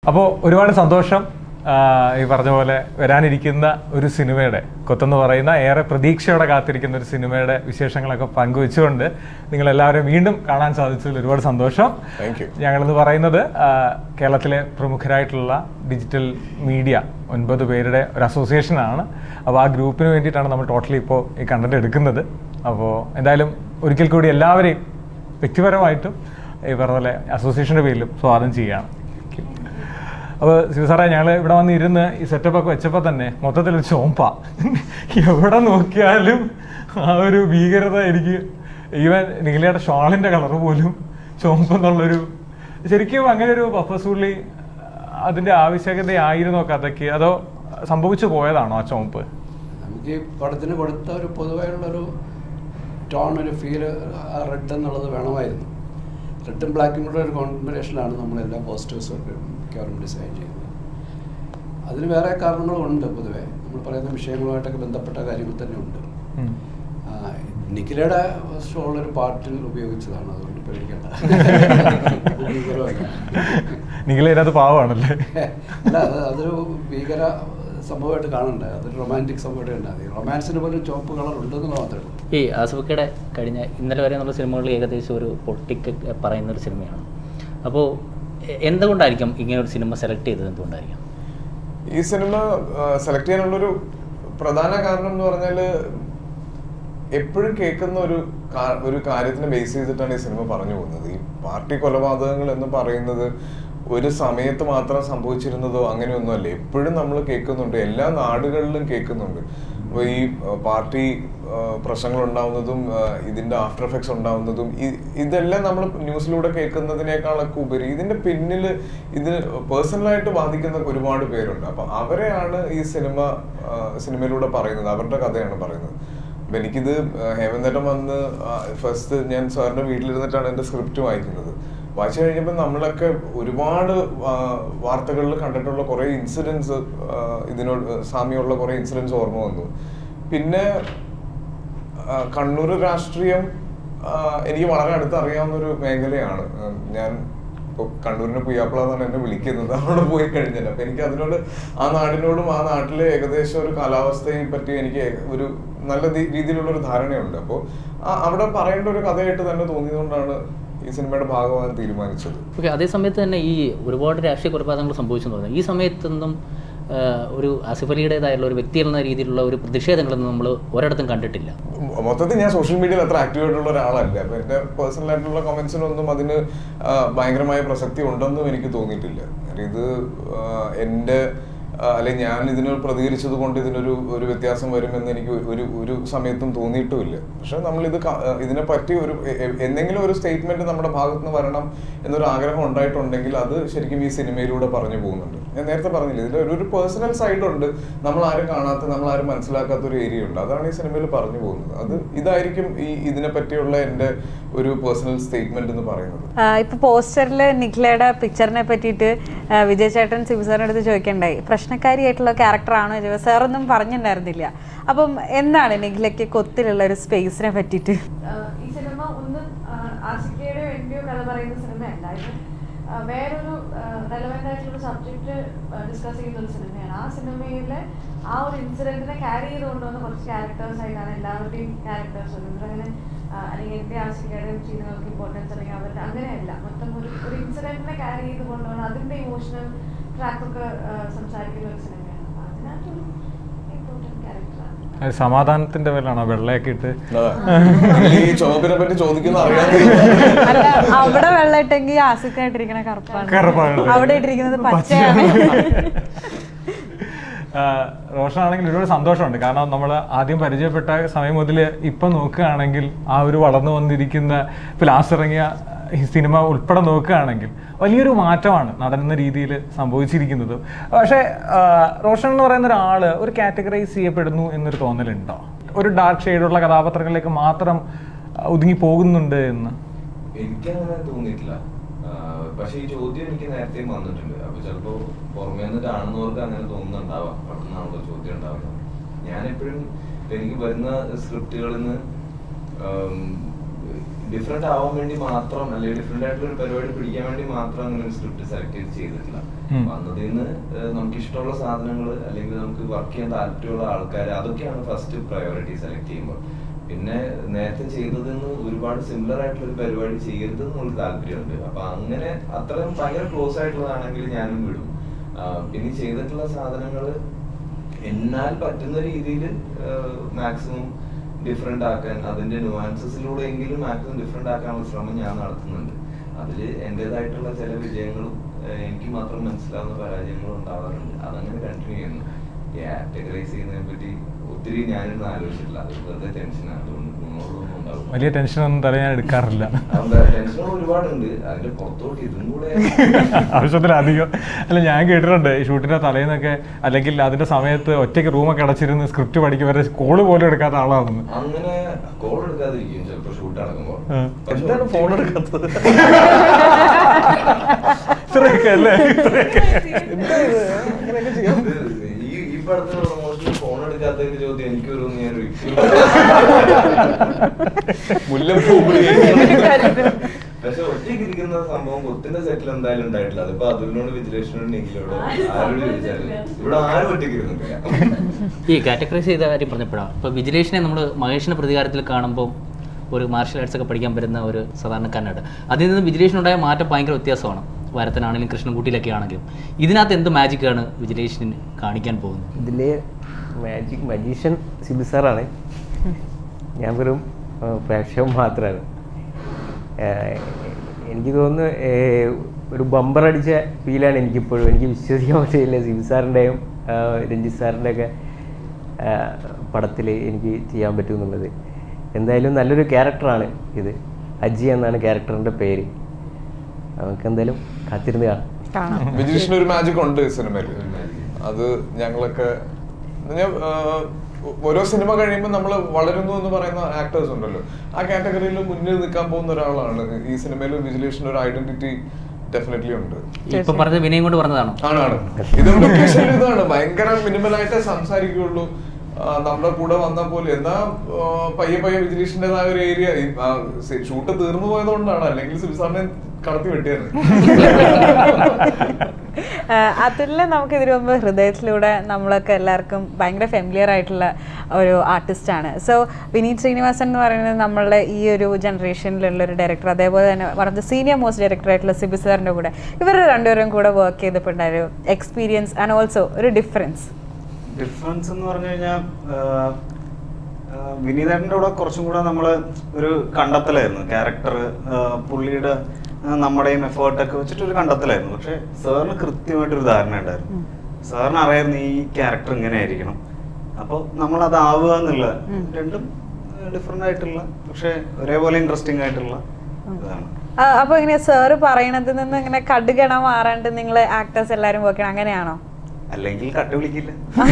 അപ്പോൾ ഒരുപാട് സന്തോഷം ഈ പറഞ്ഞ പോലെ വരാനിരിക്കുന്ന ഒരു സിനിമയുടെ കൊത്തെന്ന് പറയുന്ന ഏറെ പ്രതീക്ഷയോടെ കാത്തിരിക്കുന്ന ഒരു സിനിമയുടെ വിശേഷങ്ങളൊക്കെ പങ്കുവെച്ചുകൊണ്ട് നിങ്ങളെല്ലാവരും വീണ്ടും കാണാൻ സാധിച്ചതിൽ ഒരുപാട് സന്തോഷം. ഞങ്ങളെന്ന് പറയുന്നത് കേരളത്തിലെ പ്രമുഖരായിട്ടുള്ള ഡിജിറ്റൽ മീഡിയ 9 പേരുടെ ഒരു അസോസിയേഷനാണ്. അപ്പോൾ ആ ഗ്രൂപ്പിന് വേണ്ടിയിട്ടാണ് നമ്മൾ ടോട്ടലി ഇപ്പോൾ ഈ കണ്ടന്റ് എടുക്കുന്നത്. അപ്പോൾ എന്തായാലും ഒരിക്കൽ കൂടി എല്ലാവരെയും വ്യക്തിപരമായിട്ടും ഈ പറഞ്ഞ പോലെ അസോസിയേഷൻ്റെ പേരിലും സ്വാഗതം ചെയ്യുകയാണ്. അപ്പോൾ ശിവസാറേ, ഞങ്ങൾ ഇവിടെ വന്നിരുന്ന് ഈ സെറ്റപ്പൊക്കെ വെച്ചപ്പോൾ തന്നെ മൊത്തത്തിലൊരു ചോമ്പ. എവിടെ നോക്കിയാലും ആ ഒരു ഭീകരത എനിക്ക്, ഈവൻ നിഖിലയുടെ ഷാളിൻ്റെ കളർ പോലും ചോമ്പെന്നുള്ളൊരു, ശരിക്കും അങ്ങനെ ഒരു പർപ്പസ്ഫുള്ളി അതിൻ്റെ ആവശ്യകതയായിരുന്നു കഥയ്ക്ക്, അതോ സംഭവിച്ചു പോയതാണോ ആ ചോമ്പ്? നമുക്ക് ഈ പടത്തിന് കൊടുത്ത ഒരു പൊതുവായുള്ളൊരു ടോൺ, ഒരു ഫീല് റെഡ് എന്നുള്ളത് വേണമായിരുന്നു. റെഡും ബ്ലാക്കും കൂടെ ഒരു കോമ്പിനേഷനിലാണ് നമ്മളെല്ലാ പോസ്റ്റേഴ്സും മിക്കവാറും ഡിസൈൻ ചെയ്യുന്നത്. അതിന് വേറെ കാരണങ്ങളുണ്ട്. പൊതുവെ നമ്മൾ പറയുന്ന വിഷയങ്ങളുമായിട്ടൊക്കെ ബന്ധപ്പെട്ട കാര്യങ്ങൾ തന്നെ ഉണ്ട്. നിഖിലയുടെ ഷോളൊരു പാട്ടിൽ ഉപയോഗിച്ചതാണ്, അതുകൊണ്ട് പേടിക്കേണ്ട. നിഖില ഇതിനകത്ത് പാവമാണല്ലേ? അല്ല, അതൊരു ഭീകര സംഭവമായിട്ട് കാണണ്ട, അതൊരു റൊമാൻറ്റിക് സംഭവമായിട്ട് കണ്ടാൽ മതി. റൊമാൻസിന് പോലും ചുവപ്പ് കളർ ഉണ്ടെന്ന് മാത്രമേ ഉള്ളൂ. ഈ ആസിഫിക്കയുടെ കഴിഞ്ഞ ഇന്നലെ വരെ എന്നുള്ള സിനിമകളിൽ ഏകദേശം ഒരു പൊളിറ്റിക് പറയുന്നൊരു സിനിമയാണ്. അപ്പോൾ എന്തുകൊണ്ടായിരിക്കും ഇങ്ങനെ ഒരു സിനിമ സെലക്ട് ചെയ്തത്? എന്തുകൊണ്ടായിരിക്കും ഈ സിനിമ സെലക്ട് ചെയ്യാനുള്ളൊരു പ്രധാന കാരണം എന്ന് പറഞ്ഞാൽ, എപ്പോഴും കേൾക്കുന്ന ഒരു കാര്യത്തിനെ ബേസ് ചെയ്തിട്ടാണ് ഈ സിനിമ പറഞ്ഞു പോകുന്നത്. ഈ പാർട്ടി കൊലപാതകങ്ങൾ എന്ന് പറയുന്നത് ഒരു സമയത്ത് മാത്രം സംഭവിച്ചിരുന്നതോ അങ്ങനെയൊന്നുമല്ല. എപ്പോഴും നമ്മൾ കേൾക്കുന്നുണ്ട്, എല്ലാ നാടുകളിലും കേൾക്കുന്നുണ്ട്. അപ്പോൾ ഈ പാർട്ടി പ്രശ്നങ്ങൾ ഉണ്ടാവുന്നതും ഇതിൻ്റെ ആഫ്റ്റർ എഫക്ട്സ് ഉണ്ടാവുന്നതും ഇതെല്ലാം നമ്മൾ ന്യൂസിലൂടെ കേൾക്കുന്നതിനേക്കാളൊക്കെ ഉപരി ഇതിൻ്റെ പിന്നിൽ ഇതിന് പേഴ്സണലായിട്ട് ബാധിക്കുന്ന ഒരുപാട് പേരുണ്ട്. അപ്പം അവരെയാണ് ഈ സിനിമയിലൂടെ പറയുന്നത്, അവരുടെ കഥയാണ് പറയുന്നത്. അപ്പം എനിക്കിത് ഹേമന്തേട്ടൻ വന്ന് ഫസ്റ്റ് ഞാൻ സാറിൻ്റെ വീട്ടിലിരുന്നിട്ടാണ് എൻ്റെ സ്ക്രിപ്റ്റ് വായിക്കുന്നത്. വായിച്ചു കഴിഞ്ഞപ്പോൾ നമ്മളൊക്കെ ഒരുപാട് വാർത്തകളിൽ കണ്ടിട്ടുള്ള കുറേ ഇൻസിഡൻസ്, ഇതിനോട് സാമ്യമുള്ള കുറേ ഇൻസിഡൻസ് ഓർമ്മ വന്നു. പിന്നെ കണ്ണൂർ രാഷ്ട്രീയം എനിക്ക് വളരെ അടുത്തറിയാവുന്നൊരു മേഖലയാണ്. ഞാൻ ഇപ്പോൾ കണ്ണൂരിനെ പുയ്യാപ്പിള എന്നാണ് എന്നെ വിളിക്കുന്നത് അവിടെ പോയി കഴിഞ്ഞാൽ. അപ്പം എനിക്ക് അതിനോട്, ആ നാടിനോടും ആ നാട്ടിലെ ഏകദേശം ഒരു കാലാവസ്ഥയെ പറ്റി എനിക്ക് ഒരു നല്ല രീതിയിലുള്ളൊരു ധാരണയുണ്ട്. അപ്പോൾ അവിടെ പറയേണ്ട ഒരു കഥയായിട്ട് തന്നെ തോന്നിയതുകൊണ്ടാണ് ഈ സിനിമയുടെ ഭാഗമാകാൻ തീരുമാനിച്ചത്. ഓക്കെ, അതേ സമയത്ത് തന്നെ ഈ ഒരുപാട് രാഷ്ട്രീയ കൊലപാതകങ്ങൾ സംഭവിച്ചെന്ന് തോന്നുന്നു. ഈ സമയത്തൊന്നും ഒരു ആസിഫ് അലിയുടേതായുള്ള ഒരു വ്യക്തി എന്ന രീതിയിലുള്ള ഒരു പ്രതിഷേധങ്ങളൊന്നും നമ്മൾ ഒരിടത്തും കണ്ടിട്ടില്ല. മൊത്തത്തിൽ ഞാൻ സോഷ്യൽ മീഡിയയിൽ അത്ര ആക്റ്റീവായിട്ടുള്ള ഒരാളല്ല. അപ്പം എൻ്റെ പേഴ്സണൽ ആയിട്ടുള്ള കമൻസിനൊന്നും അതിന് ഭയങ്കരമായ പ്രസക്തി ഉണ്ടെന്നും എനിക്ക് തോന്നിയിട്ടില്ല. ഇത് എൻ്റെ അല്ലെങ്കിൽ ഞാൻ ഇതിന് പ്രതികരിച്ചത് കൊണ്ട് ഇതിനൊരു വ്യത്യാസം വരുമെന്ന് എനിക്ക് ഒരു സമയത്തും തോന്നിയിട്ടുമില്ല. പക്ഷെ നമ്മളിത് ഇതിനെ പറ്റി എന്തെങ്കിലും ഒരു സ്റ്റേറ്റ്മെന്റ് നമ്മുടെ ഭാഗത്ത് നിന്ന് വരണം എന്നൊരു ആഗ്രഹം ഉണ്ടായിട്ടുണ്ടെങ്കിൽ അത് ശരിക്കും ഈ സിനിമയിലൂടെ പറഞ്ഞു പോകുന്നുണ്ട്. ഞാൻ നേരത്തെ പറഞ്ഞില്ല, ഇതിൽ ഒരു പേഴ്സണൽ സൈഡ് ഉണ്ട്, നമ്മളാരും കാണാത്ത, നമ്മളാരും മനസ്സിലാക്കാത്ത ഒരു ഏരിയ ഉണ്ട്. അതാണ് ഈ സിനിമയിൽ പറഞ്ഞു പോകുന്നത്. ഇതായിരിക്കും ഇതിനെ പറ്റിയുള്ള എൻ്റെ ഒരു പേഴ്സണൽ സ്റ്റേറ്റ്മെന്റ് എന്ന് പറയുന്നത്. ഇപ്പൊ പോസ്റ്ററിൽ നിഖിലയുടെ പിക്ചറിനെ പറ്റിയിട്ട് വിജയ് ചേട്ടൻ ശിവസാറിന്റെ അടുത്ത് ചോദിക്കണ്ടായി, പ്രശ്നക്കാരിയായിട്ടുള്ള ക്യാരക്ടറാണോ ചോദിച്ചാൽ സാറൊന്നും പറഞ്ഞിട്ടുണ്ടായിരുന്നില്ല. അപ്പം എന്താണ് നിഖിലയ്ക്ക് കൊത്തിലുള്ള ഒരു സ്പേസിനെ പറ്റിയിട്ട്? ഈ സിനിമ ഒന്നും ആസിഫയുടെ വേണ്ടിയോ കഥ പറയുന്ന സിനിമയല്ല, ഇത് വേറൊരു റെലവെന്റ് ആയിട്ടുള്ള സബ്ജക്ട് ഡിസ്കസ് ചെയ്യുന്ന ഒരു സിനിമയാണ്. ആ സിനിമയിലെ ആ ഒരു ഇൻസിഡന്റിനെ ക്യാരി ചെയ്തുകൊണ്ടുവന്ന കുറച്ച് ക്യാരക്ടേഴ്സ് ആയിട്ടാണ് എല്ലാവരുടെയും ക്യാരക്ടേഴ്സ് വരുന്നത്. അങ്ങനെ അല്ലെങ്കിൽ എൻ്റെ ആസിഫയുടെയും ചെയ്യുന്നവർക്ക് ഇമ്പോർട്ടൻസ് അല്ലെങ്കിൽ അവരുടെ അങ്ങനെയല്ല, മൊത്തം ഒരു ഇൻസിഡന്റിനെ ക്യാരി ചെയ്ത് കൊണ്ടുപോകണം, അതിന്റെ ഇമോഷണൽ ട്രാക്കൊക്കെ സംസാരിക്കുന്ന ഒരു സിനിമയാണ്. അപ്പൊ അതിനകത്തൊരു ഇമ്പോർട്ടൻറ്റ് ക്യാരക്ടറാണ്. സമാധാനത്തിന്റെ പേരിലാണോ വെള്ളയൊക്കെ ഇട്ട് അല്ല, അവിടെ വെള്ളം ഇട്ടെങ്കിൽ ആസിഫായിട്ടിരിക്കണ കറുപ്പാണ്, അവിടെ ഇട്ടിരിക്കുന്നത് പച്ചയാണ്. റോഷൻ ആണെങ്കിൽ ഒരുപാട് സന്തോഷമുണ്ട്. കാരണം നമ്മൾ ആദ്യം പരിചയപ്പെട്ട സമയം മുതൽ ഇപ്പം നോക്കുകയാണെങ്കിൽ ആ ഒരു വളർന്നു വന്നിരിക്കുന്ന ഇപ്പോൾ ലാസ്റ്റ് ഇറങ്ങിയ ഈ സിനിമ ഉൾപ്പെടെ നോക്കുകയാണെങ്കിൽ വലിയൊരു മാറ്റമാണ് നടന്ന രീതിയിൽ സംഭവിച്ചിരിക്കുന്നത്. പക്ഷേ റോഷൻ എന്ന് പറയുന്ന ഒരാൾ ഒരു കാറ്റഗറൈസ് ചെയ്യപ്പെടുന്നു എന്നൊരു തോന്നലുണ്ടോ? ഒരു ഡാർക്ക് ഷെയ്ഡുള്ള കഥാപാത്രങ്ങളിലേക്ക് മാത്രം ഒതുങ്ങി പോകുന്നുണ്ട് എന്ന് എനിക്കങ്ങനെ തോന്നിയിട്ടില്ല. പക്ഷെ ഈ ചോദ്യം എനിക്ക് നേരത്തെയും വന്നിട്ടുണ്ട്. അപ്പൊ ചിലപ്പോ പുറമേ നിന്ന് കാണുന്നവർക്ക് അങ്ങനെ തോന്നുന്നുണ്ടാവാം, പെട്ടെന്നാണല്ലോ ചോദ്യം ഉണ്ടാവുന്നത്. ഞാനെപ്പോഴും എനിക്ക് വരുന്ന സ്ക്രിപ്റ്റുകളിൽ നിന്ന് ഡിഫറെന്റ് ആവാൻ വേണ്ടി മാത്രം അല്ലെങ്കിൽ ഡിഫറെന്റ് ആയിട്ടുള്ള ഒരു പരിപാടി പിടിക്കാൻ വേണ്ടി മാത്രം അങ്ങനെ ഒരു സ്ക്രിപ്റ്റ് സെലക്ട് ചെയ്തിട്ടില്ല. വന്നതിൽ നിന്ന് നമുക്ക് ഇഷ്ടമുള്ള സാധനങ്ങൾ അല്ലെങ്കിൽ നമുക്ക് വർക്ക് ചെയ്യാൻ താല്പര്യമുള്ള ആൾക്കാർ, അതൊക്കെയാണ് ഫസ്റ്റ് പ്രയോറിറ്റി സെലക്ട് ചെയ്യുമ്പോൾ. പിന്നെ നേരത്തെ ചെയ്തതിൽ നിന്ന് ഒരുപാട് സിമിലർ ആയിട്ടുള്ള ഒരു പരിപാടി ചെയ്യരുത് എന്നുള്ള താല്പര്യമുണ്ട്. അപ്പൊ അങ്ങനെ അത്രയും ഭയങ്കര ക്ലോസ് ആയിട്ടുള്ളതാണെങ്കിൽ ഞാനും വിടും. പിന്നെ ചെയ്തിട്ടുള്ള സാധനങ്ങൾ എന്നാൽ പറ്റുന്ന രീതിയിൽ മാക്സിമം ഡിഫറെന്റ് ആക്കാൻ, അതിന്റെ നുവാൻസസിലൂടെ എങ്കിലും മാക്സിമം ഡിഫറെന്റ് ആക്കാനുള്ള ശ്രമം ഞാൻ നടത്തുന്നുണ്ട്. അതിൽ എന്റേതായിട്ടുള്ള ചില വിജയങ്ങളും എനിക്ക് മാത്രം മനസ്സിലാവുന്ന പരാജയങ്ങളും ഉണ്ടാവാറുണ്ട്. അതങ്ങനെ കണ്ടിന്യൂ ചെയ്യുന്നു. കാറ്റഗറൈസ് ചെയ്യുന്നതിനെ പറ്റി ഒത്തിരി ഞാനൊന്നും ആലോചിച്ചിട്ടില്ല. അത് വെറുതെ ടെൻഷനാണ്. അതുകൊണ്ട് മുന്നോട്ടൊന്നും ഉണ്ടാവും. വലിയ ടെൻഷനൊന്നും തല ഞാൻ എടുക്കാറില്ല. ടെൻഷനുകൾ ഒരുപാടുണ്ട്. അതിന്റെ പുറത്തോട്ട് ഇതും കൂടെ ആവശ്യത്തിലധികം. അല്ല, ഞാൻ കേട്ടിട്ടുണ്ട് ഷൂട്ടിന്റെ തലേന്നൊക്കെ അല്ലെങ്കിൽ അതിന്റെ സമയത്ത് ഒറ്റയ്ക്ക് റൂമൊക്കെ അടച്ചിരുന്ന് സ്ക്രിപ്റ്റ് പഠിക്കും വരെ കോള് പോലും എടുക്കാത്ത ആളാണെന്ന്. അങ്ങനെ കോൾ എടുക്കാതിരിക്കും ചിലപ്പോ ഷൂട്ട് നടക്കുമ്പോൾ. എന്താണ് ഫോൺ എടുക്കാത്തത്? ഇത്രയൊക്കെ അല്ലേ? ഈ പടത്തിന് പ്രൊമോഷനിൽ ഫോൺ എടുക്കാത്തതിന്റെ ചോദ്യം എനിക്ക് ഒരു പക്ഷെ ഒറ്റയ്ക്ക് ഇരിക്കുന്ന സംഭവം കൊത്തിന്റെ സെറ്റിൽ എന്തായാലും ഉണ്ടായിട്ടില്ല. അതിപ്പോ അതിനോട് വിജിലേഷനോട് നിഖിലോട് ആരോട് ചോദിച്ചാലും ഇവിടെ ആരും ഒറ്റയ്ക്ക് ഇരുന്നില്ല. ഈ കാറ്റഗറൈസ് ചെയ്ത കാര്യം പറഞ്ഞപ്പോഴാണ് ഇപ്പൊ വിജിലേഷനെ നമ്മൾ മഹേഷിന്റെ പ്രതികാരത്തിൽ കാണുമ്പോൾ ഒരു മാർഷൽ ആർട്സ് ഒക്കെ പഠിക്കാൻ പറ്റുന്ന ഒരു സാധാരണക്കാരനായിട്ട് അതിൽ നിന്ന് വിജിലേഷനുണ്ടായ മാറ്റം ഭയങ്കര വ്യത്യാസമാണ്. വരത്തനാണെങ്കിലും കൃഷ്ണൻകുട്ടിയിലൊക്കെ ആണെങ്കിലും ഇതിനകത്ത് എന്ത് മാജിക്കാണ് വിജിലേഷന് കാണിക്കാൻ പോകുന്നത്? ഇതിലെ മജീഷ്യൻ സിബി സാറാണ്. ഞാൻ വെറും പ്രേക്ഷകൻ മാത്രമാണ്. എനിക്ക് തോന്നുന്നു ഒരു ബമ്പർ അടിച്ച ഫീലാണ് എനിക്കിപ്പോഴും. എനിക്ക് വിശ്വസിക്കാൻ പറ്റില്ല സിബി സാറിൻ്റെയും രഞ്ജിത്ത് സാറിൻ്റെ ഒക്കെ പടത്തിൽ എനിക്ക് ചെയ്യാൻ പറ്റുമെന്നുള്ളത്. എന്തായാലും നല്ലൊരു ക്യാരക്ടറാണ് ഇത്. അജി എന്നാണ് ക്യാരക്ടറിൻ്റെ പേര്. നമുക്ക് എന്തായാലും കാത്തിരുന്ന് കാണാം. വിജീഷിന് ഒരു മാജിക് ഉണ്ട് സിനിമയിൽ. അത് ഞങ്ങളൊക്കെ ഓരോ സിനിമ കഴിയുമ്പോൾ നമ്മൾ വളരുന്നു എന്ന് പറയുന്ന ആക്ടേഴ്സ് ഉണ്ടല്ലോ, ആ കാറ്റഗറിയിൽ മുന്നിൽ നിൽക്കാൻ പോകുന്ന ഒരാളാണ്. ഈ സിനിമയിൽ വിജിലേഷന് ഒരു ഐഡന്റിറ്റി ഡെഫിനറ്റ്ലി ഉണ്ട്. ഇപ്പൊ പറഞ്ഞത് വിനയം കൊണ്ട് പറഞ്ഞതാണോ? ആണ്. ഇതാണ് ഭയങ്കര മിനിമലായിട്ടേ സംസാരിക്കുകയുള്ളൂ. നമ്മുടെ കൂടെ വന്ന പോലെ എന്നാ പയ്യെ വിജിലേഷൻ്റെതായ ഒരു ഏരിയ ഷൂട്ട് തീർന്നു പോയതുകൊണ്ടാണ്, അല്ലെങ്കിൽ സിബിസാറിനെ കടത്തി വെട്ടിയത്. അതിൽ നമുക്ക് ഇതിനു മുമ്പ് ഹൃദയത്തിലൂടെ നമ്മളൊക്കെ എല്ലാവർക്കും ഭയങ്കര ഫെമിലിയർ ആയിട്ടുള്ള ഒരു ആർട്ടിസ്റ്റാണ്. സോ വിനീത് ശ്രീനിവാസൻ എന്ന് പറയുന്നത് നമ്മളുടെ ഈ ഒരു ജനറേഷനിലുള്ള ഒരു ഡയറക്ടർ, അതേപോലെ തന്നെ one of the senior most director ആയിട്ടുള്ള സിബി സാറിൻ്റെ കൂടെ ഇവർ രണ്ടുപേരും കൂടെ വർക്ക് ചെയ്തപ്പോൾ ഉണ്ടായ ഒരു എക്സ്പീരിയൻസ് ആൻഡ് ഓൾസോ ഒരു ഡിഫറൻസ് എന്ന് പറഞ്ഞു കഴിഞ്ഞാൽ വിനീതേട്ടൻ്റെ കൂടെ കുറച്ചും കൂടെ നമ്മൾ ഒരു കണ്ടെത്തലായിരുന്നു. ക്യാരക്ടർ പുള്ളിയുടെ നമ്മുടെയും എഫേർട്ടൊക്കെ വെച്ചിട്ടൊരു കണ്ടെത്തലായിരുന്നു. പക്ഷെ സാറിന് കൃത്യമായിട്ടൊരു ധാരണ ഉണ്ടായിരുന്നു. സാറിന് അറിയായിരുന്നു ഈ ക്യാരക്ടർ ഇങ്ങനെ ആയിരിക്കണം. അപ്പോൾ നമ്മളത് ആവുക എന്നുള്ള രണ്ടും ഡിഫറെൻ്റ് ആയിട്ടുള്ള പക്ഷെ ഒരേപോലെ ഇൻട്രസ്റ്റിംഗ് ആയിട്ടുള്ള ഇതാണ്. അപ്പോൾ ഇങ്ങനെ സാറ് പറയണതിൽ നിന്ന് ഇങ്ങനെ കടുകണ മാറാണ്ട് നിങ്ങൾ ആക്ടേഴ്സ് എല്ലാവരും വർക്ക് ചെയ്യണം, അങ്ങനെയാണോ? അല്ലെങ്കിൽ കട്ട് വിളിക്കില്ല.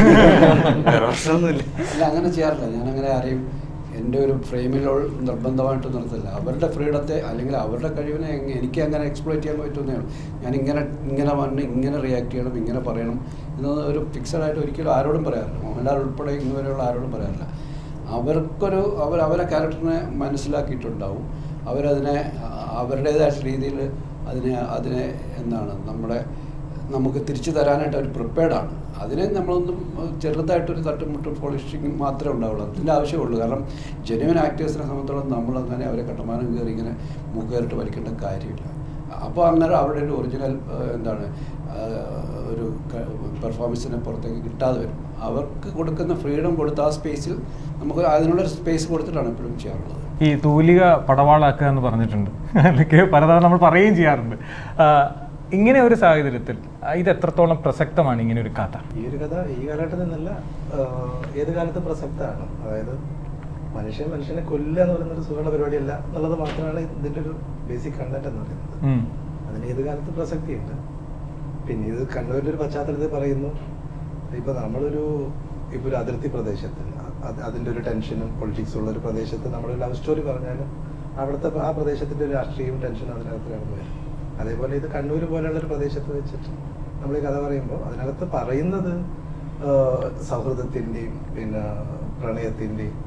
അല്ല, അങ്ങനെ ചെയ്യാറില്ല. ഞാൻ അങ്ങനെ ആരെയും എൻ്റെ ഒരു ഫ്രെയിമിൽ നിർബന്ധമായിട്ട് നിർത്തില്ല. അവരുടെ ഫ്രീഡത്തെ അല്ലെങ്കിൽ അവരുടെ കഴിവിനെ എനിക്ക് അങ്ങനെ എക്സ്പ്ലോയിറ്റ് ചെയ്യാൻ പറ്റുന്നതാണ്. ഞാൻ ഇങ്ങനെ വന്ന് ഇങ്ങനെ റിയാക്ട് ചെയ്യണം, ഇങ്ങനെ പറയണം എന്നത് ഒരു ഫിക്സഡായിട്ട് ഒരിക്കലും ആരോടും പറയാറില്ല. മോഹൻലാൽ ഉൾപ്പെടെ ഇന്നുവരെയുള്ള ആരോടും പറയാറില്ല. അവർക്കൊരു അവരെ ക്യാരക്ടറിനെ മനസ്സിലാക്കിയിട്ടുണ്ടാവും. അവരതിനെ അവരുടേതായിട്ടുള്ള രീതിയിൽ അതിനെ എന്താണ് നമുക്ക് തിരിച്ചു തരാനായിട്ട് അവർ പ്രിപ്പയർഡാണ്. അതിനെ നമ്മളൊന്നും ചെറുതായിട്ടൊരു തട്ടുമുട്ടും പോളിഷിങ് മാത്രമേ ഉണ്ടാവുള്ളൂ. അതിൻ്റെ ആവശ്യമുള്ളൂ. കാരണം ജെന്യുവൻ ആക്ടേഴ്സിനെ സംബന്ധിച്ചിടത്തോളം നമ്മളങ്ങനെ അവരെ കട്ടമാനം കയറി ഇങ്ങനെ മുഖേറിട്ട് വലിക്കേണ്ട കാര്യമില്ല. അപ്പോൾ അങ്ങനെ അവരുടെ ഒരു ഒറിജിനൽ ഒരു പെർഫോമൻസിനെ പുറത്തേക്ക് കിട്ടാതെ വരും. അവർക്ക് കൊടുക്കുന്ന ഫ്രീഡം കൊടുത്ത ആ സ്പേസിൽ നമുക്ക് അതിനുള്ളൊരു സ്പേസ് കൊടുത്തിട്ടാണ് എപ്പോഴും ചെയ്യാറുള്ളത്. ഈ തൂലിക പടവാളാക്കുക എന്ന് പറഞ്ഞിട്ടുണ്ട്, അല്ലെങ്കിൽ പലതവണ നമ്മൾ പറയുകയും ചെയ്യാറുണ്ട്. ഇങ്ങനെ ഒരു സാഹചര്യത്തിൽ ഇത് എത്രത്തോളം പ്രസക്തമാണ് ഇങ്ങനെ ഒരു കഥ? ഈ ഒരു കഥ ഈ കാലഘട്ടത്തിൽ നിന്നല്ല, ഏത് കാലത്തും പ്രസക്തമാണ്. അതായത് മനുഷ്യനെ കൊല്ലുക എന്ന് പറയുന്നൊരു സുഖമുള്ള പരിപാടിയല്ല എന്നുള്ളത് മാത്രമാണ് ഇതിൻ്റെ ഒരു ബേസിക് കണ്ടന്റ് എന്ന് പറയുന്നത്. അതിന് ഏത് കാലത്തും പ്രസക്തിയുണ്ട്. പിന്നെ ഇത് കണ്ണൂരിൻ്റെ ഒരു പശ്ചാത്തലത്തിൽ പറയുന്നു. ഇപ്പൊ ഒരു അതിർത്തി പ്രദേശത്ത് അതിൻ്റെ ഒരു ടെൻഷനും പൊളിറ്റിക്സും ഉള്ള ഒരു പ്രദേശത്ത് നമ്മളൊരു ലവ് സ്റ്റോറി പറഞ്ഞാലും അവിടുത്തെ ആ പ്രദേശത്തിൻ്റെ രാഷ്ട്രീയവും ടെൻഷനും അതിനകത്ത് കടന്നു വരും. അതേപോലെ ഇത് കണ്ണൂർ പോലെയുള്ളൊരു പ്രദേശത്ത് വെച്ചിട്ട് നമ്മൾ ഈ കഥ പറയുമ്പോൾ അതിനകത്ത് പറയുന്നത് സൗഹൃദത്തിൻ്റെയും പിന്നെ പ്രണയത്തിൻ്റെയും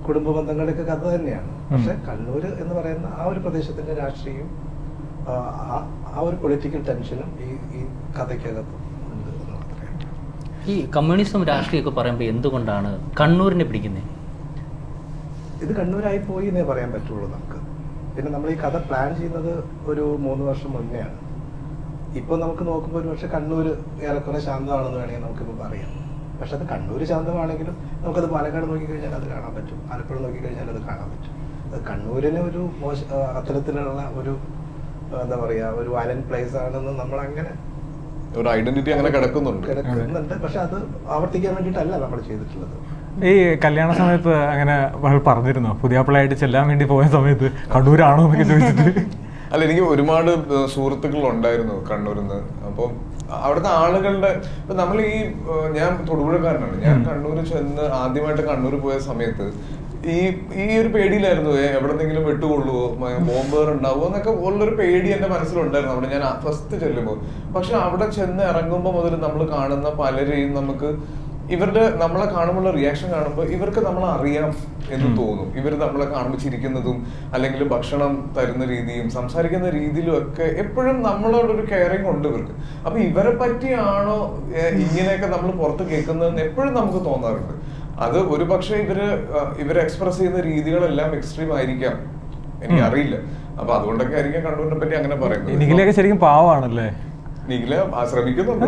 കുടുംബ ബന്ധങ്ങളുടെയൊക്കെ കഥ തന്നെയാണ്. പക്ഷെ കണ്ണൂർ എന്ന് പറയുന്ന ആ ഒരു പ്രദേശത്തിന്റെ രാഷ്ട്രീയവും ആ ഒരു പൊളിറ്റിക്കൽ ടെൻഷനും ഈ കഥയ്ക്കകത്ത് ഉണ്ട് എന്ന് മാത്രമേ. ഈ കമ്മ്യൂണിസം രാഷ്ട്രീയമൊക്കെ പറയുമ്പോൾ എന്തുകൊണ്ടാണ് കണ്ണൂരിനെ പിടിക്കുന്നത്? ഇത് കണ്ണൂരായി പോയി എന്നേ പറയാൻ പറ്റുള്ളൂ നമുക്ക്. പിന്നെ നമ്മൾ ഈ കഥ പ്ലാൻ ചെയ്യുന്നത് ഒരു 3 വർഷം മുന്നെയാണ്. ഇപ്പോൾ നമുക്ക് നോക്കുമ്പോൾ ഒരു പക്ഷേ കണ്ണൂർ ഏറെക്കുറെ ശാന്തമാണെന്ന് വേണമെങ്കിൽ നമുക്കിപ്പോൾ പറയാം. പക്ഷെ അത് കണ്ണൂർ ശാന്തമാണെങ്കിലും നമുക്കത് പാലക്കാട് നോക്കിക്കഴിഞ്ഞാൽ അത് കാണാൻ പറ്റും, ആലപ്പുഴ നോക്കിക്കഴിഞ്ഞാൽ അത് കാണാൻ പറ്റും. അത് കണ്ണൂരിന് ഒരു അത്തരത്തിലുള്ള ഒരു എന്താ പറയുക ഒരു വയലന്റ് പ്ലേസ് ആണെന്ന് നമ്മളങ്ങനെ ഒരു ഐഡന്റിറ്റി അങ്ങനെ കിടക്കുന്നുണ്ട്. പക്ഷെ അത് ആവർത്തിക്കാൻ വേണ്ടിയിട്ടല്ല നമ്മൾ ചെയ്തിട്ടുള്ളത്. ഈ കല്യാണ സമയത്ത് അങ്ങനെ പറഞ്ഞിരുന്നോ? പുതിയാപ്പിളായിട്ട് ചെല്ലാൻ വേണ്ടി പോയ സമയത്ത് കണ്ണൂരാണോ എന്നൊക്കെ ചോദിച്ചിട്ട്? അല്ല, എനിക്ക് ഒരുപാട് സുഹൃത്തുക്കൾ ഉണ്ടായിരുന്നു കണ്ണൂരിൽ നിന്ന്. അപ്പം അവിടുത്തെ ആളുകളുടെ ഇപ്പൊ നമ്മൾ ഞാൻ തൊടുപുഴക്കാരനാണ്. ഞാൻ കണ്ണൂർ ചെന്ന് ആദ്യമായിട്ട് കണ്ണൂർ പോയ സമയത്ത് ഈ ഒരു പേടിയിലായിരുന്നു, എവിടെന്നെങ്കിലും വെട്ടുകൊള്ളുവോ, ബോംബേർ ഉണ്ടാവുമോ എന്നൊക്കെ ഉള്ളൊരു പേടി എന്റെ മനസ്സിലുണ്ടായിരുന്നു അവിടെ ഞാൻ ഫസ്റ്റ് ചെല്ലുമ്പോൾ. പക്ഷെ അവിടെ ചെന്ന് ഇറങ്ങുമ്പോൾ മുതൽ നമ്മൾ കാണുന്ന പലരെയും നമുക്ക് നമ്മളെ കാണുമ്പോൾ റിയാക്ഷൻ കാണുമ്പോൾ ഇവർക്ക് നമ്മളെ അറിയാം എന്ന് തോന്നും. ഇവർ നമ്മളെ കാണുമ്പോൾ ചിരിക്കുന്നതും അല്ലെങ്കിൽ ഭക്ഷണം തരുന്ന രീതിയും സംസാരിക്കുന്ന രീതിയിലും ഒക്കെ എപ്പോഴും നമ്മളോടൊരു കെയറിങ് ഉണ്ട് ഇവർക്ക്. അപ്പൊ ഇവരെ പറ്റിയാണോ ഇങ്ങനെയൊക്കെ നമ്മൾ പുറത്ത് കേൾക്കുന്നതെന്ന് എപ്പോഴും നമുക്ക് തോന്നാറുണ്ട്. അത് ഒരു പക്ഷെ ഇവര് എക്സ്പ്രസ് ചെയ്യുന്ന രീതികളെല്ലാം എക്സ്ട്രീം ആയിരിക്കാം, എനിക്കറിയില്ല. അപ്പൊ അതുകൊണ്ടൊക്കെ ആയിരിക്കാം കണ്ണൂരിനെ പറ്റി അങ്ങനെ പറയുന്നത്. നിഖിലയൊക്കെ ശരിക്കും പാവാണല്ലേ? നിഖില ശ്രമിക്കുന്നുണ്ട്.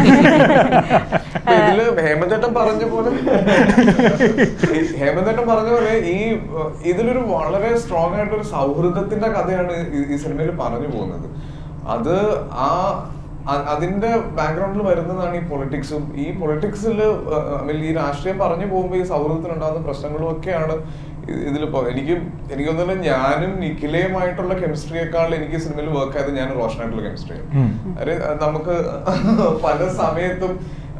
ഇതില് ഹേമന്തേട്ടൻ പറഞ്ഞ പോലെ ഇതിലൊരു വളരെ സ്ട്രോങ് ആയിട്ടൊരു സൗഹൃദത്തിന്റെ കഥയാണ് ഈ സിനിമയിൽ പറഞ്ഞു പോകുന്നത്. അത് അതിന്റെ ബാക്ക്ഗ്രൗണ്ടിൽ വരുന്നതാണ് ഈ പൊളിറ്റിക്സും. ഈ പൊളിറ്റിക്സിൽ ഈ രാഷ്ട്രീയം പറഞ്ഞു പോകുമ്പോൾ ഈ സൗഹൃദത്തിനുണ്ടാകുന്ന പ്രശ്നങ്ങളും ഒക്കെയാണ് ഇതിലിപ്പോ എനിക്ക് തോന്നുന്നു ഞാനും നിഖിലയുമായിട്ടുള്ള കെമിസ്ട്രിയേക്കാൾ എനിക്ക് സിനിമയിൽ വർക്ക് ആയത് ഞാൻ റോഷനായിട്ടുള്ള കെമിസ്ട്രിയാണ്. നമുക്ക് പല സമയത്തും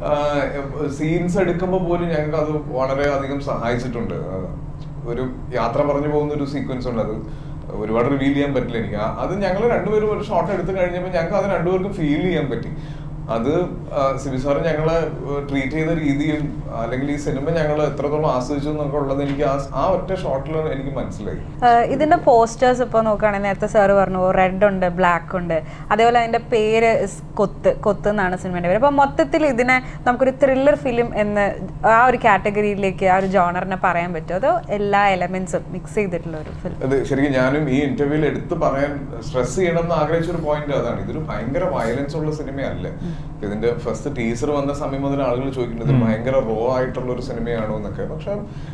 സീൻസ് എടുക്കുമ്പോൾ പോലും ഞങ്ങൾക്ക് അത് വളരെ അധികം സഹായിച്ചിട്ടുണ്ട്. ഒരു യാത്ര പറഞ്ഞു പോകുന്ന ഒരു സീക്വൻസ് ഉണ്ട്, അത് ഒരുപാട് റിവീൽ ചെയ്യാൻ പറ്റില്ല എനിക്ക്. അത് ഞങ്ങൾ രണ്ടുപേരും ഒരു ഷോട്ട് എടുത്തു കഴിഞ്ഞപ്പോൾ ഞങ്ങൾക്ക് അത് രണ്ടുപേർക്കും ഫീൽ ചെയ്യാൻ പറ്റി. അത് സിബി സാറ് ഞങ്ങളെ ട്രീറ്റ് ചെയ്ത രീതിയും അല്ലെങ്കിൽ ഈ സിനിമ ഞങ്ങൾ എത്രത്തോളം ആസ്വദിച്ചു എന്നൊക്കെ ഉള്ളത് എനിക്ക് ആ ഒറ്റ ഷോട്ടിൽ എനിക്ക് മനസ്സിലായി. ഇതിന്റെ പോസ്റ്റേഴ്സ് ഇപ്പോൾ നോക്കുകയാണെങ്കിൽ നേരത്തെ സാറ് പറഞ്ഞു റെഡ് ഉണ്ട്, ബ്ലാക്ക് ഉണ്ട്, അതേപോലെ അതിന്റെ പേര് കൊത്ത് എന്നാണ് സിനിമയുടെ പേര്. അപ്പൊ മൊത്തത്തിൽ ഇതിനെ നമുക്കൊരു ത്രില്ലർ ഫിലിം എന്ന് ആ ഒരു കാറ്റഗറിയിലേക്ക് ആ ഒരു ജോണറിനെ പറയാൻ പറ്റുമോ, അതോ എല്ലാ എലമെന്റ്സും മിക്സ് ചെയ്തിട്ടുള്ള ഒരു ഫിലിം? അത് ശരിക്കും ഞാനും ഈ ഇന്റർവ്യൂവിൽ എടുത്ത് പറയാൻ സ്ട്രെസ് ചെയ്യണം എന്ന് ആഗ്രഹിച്ച ഒരു പോയിന്റ് അതാണ്. ഇതൊരു ഭയങ്കര വയലൻസ് ഉള്ള സിനിമയല്ല. ഇതിന്റെ ഫസ്റ്റ് ടീസർ വന്ന സമയം മുതൽ ആളുകൾ ചോദിക്കുന്നത് ഭയങ്കര റോ ആയിട്ടുള്ള ഒരു സിനിമയാണോ എന്നൊക്കെ. പക്ഷെ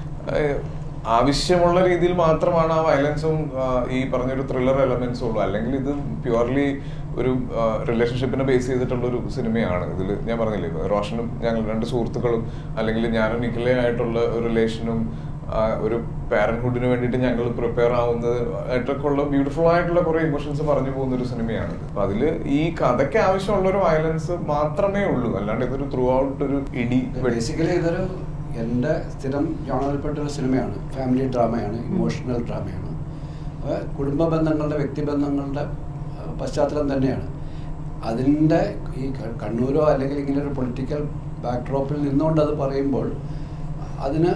ആവശ്യമുള്ള രീതിയിൽ മാത്രമാണ് ആ വയലൻസും ഈ പറഞ്ഞൊരു ത്രില്ലർ എലമെന്റ്സും ഉള്ളൂ. അല്ലെങ്കിൽ ഇത് പ്യുവർലി ഒരു റിലേഷൻഷിപ്പിനെ ബേസ് ചെയ്തിട്ടുള്ള ഒരു സിനിമയാണ്. ഇതിൽ ഞാൻ പറഞ്ഞില്ലേ, റോഷനും ഞങ്ങൾ 2 സുഹൃത്തുക്കളും അല്ലെങ്കിൽ ഞാനും നിഖിലയായിട്ടുള്ള ഒരു റിലേഷനും ഒരു പാരന്റ്ഹുഡിന് വേണ്ടിയിട്ട് ഞങ്ങൾ പ്രിപ്പയർ ആവുന്നത് ആയിട്ടൊക്കെ ഉള്ള ബ്യൂട്ടിഫുൾ ആയിട്ടുള്ള കുറെ ഇമോഷൻസ് പറഞ്ഞു പോകുന്ന ഒരു സിനിമയാണ്. അപ്പൊ അതില് ഈ കഥയ്ക്ക് ആവശ്യമുള്ള ഒരു വയലൻസ് മാത്രമേ ഉള്ളൂ, അല്ലാണ്ട് ഇതൊരു ത്രൂ ഔട്ട് ഒരു ഇടി. ബേസിക്കലി ഇതൊരു എൻ്റെ സ്ഥിരം ജോണറിൽപ്പെട്ട ഒരു സിനിമയാണ്. ഫാമിലി ഡ്രാമയാണ്, ഇമോഷണൽ ഡ്രാമയാണ്. കുടുംബ ബന്ധങ്ങളുടെ വ്യക്തിബന്ധങ്ങളുടെ പശ്ചാത്തലം തന്നെയാണ്. അതിൻ്റെ ഈ കണ്ണൂരോ അല്ലെങ്കിൽ ഇങ്ങനെ ഒരു പൊളിറ്റിക്കൽ ബാക്ക്ഡ്രോപ്പിൽ നിന്നുകൊണ്ട് അത് പറയുമ്പോൾ അതിന്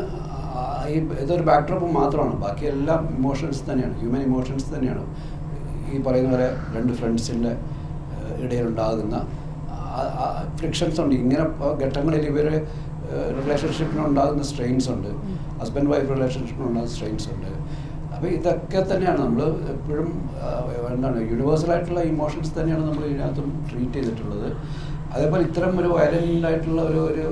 ഇതൊരു ബാക്ക്ഡ്രോപ്പ് മാത്രമാണ്. ബാക്കിയെല്ലാം ഇമോഷൻസ് തന്നെയാണ്, ഹ്യൂമൻ ഇമോഷൻസ് തന്നെയാണ്. ഈ പറയുന്ന പോലെ 2 ഫ്രണ്ട്സിൻ്റെ ഇടയിലുണ്ടാകുന്ന ഫ്രിക്ഷൻസ് ഉണ്ട്. ഇങ്ങനെ ഘട്ടങ്ങളിൽ ഇവർ റിലേഷൻഷിപ്പിനുണ്ടാകുന്ന സ്ട്രെയിൻസ് ഉണ്ട്, ഹസ്ബൻഡ് വൈഫ് റിലേഷൻഷിപ്പിനുണ്ടാകുന്ന സ്ട്രെയിൻസ് ഉണ്ട്. അപ്പോൾ ഇതൊക്കെ തന്നെയാണ് നമ്മൾ എപ്പോഴും എന്താണ് യൂണിവേഴ്സലായിട്ടുള്ള ഇമോഷൻസ് തന്നെയാണ് നമ്മൾ ഇതിനകത്തും ട്രീറ്റ് ചെയ്തിട്ടുള്ളത്. അതേപോലെ ഇത്തരം ഒരു വയലൻ്റ് ആയിട്ടുള്ള ഒരു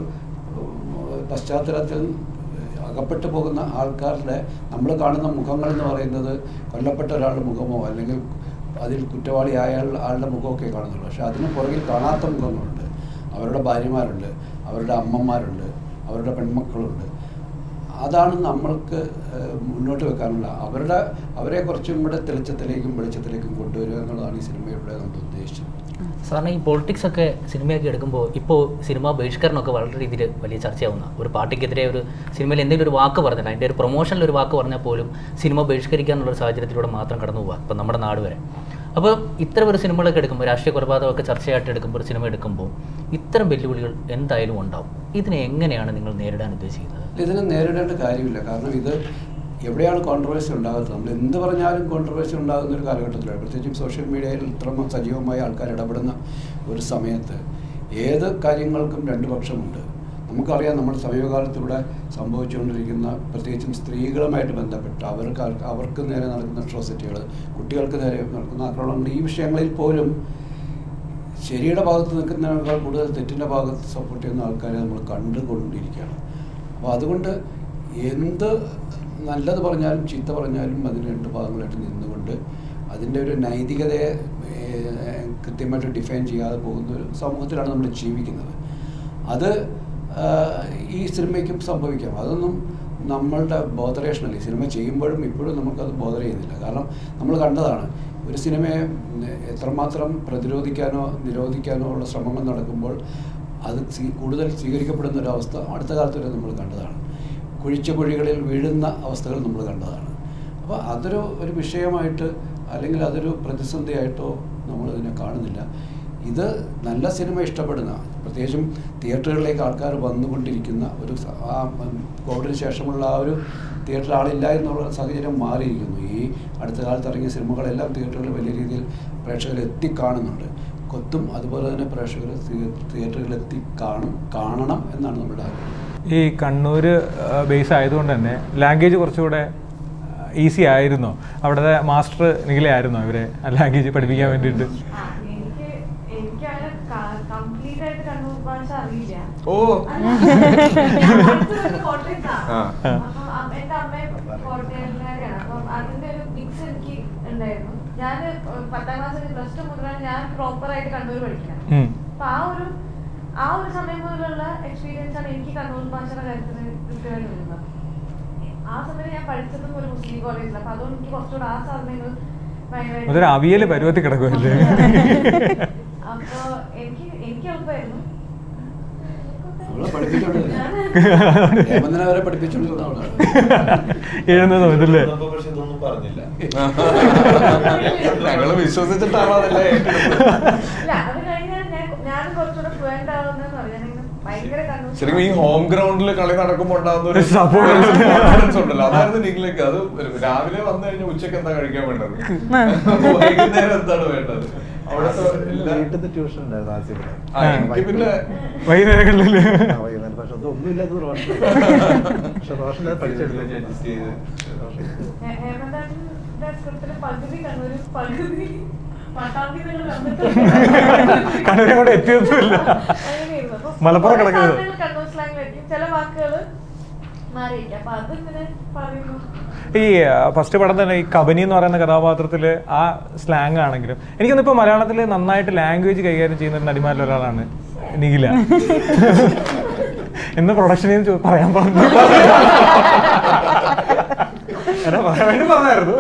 പശ്ചാത്തലത്തിൽ അകപ്പെട്ടു പോകുന്ന ആൾക്കാരുടെ നമ്മൾ കാണുന്ന മുഖങ്ങൾ എന്ന് പറയുന്നത് കൊല്ലപ്പെട്ട ഒരാളുടെ മുഖമോ അല്ലെങ്കിൽ അതിൽ കുറ്റവാളിയായ ആളുടെ മുഖമൊക്കെ കാണുന്നുള്ളൂ. പക്ഷെ അതിന് പുറകിൽ കാണാത്ത മുഖങ്ങളുണ്ട്. അവരുടെ ഭാര്യമാരുണ്ട്, അവരുടെ അമ്മമാരുണ്ട്, അവരുടെ പെൺമക്കളുണ്ട്. അതാണ് നമ്മൾക്ക് മുന്നോട്ട് വെക്കാനുള്ള അവരെ കുറച്ചും കൂടെ തെളിച്ചത്തിലേക്കും വെളിച്ചത്തിലേക്കും കൊണ്ടുവരിക എന്നുള്ളതാണ് ഈ സിനിമയുടെ നമ്മൾ ഉദ്ദേശിച്ചത്. സാറിന് ഈ പൊളിറ്റിക്സ് ഒക്കെ സിനിമയാക്കി എടുക്കുമ്പോൾ ഇപ്പോൾ സിനിമ ബഹിഷ്കരണമൊക്കെ വളരെ രീതിയിൽ വലിയ ചർച്ചയാവുന്ന ഒരു പാർട്ടിക്കെതിരെ ഒരു സിനിമയിൽ എന്തെങ്കിലും ഒരു വാക്ക് പറഞ്ഞാൽ അതിൻ്റെ ഒരു പ്രൊമോഷനിൽ ഒരു വാക്ക് പറഞ്ഞാൽ പോലും സിനിമ ബഹിഷ്കരിക്കുക എന്നുള്ളൊരു സാഹചര്യത്തിലൂടെ മാത്രം കടന്നു പോവുക ഇപ്പം നമ്മുടെ നാട് വരെ. അപ്പോൾ ഇത്തരം ഒരു സിനിമകളൊക്കെ എടുക്കുമ്പോൾ രാഷ്ട്രീയ കൊലപാതകമൊക്കെ ചർച്ചയായിട്ട് എടുക്കുമ്പോൾ ഒരു സിനിമ എടുക്കുമ്പോൾ ഇത്തരം വെല്ലുവിളികൾ എന്തായാലും ഉണ്ടാവും. ഇതിനെ എങ്ങനെയാണ് നിങ്ങൾ നേരിടാൻ ഉദ്ദേശിക്കുന്നത്? ഇതിനെ നേരിടേണ്ട കാര്യമില്ല. കാരണം ഇത് എവിടെയാണ് കോൺട്രവേഴ്സി ഉണ്ടാകുന്നത്? നമ്മൾ എന്ത് പറഞ്ഞാലും കോൺട്രവേഴ്സി ഉണ്ടാകുന്ന ഒരു കാലഘട്ടത്തിലാണ്, പ്രത്യേകിച്ചും സോഷ്യൽ മീഡിയയിൽ ഇത്ര സജീവമായ ആൾക്കാർ ഇടപെടുന്ന ഒരു സമയത്ത് ഏത് കാര്യങ്ങൾക്കും രണ്ട് പക്ഷമുണ്ട്. നമുക്കറിയാം നമ്മുടെ സമീപകാലത്തിലൂടെ സംഭവിച്ചുകൊണ്ടിരിക്കുന്ന പ്രത്യേകിച്ചും സ്ത്രീകളുമായിട്ട് ബന്ധപ്പെട്ട് അവർക്ക് നേരെ നടക്കുന്ന അട്രോസിറ്റികൾ, കുട്ടികൾക്ക് നേരെ നടക്കുന്ന ആക്രമണങ്ങൾ, ഈ വിഷയങ്ങളിൽ പോലും ശരിയുടെ ഭാഗത്ത് നിൽക്കുന്നതിനേക്കാൾ കൂടുതൽ തെറ്റിൻ്റെ ഭാഗത്ത് സപ്പോർട്ട് ചെയ്യുന്ന ആൾക്കാരെ നമ്മൾ കണ്ടുകൊണ്ടിരിക്കുകയാണ്. അപ്പോൾ അതുകൊണ്ട് എന്ത് നല്ലത് പറഞ്ഞാലും ചീത്ത പറഞ്ഞാലും അതിന് രണ്ട് ഭാഗങ്ങളായിട്ട് നിന്നുകൊണ്ട് അതിൻ്റെ ഒരു നൈതികതയെ കൃത്യമായിട്ട് ഡിഫൈൻ ചെയ്യാതെ പോകുന്ന ഒരു സമൂഹത്തിലാണ് നമ്മൾ ജീവിക്കുന്നത്. അത് ഈ സിനിമയ്ക്കും സംഭവിക്കാം. അതൊന്നും നമ്മളുടെ ബോധറേഷനല്ല. ഈ സിനിമ ചെയ്യുമ്പോഴും ഇപ്പോഴും നമുക്കത് ബോധർ ചെയ്യുന്നില്ല. കാരണം നമ്മൾ കണ്ടതാണ്, ഒരു സിനിമയെ എത്രമാത്രം പ്രതിരോധിക്കാനോ നിരോധിക്കാനോ ഉള്ള ശ്രമങ്ങൾ നടക്കുമ്പോൾ അത് കൂടുതൽ സ്വീകരിക്കപ്പെടുന്ന ഒരവസ്ഥ അടുത്ത കാലത്ത് വരെ നമ്മൾ കണ്ടതാണ്. കുഴിച്ച കുഴികളിൽ വീഴുന്ന അവസ്ഥകൾ നമ്മൾ കണ്ടതാണ്. അപ്പോൾ അതൊരു വിഷയമായിട്ട് അല്ലെങ്കിൽ അതൊരു പ്രതിസന്ധിയായിട്ടോ നമ്മളിതിനെ കാണുന്നില്ല. ഇത് നല്ല സിനിമ ഇഷ്ടപ്പെടുന്ന, പ്രത്യേകിച്ചും തിയേറ്ററുകളിലേക്ക് ആൾക്കാർ വന്നുകൊണ്ടിരിക്കുന്ന ഒരു കോവിഡിന് ശേഷമുള്ള ആ ഒരു തിയേറ്ററിൽ ആളില്ല എന്നുള്ള സാഹചര്യം മാറിയിരിക്കുന്നു. ഈ അടുത്ത കാലത്ത് ഇറങ്ങിയ സിനിമകളെല്ലാം തിയേറ്ററുകളിൽ വലിയ രീതിയിൽ പ്രേക്ഷകർ എത്തിക്കാണുന്നുണ്ട്. കൊത്തും അതുപോലെ തന്നെ പ്രേക്ഷകർ തിയേറ്ററുകളിൽ കാണണം എന്നാണ് നമ്മുടെ ആഗ്രഹം. ഈ കണ്ണൂർ ബേസ് ആയതുകൊണ്ട് തന്നെ ലാംഗ്വേജ് കുറച്ചുകൂടെ ഈസി ആയിരുന്നോ? അവിടുത്തെ മാസ്റ്റർ നിഖിലയായിരുന്നോ ഇവരെ ലാംഗ്വേജ് പഠിപ്പിക്കാൻ വേണ്ടിയിട്ട്? ഞാൻ 10ാം ക്ലാസ് പ്ലസ് 2 മുതലാണ് ഞാൻ പ്രോപ്പറായിട്ട് കണ്ണൂർ പഠിക്കുന്നത്. അപ്പൊ ആ ഒരു സമയം മുതലുള്ള എക്സ്പീരിയൻസ് ആണ് എനിക്ക് കണ്ണൂർ ഭാഷയുടെ കാര്യത്തിൽ കൃത്യമായിട്ട് വരുന്നത്. ആ സമയത്ത് ഞാൻ പഠിച്ചതും ഒരു മുസ്ലിം കോളേജിലാണ്. അപ്പൊ അതുകൊണ്ട് എനിക്ക് കുറച്ചുകൂടെ ആ സാധനങ്ങൾ ഭയങ്കര അവിയല് പരുവത്തിൽ കിടക്കുമല്ലേ. അപ്പൊ എനിക്ക് എളുപ്പമായിരുന്നു. ഞങ്ങള് വിശ്വസിച്ചിട്ടാണോ അതല്ലേ? ശരിക്കും ഈ ഹോം ഗ്രൗണ്ടിൽ കളി നടക്കുമ്പോൾ ഉണ്ടാകുന്ന ഒരു കോൺഫിഡൻസ് ഉണ്ടല്ലോ, അതായിരുന്നു നിഖിലേക്ക്. അത് രാവിലെ വന്നു കഴിഞ്ഞാൽ ഉച്ചക്ക് എന്താ കഴിക്കാൻ വേണ്ടത്, വൈകുന്നേരം എന്താണ് വേണ്ടത്, വീട്ടിൽ ട്യൂഷൻ ഉണ്ടായിരുന്നു ആസിഫിന്. പിന്നെ വൈകുന്നേരങ്ങളില് പക്ഷെ അതൊന്നും ഇല്ലാത്തത് റോഷൻ. പക്ഷെ റോഷൻ പഠിച്ചെടുത്തു. കണ്ണൂരെ കൂടെ എത്തിയൊന്നുമില്ല. മലപ്പുറം കിടക്കുന്നത് ചില വാക്കുകൾ മാറിയിരിക്കും. അപ്പൊ അതിങ്ങനെ പറയുന്നു. ഈ ഫസ്റ്റ് പടം തന്നെ ഈ കബനി എന്ന് പറയുന്ന കഥാപാത്രത്തില് ആ സ്ലാങ് ആണെങ്കിലും എനിക്കൊന്നും ഇപ്പൊ മലയാളത്തിൽ നന്നായിട്ട് ലാംഗ്വേജ് കൈകാര്യം ചെയ്യുന്ന ഒരു നടിമാരിൽ ഒരാളാണ് നിഖില. എന്ന് പ്രൊഡക്ഷനിൽ പറയാൻ പറഞ്ഞു പറഞ്ഞായിരുന്നു.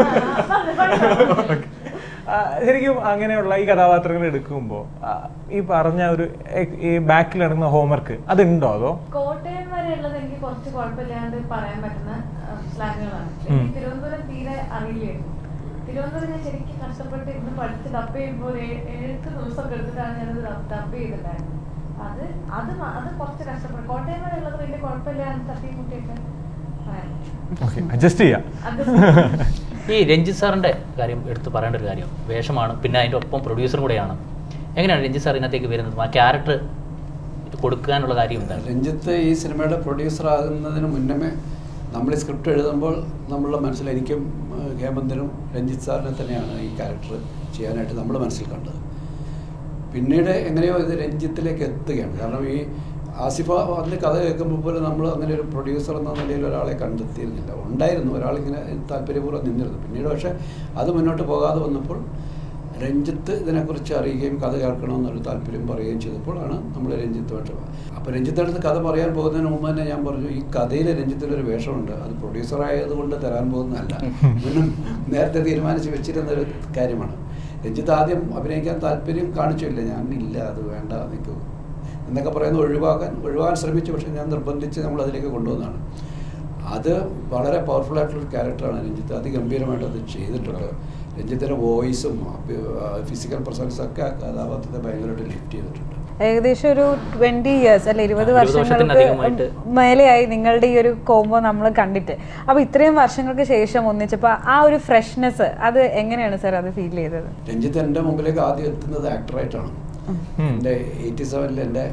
ശരിക്കും അങ്ങനെയുള്ള ഈ കഥാപാത്രങ്ങൾ എടുക്കുമ്പോൾ ഈ പറഞ്ഞ ഒരു ഈ ബാക്കിൽ നടക്കുന്ന ഹോംവർക്ക് അതുണ്ടോ? അതോ കോട്ടയം വരെ ഉള്ളത് എനിക്ക് കുറച്ച് കുഴപ്പമില്ലാണ്ട് പറയാൻ പറ്റുന്ന സ്ലാങ്ങുകളാണ്. തിരുവനന്തപുരം തീരെ അറിയില്ലായിരുന്നു. തിരുവനന്തപുരം ഞാൻ ശരിക്കും കഷ്ടപ്പെട്ട് ഇന്ന് പഠിച്ച് ഡബ് ചെയ്യുമ്പോൾ 7 ദിവസം എടുത്തിട്ടാണ് ഞാനത് ഡബ് ചെയ്തിട്ടുണ്ടായിരുന്നത്. അത് കുറച്ച് കഷ്ടപ്പെട്ടു. കോട്ടയം വരെ ഉള്ളത് വലിയ കുഴപ്പമില്ലാണ്ട് തട്ടിമുട്ടിയൊക്കെ പറയാം. അഡ്ജസ്റ്റ് ചെയ്യാം. ഈ രഞ്ജിത്ത് സാറിൻ്റെ കാര്യം എടുത്ത് പറയേണ്ട ഒരു കാര്യം വേഷമാണ്, പിന്നെ അതിൻ്റെ ഒപ്പം പ്രൊഡ്യൂസറും കൂടെയാണ്. എങ്ങനെയാണ് രഞ്ജിത്ത് സാർ ഇതിനകത്തേക്ക് വരുന്നത്? ആ ക്യാരക്ടർ കൊടുക്കാനുള്ള കാര്യം എന്താണ്? രഞ്ജിത്ത് ഈ സിനിമയുടെ പ്രൊഡ്യൂസർ ആകുന്നതിന് മുന്നമേ നമ്മൾ ഈ സ്ക്രിപ്റ്റ് എഴുതുമ്പോൾ നമ്മളുടെ മനസ്സിൽ എനിക്കും ഹേമന്തിനും രഞ്ജിത്ത് സാറിനെ തന്നെയാണ് ഈ ക്യാരക്ടർ ചെയ്യാനായിട്ട് നമ്മൾ മനസ്സിൽ കണ്ടത്. പിന്നീട് എങ്ങനെയോ ഇത് രഞ്ജിത്തിലേക്ക് എത്തുകയാണ്. കാരണം ഈ ആസിഫ അതിൻ്റെ കഥ കേൾക്കുമ്പോൾ പോലും നമ്മൾ അങ്ങനെ ഒരു പ്രൊഡ്യൂസർ എന്ന നിലയിൽ ഒരാളെ കണ്ടെത്തിയിരുന്നില്ല. ഉണ്ടായിരുന്നു, ഒരാളിങ്ങനെ താല്പര്യപൂർവ്വം നിന്നിരുന്നു. പിന്നീട് പക്ഷേ അത് മുന്നോട്ട് പോകാതെ വന്നപ്പോൾ രഞ്ജിത്ത് ഇതിനെക്കുറിച്ച് അറിയുകയും കഥ കേൾക്കണമെന്നൊരു താല്പര്യം പറയുകയും ചെയ്തപ്പോഴാണ് നമ്മൾ രഞ്ജിത്തുമായിട്ട്. അപ്പോൾ രഞ്ജിത്തടുത്ത് കഥ പറയാൻ പോകുന്നതിന് മുമ്പ് തന്നെ ഞാൻ പറഞ്ഞു, ഈ കഥയിൽ രഞ്ജിത്തിനൊരു വേഷമുണ്ട്, അത് പ്രൊഡ്യൂസറായതുകൊണ്ട് തരാൻ പോകുന്നതല്ല, ഇവനും നേരത്തെ തീരുമാനിച്ച് വെച്ചിരുന്നൊരു കാര്യമാണ്. രഞ്ജിത്ത് ആദ്യം അഭിനയിക്കാൻ താല്പര്യം കാണിച്ചില്ല, ഞാനില്ല അത് വേണ്ട നിൽക്കൂ എന്നൊക്കെ പറയുന്നത് ഒഴിവാക്കാൻ ശ്രമിച്ചു. പക്ഷേ ഞാൻ നിർബന്ധിച്ച് നമ്മൾ അതിലേക്ക് കൊണ്ടുവന്നതാണ്. അത് വളരെ പവർഫുള്ളായിട്ടുള്ളൊരു ക്യാരക്ടറാണ് രഞ്ജിത്ത്. അതിഗംഭീരമായിട്ട് അത് ചെയ്തിട്ടുണ്ട്. രഞ്ജിത്തിൻ്റെ വോയിസും ഫിസിക്കൽ പ്രസൻസൊക്കെ ആ കഥാപാത്രത്തെ ഭയങ്കരമായിട്ട് ലിഫ്റ്റ് ചെയ്തിട്ടുണ്ട്. ഏകദേശം ഒരു 20 years അല്ലെ 20 വർഷങ്ങൾക്ക് മേലെയായി നിങ്ങളുടെ ഈ ഒരു കോംബോ നമ്മൾ കണ്ടിട്ട്. അപ്പോൾ ഇത്രയും വർഷങ്ങൾക്ക് ശേഷം ഒന്നിച്ചപ്പോൾ ആ ഒരു ഫ്രഷ്നെസ് അത് എങ്ങനെയാണ് സാർ അത് ഫീൽ ചെയ്തത്? രഞ്ജിത്ത് എൻ്റെ മുമ്പിലേക്ക് ആദ്യം എത്തുന്നത് ആക്ടറായിട്ടാണ്. എൻ്റെ 87-ൽ എൻ്റെ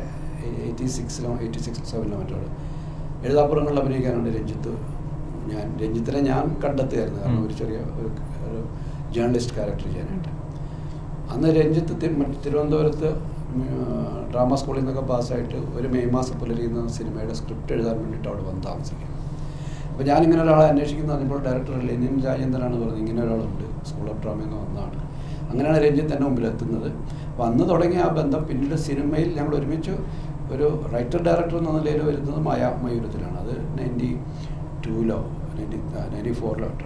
86-87 മറ്റോ എഴുതാപ്പുറങ്ങളിൽ അഭിനയിക്കാനാണ് രഞ്ജിത്തിനെ ഞാൻ കണ്ടെത്തുകയായിരുന്നു. കാരണം ഒരു ചെറിയ ഒരു ജേർണലിസ്റ്റ് ക്യാരക്ടർ ചെയ്യാനായിട്ട്. അന്ന് രഞ്ജിത്ത് തിരുവനന്തപുരത്ത് ഡ്രാമ സ്കൂളിൽ നിന്നൊക്കെ പാസ്സായിട്ട് ഒരു മെയ് മാസം പുലരിയുന്ന സിനിമയുടെ സ്ക്രിപ്റ്റ് എഴുതാൻ വേണ്ടിയിട്ട് അവിടെ വന്ന് താമസിക്കും. അപ്പോൾ ഞാനിങ്ങനെ ഒരാളെ അന്വേഷിക്കുന്ന ഇപ്പോൾ ഡയറക്ടർ ലെനിൻ രാജേന്ദ്രനാണ് പറഞ്ഞത് ഇങ്ങനെ ഒരാളുണ്ട് സ്കൂൾ ഓഫ് ഡ്രാമയിൽ നിന്ന് വന്നതാണ്. അങ്ങനെയാണ് രഞ്ജിത്ത് എൻ്റെ മുമ്പിൽ എത്തുന്നത്. അപ്പോൾ അന്ന് തുടങ്ങിയ ആ ബന്ധം പിന്നീട് സിനിമയിൽ ഞങ്ങൾ ഒരുമിച്ച് ഒരു റൈറ്റർ ഡയറക്ടർ എന്ന നിലയിൽ വരുന്നത് മയൂരത്തിലാണ്. അത് 92-ലോ 94-ലോ ആയിട്ടാണ്.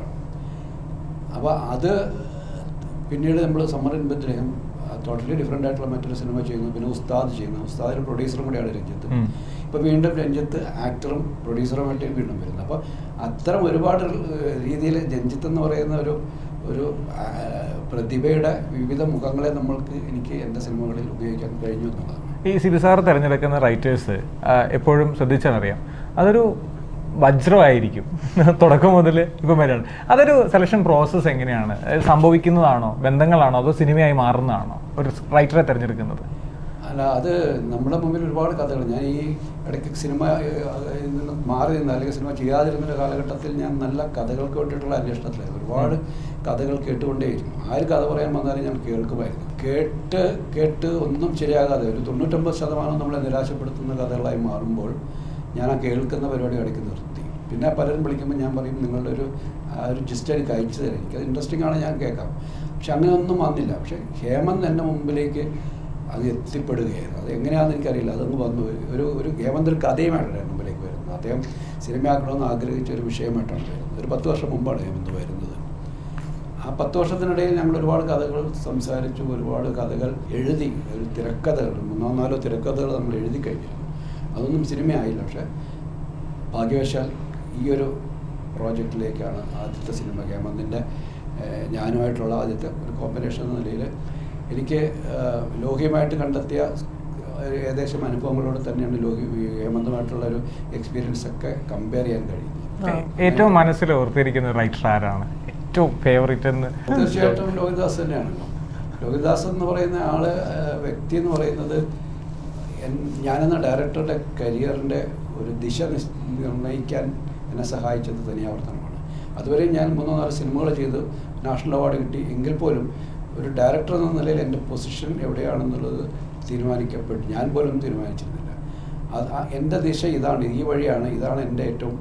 അപ്പോൾ അത് പിന്നീട് നമ്മൾ summer in Bethlehem totally different ആയിട്ടുള്ള മറ്റൊരു സിനിമ ചെയ്യുന്നു. പിന്നെ ഉസ്താദ് ചെയ്യുന്നു. ഉസ്താദിൻ്റെ പ്രൊഡ്യൂസറും കൂടിയാണ് രഞ്ജിത്ത്. ഇപ്പോൾ വീണ്ടും രഞ്ജിത്ത് ആക്ടറും പ്രൊഡ്യൂസറുമായിട്ട് വീണ്ടും വരുന്നത്. അപ്പോൾ അത്തരം ഒരുപാട് രീതിയിൽ രഞ്ജിത്ത് എന്ന് പറയുന്ന ഒരു പ്രതിഭയുടെ വിവിധ മുഖങ്ങളെ എനിക്ക് എൻ്റെ സിനിമകളിൽ ഉപയോഗിക്കാൻ കഴിഞ്ഞു എന്നുള്ളതാണ്. ഈ സിബി സാർ തിരഞ്ഞെടുക്കുന്ന റൈറ്റേഴ്സ് എപ്പോഴും ശ്രദ്ധിച്ചാലറിയാം അതൊരു വജ്രമായിരിക്കും തുടക്കം മുതൽ ഇപ്പം വരെയാണ്. അതൊരു സെലക്ഷൻ പ്രോസസ്സ് എങ്ങനെയാണ് സംഭവിക്കുന്നതാണോ, ബന്ധങ്ങളാണോ, അതോ സിനിമയായി മാറുന്നതാണോ ഒരു റൈറ്ററെ തിരഞ്ഞെടുക്കുന്നത്? അല്ല, അത് നമ്മുടെ മുമ്പിൽ ഒരുപാട് കഥകൾ. ഞാൻ ഈ ഇടയ്ക്ക് സിനിമ നിന്ന് മാറി നിന്ന് അല്ലെങ്കിൽ സിനിമ ചെയ്യാതിരുന്ന കാലഘട്ടത്തിൽ ഞാൻ നല്ല കഥകൾക്ക് വേണ്ടിയിട്ടുള്ള അന്വേഷണത്തിലായിരുന്നു. ഒരുപാട് കഥകൾ കേട്ടുകൊണ്ടേയിരുന്നു. ആര് കഥ പറയാൻ വന്നാലും ഞാൻ കേൾക്കുമായിരുന്നു. കേട്ട് ഒന്നും ശരിയാകാതെ ഒരു 99% നമ്മളെ നിരാശപ്പെടുത്തുന്ന കഥകളായി മാറുമ്പോൾ ഞാൻ ആ കേൾക്കുന്ന പരിപാടി ഇടയ്ക്ക് നിർത്തി. പിന്നെ പലരും വിളിക്കുമ്പോൾ ഞാൻ പറയും നിങ്ങളുടെ ഒരു ജിസ്റ്റ് എനിക്ക് അയച്ചു തരാം, എനിക്കത് ഇൻട്രസ്റ്റിംഗ് ആണ്, ഞാൻ കേൾക്കാം. പക്ഷെ അങ്ങനെ ഒന്നും വന്നില്ല. പക്ഷേ ഹേമന്ത് എൻ്റെ മുമ്പിലേക്ക് അത് എത്തിപ്പെടുകയായിരുന്നു. അത് എങ്ങനെയാണെന്ന് എനിക്കറിയില്ല. അതങ്ങ് വന്നു. ഒരു ഹേമന്ത് ഒരു കഥയുമായിട്ടാണ് എൻ്റെ മുമ്പിലേക്ക് വരുന്നത്. അദ്ദേഹം സിനിമയാക്കണമെന്ന് ആഗ്രഹിച്ച ഒരു വിഷയമായിട്ടാണ് വരുന്നത്. ഒരു 10 വർഷം മുമ്പാണ് ഹേമന്ത് വരുന്നത്. ആ 10 വർഷത്തിനിടയിൽ ഞങ്ങൾ ഒരുപാട് കഥകൾ സംസാരിച്ചു, ഒരുപാട് കഥകൾ എഴുതി. ഒരു തിരക്കഥകൾ 3-4 തിരക്കഥകൾ നമ്മൾ എഴുതി കഴിഞ്ഞിരുന്നു. അതൊന്നും സിനിമയായില്ല. പക്ഷേ ഭാഗ്യവശാൽ ഈ ഒരു പ്രോജക്റ്റിലേക്കാണ് ആദ്യത്തെ സിനിമ ഹേമന്തിൻ്റെ ഞാനുമായിട്ടുള്ള ആദ്യത്തെ ഒരു കോമ്പിനേഷൻ എന്ന നിലയിൽ എനിക്ക് ലോഹിയുമായിട്ട് കണ്ടെത്തിയ ഏകദേശം അനുഭവങ്ങളോട് തന്നെയാണ് ഹേമന്തുമായിട്ടുള്ള ഒരു എക്സ്പീരിയൻസ് ഒക്കെ കമ്പയർ ചെയ്യാൻ കഴിയുന്നത്. ഏറ്റവും മനസ്സിൽ ഓർത്തിരിക്കുന്ന റൈറ്റർ ആരാണ്, ഏറ്റവും ഫേവറേറ്റ് എന്ന്? തീർച്ചയായിട്ടും ലോഹിദാസ് തന്നെയാണല്ലോ. ലോഹിദാസ് എന്ന് പറയുന്ന വ്യക്തി എന്ന് പറയുന്നത് ഞാനെന്ന ഡയറക്ടറുടെ കരിയറിൻ്റെ ഒരു ദിശ നിർണ്ണയിക്കാൻ എന്നെ സഹായിച്ചത് തനിയാവർത്തനമാണ്. അതുവരെ ഞാൻ 3-4 സിനിമകൾ ചെയ്ത് നാഷണൽ അവാർഡ് കിട്ടി. എങ്കിൽ പോലും ഒരു ഡയറക്ടർ എന്ന നിലയിൽ എൻ്റെ പൊസിഷൻ എവിടെയാണെന്നുള്ളത് ഞാൻ പോലും തീരുമാനിച്ചിരുന്നില്ല. എൻ്റെ ദിശ ഇതാണ്, ഈ വഴിയാണ്, ഇതാണ് എൻ്റെ ഏറ്റവും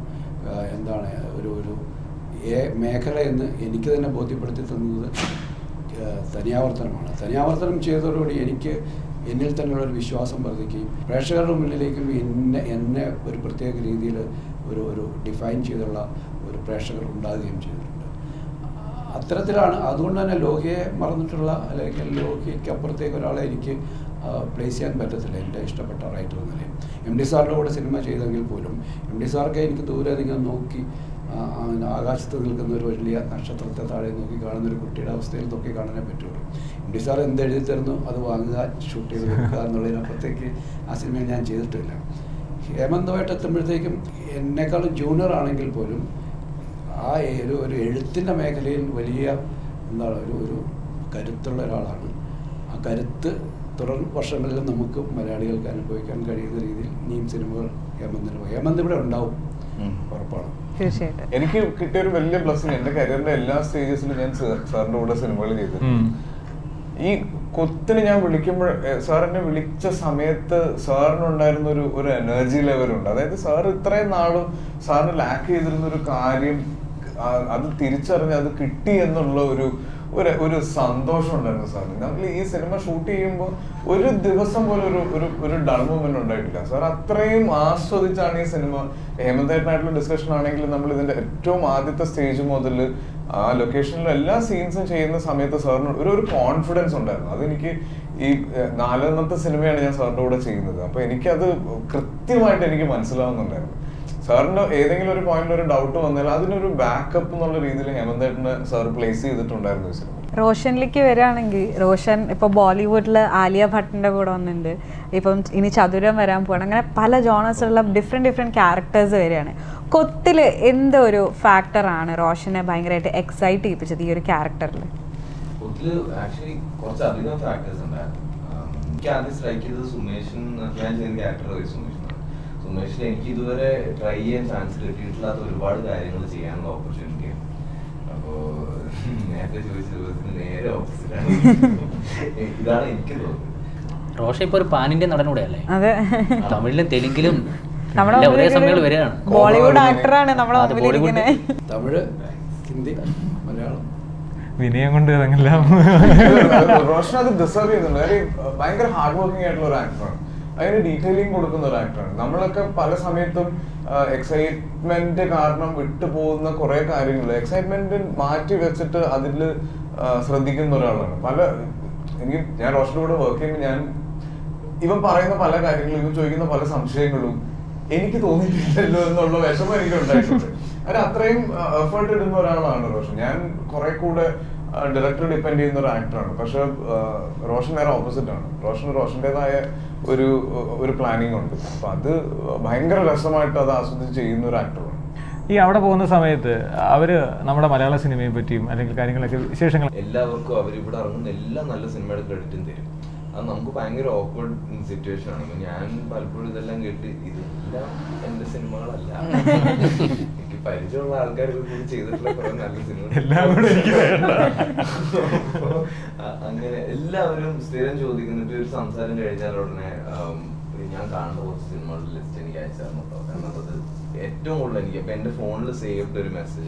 ഒരു മേഖല എന്ന് എനിക്ക് തന്നെ ബോധ്യപ്പെടുത്തി തന്നത് തനിയാവർത്തനമാണ്. തനിയാവർത്തനം ചെയ്തതോടുകൂടി എന്നിൽ തന്നെയുള്ള ഒരു വിശ്വാസം വർദ്ധിക്കുകയും പ്രേക്ഷകരുടെ മുന്നിലേക്കും എന്നെ ഒരു പ്രത്യേക രീതിയിൽ ഒരു ഡിഫൈൻ ചെയ്തുള്ള ഒരു പ്രേക്ഷകർ ഉണ്ടാകുകയും ചെയ്തിട്ടുണ്ട്. അത്തരത്തിലാണ്. അതുകൊണ്ട് തന്നെ ലോഹിയെ മറന്നിട്ടുള്ള അല്ലെങ്കിൽ ലോഹിക്ക് അപ്പുറത്തേക്ക് ഒരാളെ എനിക്ക് പ്ലേസ് ചെയ്യാൻ പറ്റത്തില്ല എൻ്റെ ഇഷ്ടപ്പെട്ട റൈറ്റർ എന്ന നിലയിൽ. MD സാറിൻ്റെ കൂടെ സിനിമ ചെയ്തെങ്കിൽ പോലും MD സാർക്ക് എനിക്ക് ദൂരെ നിങ്ങൾ നോക്കി ആകാശത്ത് നിൽക്കുന്ന ഒരു വലിയ നക്ഷത്രത്തെ താഴെ നോക്കി കാണുന്ന ഒരു കുട്ടിയുടെ അവസ്ഥയിൽ നോക്കി കാണാനേ പറ്റുള്ളൂ. MD സാർ എന്ത് എഴുതി തരുന്നു അത് വാങ്ങുക, ഷൂട്ട് ചെയ്ത് വെക്കുക എന്നുള്ളതിനപ്പുറത്തേക്ക് ആ സിനിമയിൽ ഞാൻ ചെയ്തിട്ടില്ല. ഹേമന്തുമായിട്ട് എത്തുമ്പോഴത്തേക്കും എന്നെക്കാളും ജൂനിയർ ആണെങ്കിൽ പോലും ആ ഒരു എഴുത്തിൻ്റെ മേഖലയിൽ വലിയ ഒരു കരുത്തുള്ള ഒരാളാണ്. ആ കരുത്ത് തുടർ വർഷങ്ങളിൽ നമുക്ക് മലയാളികൾക്ക് അനുഭവിക്കാൻ കഴിയുന്ന രീതിയിൽ ഇനിയും സിനിമകൾ ഹേമന്ത് ഇവിടെ ഉണ്ടാവും, ഉറപ്പാണ്. എനിക്ക് കിട്ടിയൊരു വലിയ ബ്ലെസ്സിങ്, എൻ്റെ കരിയറിന്റെ എല്ലാ സ്റ്റേജസിലും ഞാൻ സാറിന്റെ കൂടെ സിനിമകൾ ചെയ്തിട്ടുണ്ട്. ഈ കൊത്തിന് ഞാൻ വിളിക്കുമ്പോൾ സാർ എന്നെ വിളിച്ച സമയത്ത് സാറിനുണ്ടായിരുന്ന ഒരു എനർജി ലെവലുണ്ട്. അതായത് സാർ ഇത്രയും നാളും സാറിന് ലാക്ക് ചെയ്തിരുന്ന ഒരു കാര്യം അത് തിരിച്ചറിഞ്ഞ് അത് കിട്ടി എന്നുള്ള ഒരു സന്തോഷം ഉണ്ടായിരുന്നു സാറിന്. നമ്മൾ ഈ സിനിമ ഷൂട്ട് ചെയ്യുമ്പോൾ ഒരു ദിവസം പോലെ ഒരു ഡൾ മൊമെന്റ് ഉണ്ടായിട്ടില്ല. സാർ അത്രയും ആസ്വദിച്ചാണ് ഈ സിനിമ. ഹേമന്തേട്ടനായിട്ടുള്ള ഡിസ്കഷൻ ആണെങ്കിലും നമ്മൾ ഇതിന്റെ ഏറ്റവും ആദ്യത്തെ സ്റ്റേജ് മുതൽ ആ ലൊക്കേഷനിലും എല്ലാ സീൻസും ചെയ്യുന്ന സമയത്ത് സാറിന് ഒരു കോൺഫിഡൻസ് ഉണ്ടായിരുന്നു. അതെനിക്ക് ഈ 4ാമത്തെ സിനിമയാണ് ഞാൻ സാറിന്റെ കൂടെ ചെയ്യുന്നത്. അപ്പൊ എനിക്കത് കൃത്യമായിട്ട് എനിക്ക് മനസ്സിലാവുന്നുണ്ടായിരുന്നു. സാറിന് ഏതെങ്കിലും ഒരു പോയിന്റ് ഒരു ഡൗട്ട് വന്നാൽ അതിനൊരു ബാക്കപ്പ് എന്നുള്ള രീതിയിൽ ഹേമന്തേട്ടനെ സാർ പ്ലേസ് ചെയ്തിട്ടുണ്ടായിരുന്നു ഈ സിനിമ. റോഷനിലേക്ക് വരികയാണെങ്കിൽ റോഷൻ ഇപ്പോൾ ബോളിവുഡിൽ ആലിയ ഭട്ടിൻ്റെ കൂടെ വന്നിട്ടുണ്ട്, ഇപ്പം ഇനി ചതുരം വരാൻ പോവാണ്, അങ്ങനെ പല ജോണേഴ്സുള്ള ഡിഫറെൻറ്റ് ക്യാരക്ടേഴ്സ് വരികയാണ്. കൊത്തിൽ എന്തൊരു ഫാക്ടറാണ് റോഷനെ ഭയങ്കരമായിട്ട് എക്സൈറ്റ് ചെയ്യിപ്പിച്ചത് ഈ ഒരു ക്യാരക്ടറിൽ? കൊത്തില് ആക്ച്വലി കുറച്ചധികം ഫാക്ടേഴ്സ് ഉണ്ടായിരുന്നു. എനിക്ക് ആദ്യം സ്ട്രൈക്ക് ചെയ്തത് സുമേഷൻ, ഞാൻ ചെയ്യുന്ന ക്യാരക്ടർ സുമേഷനാണ്. സുമേഷിന് എനിക്ക് ഇതുവരെ ട്രൈ ചെയ്യാൻ ചാൻസ് കിട്ടിയിട്ടില്ലാത്ത ഒരുപാട് കാര്യങ്ങൾ ചെയ്യാനുള്ള ഓപ്പർച്യൂണിറ്റിയാണ്. അപ്പോൾ നേരത്തെ ചോദിച്ചത് നേരെ ഓപ്പോസിറ്റാണ്. ഇതാണ് എനിക്ക് തോന്നുന്നത്. റോഷൻ ഇപ്പൊ ഒരു പാൻ ഇന്ത്യൻ നടനൂടെ അല്ലേ? അതെ, തമിഴിലും തെലുങ്കിലും നമ്മുടെ ഒരേ സമയങ്ങൾ വരികയാണ്. ബോളിവുഡ് ആക്ടറാണ് നമ്മളെ തമിഴ്, ഹിന്ദി, മലയാളം, വിനയം കൊണ്ട് ഇറങ്ങില്ല. റോഷൻ അത് ഡിസർവ് ചെയ്യുന്നുണ്ട്. കാര്യം ഭയങ്കര ഹാർഡ് വർക്കിംഗ് ആയിട്ടുള്ള ഒരു ആക്ടറാണ്, അതിന് ഡീറ്റെയിലിംഗ് കൊടുക്കുന്ന ഒരു ആക്ടറാണ്. നമ്മളൊക്കെ പല സമയത്തും എക്സൈറ്റ്മെന്റ് കാരണം വിട്ടുപോകുന്ന കുറെ കാര്യങ്ങൾ എക്സൈറ്റ്മെന്റ് മാറ്റി വെച്ചിട്ട് അതിൽ ശ്രദ്ധിക്കുന്ന ഒരാളാണ്. ഞാൻ റോഷന്റെ കൂടെ വർക്ക് ചെയ്യുമ്പോൾ ഞാൻ ഇവൻ പറയുന്ന പല കാര്യങ്ങളും, ഇവൻ ചോദിക്കുന്ന പല സംശയങ്ങളും എനിക്ക് തോന്നിയിട്ടില്ലല്ലോ എന്നുള്ള വിഷമം എനിക്ക് ഉണ്ടായിട്ടുണ്ട്. അത് അത്രയും എഫേർട്ട് ഇടുന്ന ഒരാളാണ് റോഷൻ. ഞാൻ കുറെ കൂടെ ഡയറക്ടർ ഡിപ്പെൻഡ് ചെയ്യുന്ന ഒരു ആക്ടറാണ്. പക്ഷെ റോഷൻ നേരെ ഓപ്പോസിറ്റ് ആണ്. റോഷന്റേതായ ഒരു പ്ലാനിങ് ഉണ്ട്. അപ്പൊ അത് ഭയങ്കര രസമായിട്ട് അത് ആസ്വദിച്ച് ചെയ്യുന്ന ഒരു ആക്ടറാണ്. ഈ അവിടെ പോകുന്ന സമയത്ത് അവര് നമ്മുടെ മലയാള സിനിമയെ പറ്റിയും അല്ലെങ്കിൽ കാര്യങ്ങളൊക്കെ വിശേഷങ്ങൾ എല്ലാവർക്കും അവരിവിടെ ഇറങ്ങുന്ന എല്ലാ നല്ല സിനിമയുടെ ക്രെഡിറ്റും തരും. അത് നമുക്ക് ഭയങ്കര ഓക്വേർഡ് സിറ്റുവേഷൻ ആണ്. ഞാൻ പലപ്പോഴും ഇതെല്ലാം കേട്ട് ഇതെല്ലാം എന്റെ സിനിമകളല്ല, എനിക്ക് പരിചയമുള്ള ആൾക്കാർ കൂടി ചെയ്തിട്ടുള്ള കുറെ നല്ല സിനിമകൾ അങ്ങനെ എല്ലാവരും സ്ഥിരം ചോദിക്കുന്നിട്ട് ഒരു സംസാരം കഴിഞ്ഞാൽ ഉടനെ ഞാൻ കാണുന്ന കുറച്ച് സിനിമകളുടെ ലിസ്റ്റ് എനിക്ക് അയച്ചു തരണം എന്നുള്ളത് ഏറ്റവും കൂടുതൽ എനിക്ക്. അപ്പൊ എന്റെ ഫോണിൽ സേവ്ഡ് ഒരു മെസ്സേജ്